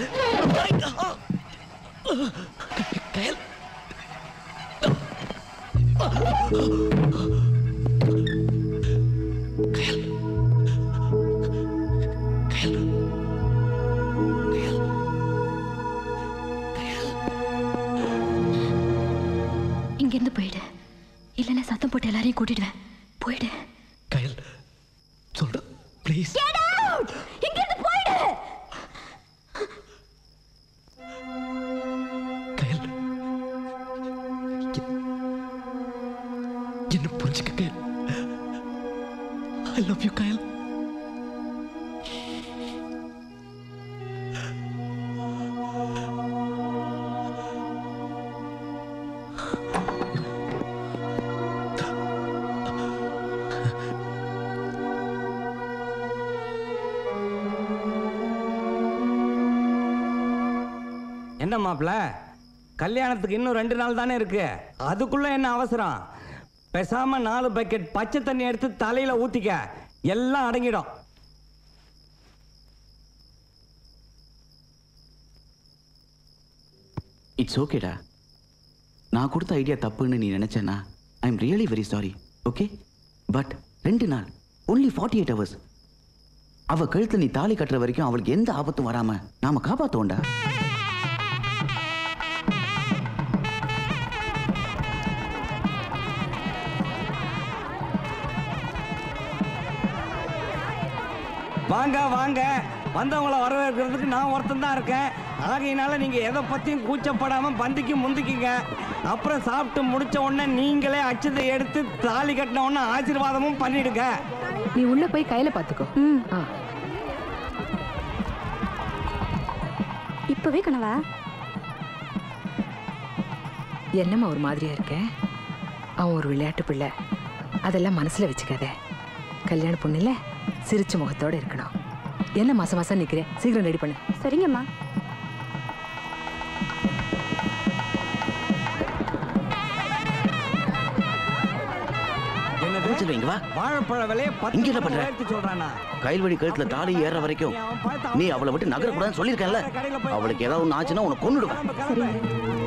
இங்கிருந்து போயிடு, இல்லைன்னா சத்தம் போட்டு எல்லாரையும் கூட்டிடுவேன். போயிடு. Kyle, சொல்ற ப்ளீஸ். இங்கிருந்து போயிடு. என்ன புரிஞ்சுக்க Kyle. I love you Kyle. என்ன மாப்பிள்ள, கல்யாணத்துக்கு இன்னும் 2 நாள் தானே இருக்கு. அதுக்குள்ள என்ன அவசரம்? பேசாம 4 பக்கெட் பச்சை தண்ணி எடுத்து தலையில ஊத்திக்க, எல்லாம் அடங்கிடும். இட்ஸ் ஓகேடா. நான் கொடுத்த ஐடியா தப்புன்னு நீ நினைச்சேன்னா I am really very sorry. Okay, but 2 நாள், only 48 hours. அவ கழுத்துல நீ தாலி கட்டுற வரைக்கும் அவளுக்கு எந்த ஆபத்தும் வராம நாம காப்பாத்தோண்டா. வாங்க வாங்க, வந்தவங்கள வரவேற்கிறதுக்கு நான் ஒருத்தன் தான் இருக்கேன். ஆகையினால நீங்க எதை பத்தியும் கூச்சப்படாம பந்திக்கு முந்திக்கிங்க. அப்புறம் சாப்பிட்டு முடிச்ச உடனே நீங்களே அச்சதை எடுத்து தாலி கட்டின உடனே ஆசீர்வாதமும் பண்ணிடுங்க. நீ உள்ள போய் கையில பாத்துக்கோ. இப்பவே கனவா? என்னம்மா ஒரு மாதிரியா இருக்க? அவன் ஒரு விளையாட்டு பிள்ளை, அதெல்லாம் மனசுல வச்சுக்காத. கல்யாண பொண்ணுல சிரிச்ச முகத்தோட இருக்கணும். என்ன மாசம் மாசம் நிக்கிறேன், சீக்கிரம் ரெடி பண்ணு. சரிங்கம்மா. வாழைப்பழ விலையை இங்க என்ன பண்ற? சொல்றானா? கைல்வழி கழுத்துல தாலி ஏற வரைக்கும் நீ அவளை விட்டு நகரக்கூடாதுன்னு சொல்லியிருக்கேன்ல. அவளுக்கு ஏதாவது ஒன்று ஆச்சுன்னா உனக்கு கொன்னுடுவேன்.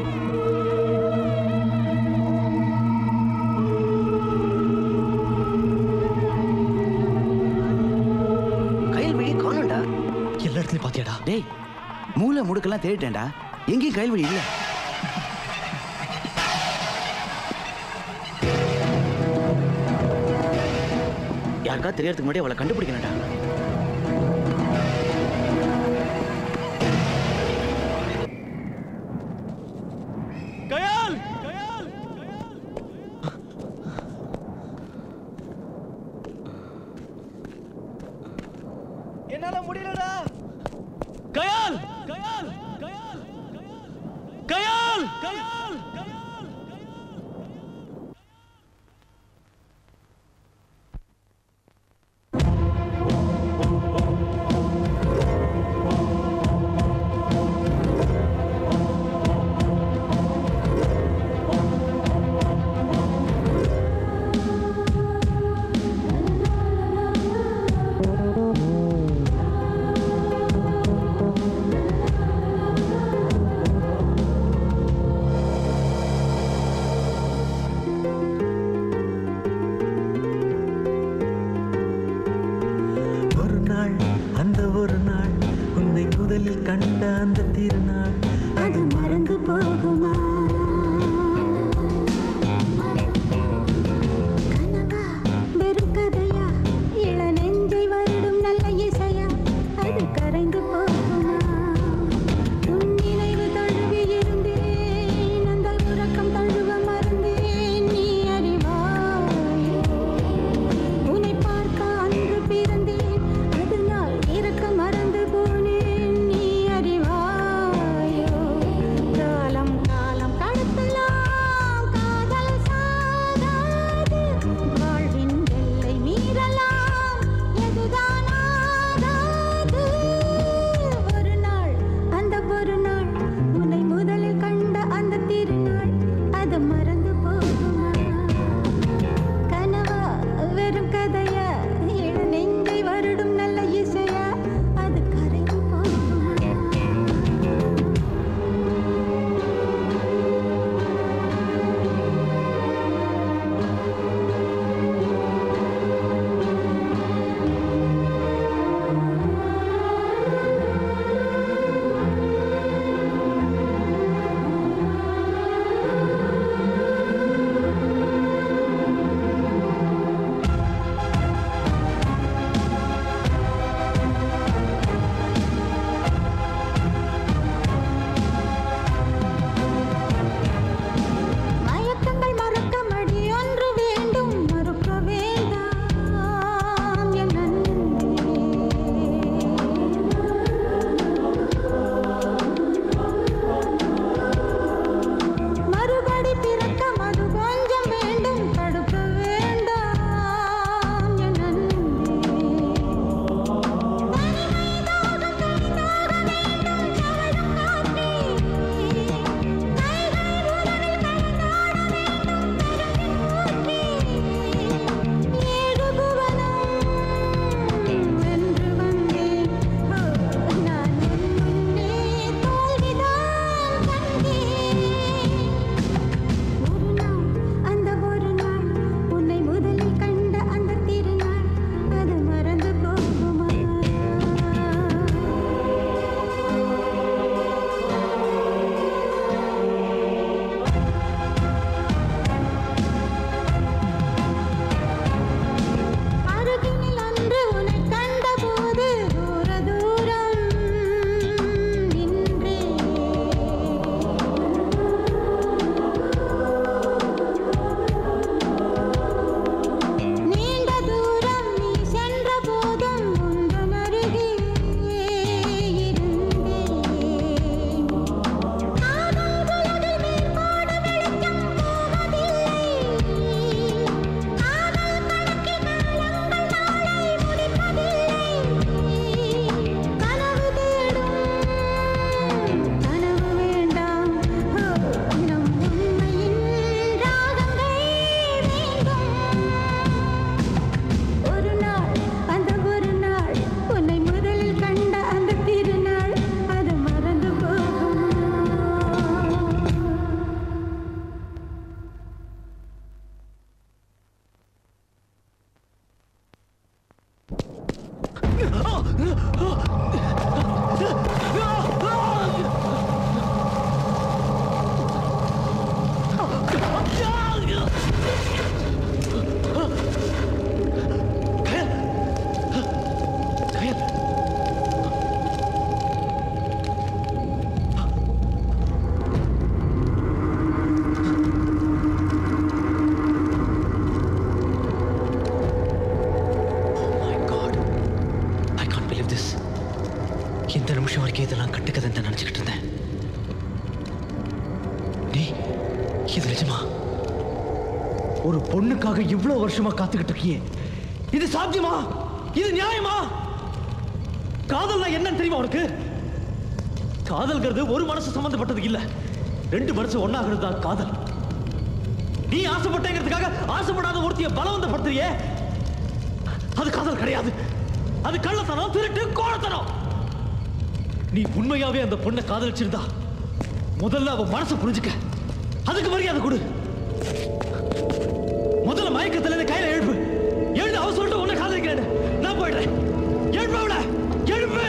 கைல்வழி காணும்டா. எல்லா இடத்துலயும் பாத்தியாடா? டேய், மூளை முடுக்கெல்லாம் தேடிட்டேன்டா, எங்கேயும் கைல்வழி இல்லை. யாருக்கா தெரியறதுக்கு முன்னாடி அவளை கண்டுபிடிக்கணும்டா. கயால், என்னால முடியலடா. கயால், கயால், கயால், கயால். ஒரு பொண்ணுக்காக இவ்வளவு வருஷமா காத்துக்கிட்டு இருக்கியே, இது சாத்தியமா? இது நியாயமா? காதல்னா என்னன்னு தெரியுமா உனக்கு? காதல்ங்கிறது ஒரு மனசு சம்பந்தப்பட்டது இல்ல, ரெண்டு மனசு ஒன்னாகிறது தான் காதல். நீ ஆசைப்பட்டேங்கிறதுக்காக ஆசைப்படாத ஒருத்திய பலவந்தப்படுத்துறியே, அது காதல் கிடையாது. அது கள்ளத்தனம், திருட்டு, கோழத்தனம். நீ உண்மையாவே அந்த பொண்ணை காதலிச்சிருந்தா முதல்ல அவ மனசை புரிஞ்சுக்க, அதுக்கு மரியாதை கொடு. முதல்ல மயக்கத்துல இருந்து கையில எழுப்பு. எழுந்து அவ சொல்லிட்டு உன்னை காதலிக்கிறேன், நான் போயிடுறேன். எழுப்பு அவள, எழுப்பு.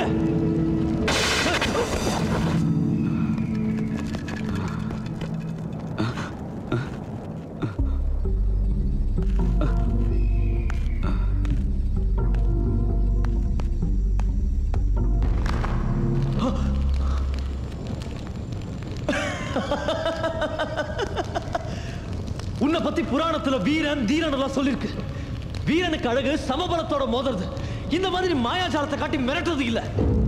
உன்னை பத்தி புராணத்துல வீரன் தீரன் எல்லாம் சொல்லிருக்கு. வீரனுக்கு அழகு சமபலத்தோட மோதுறது, இந்த மாதிரி மாயாஜாலத்தை காட்டி மிரட்டுறது இல்ல.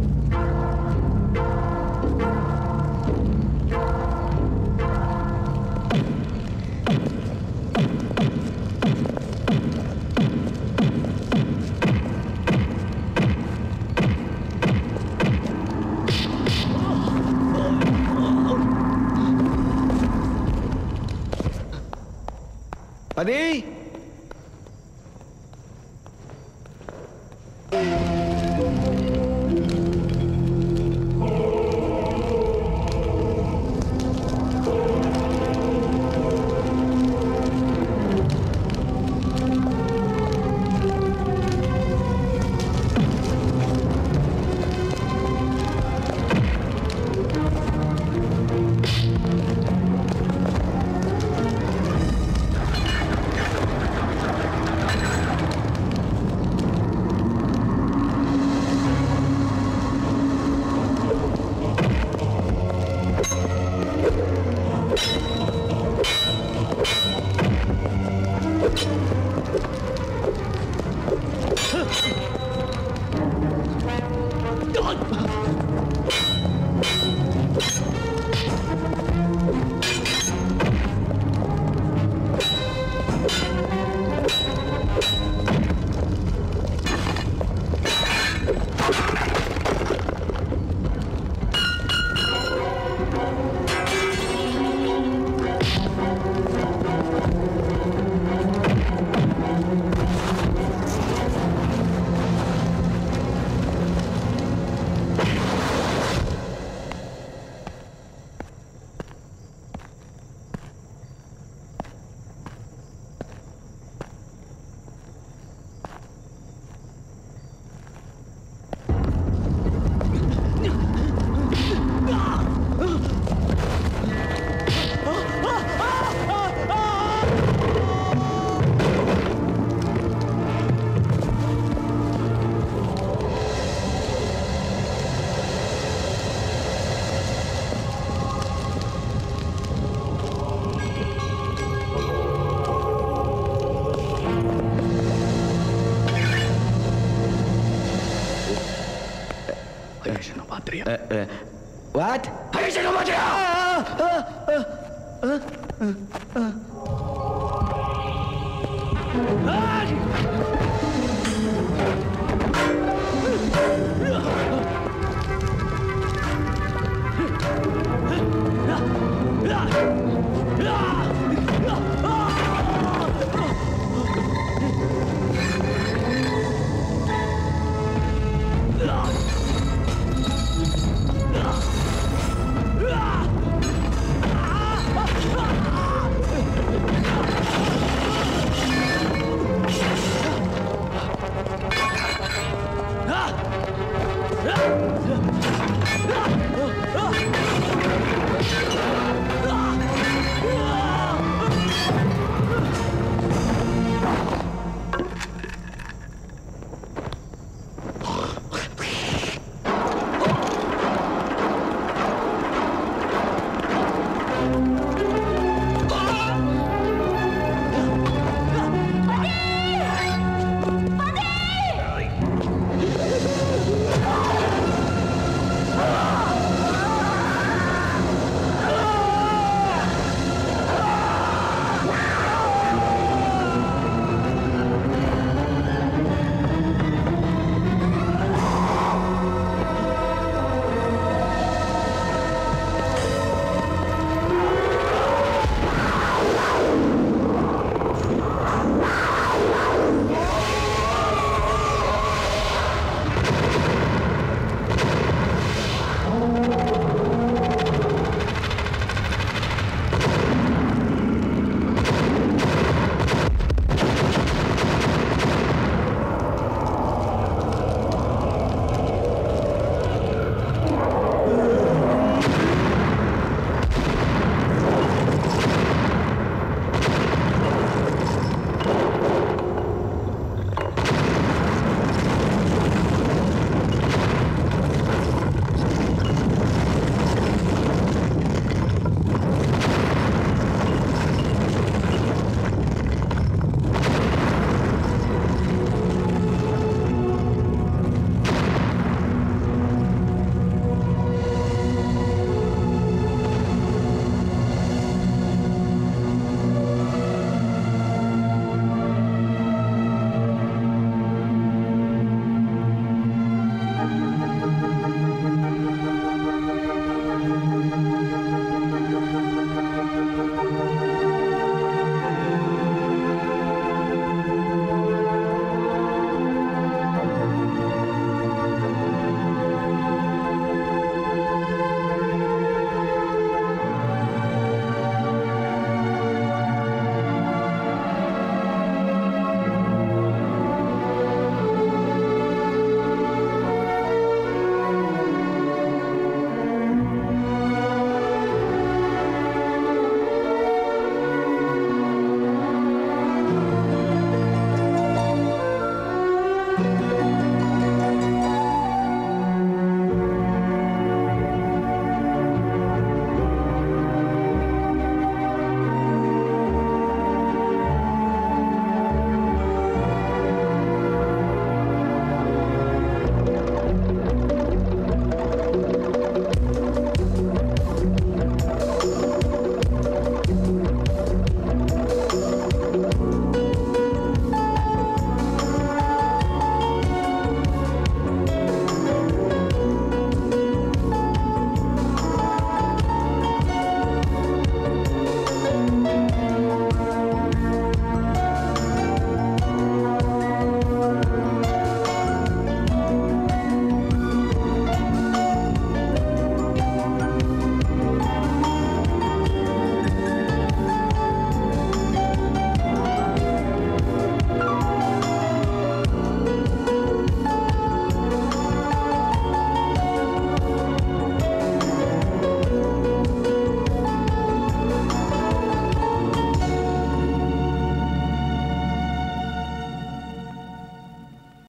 பதி, What?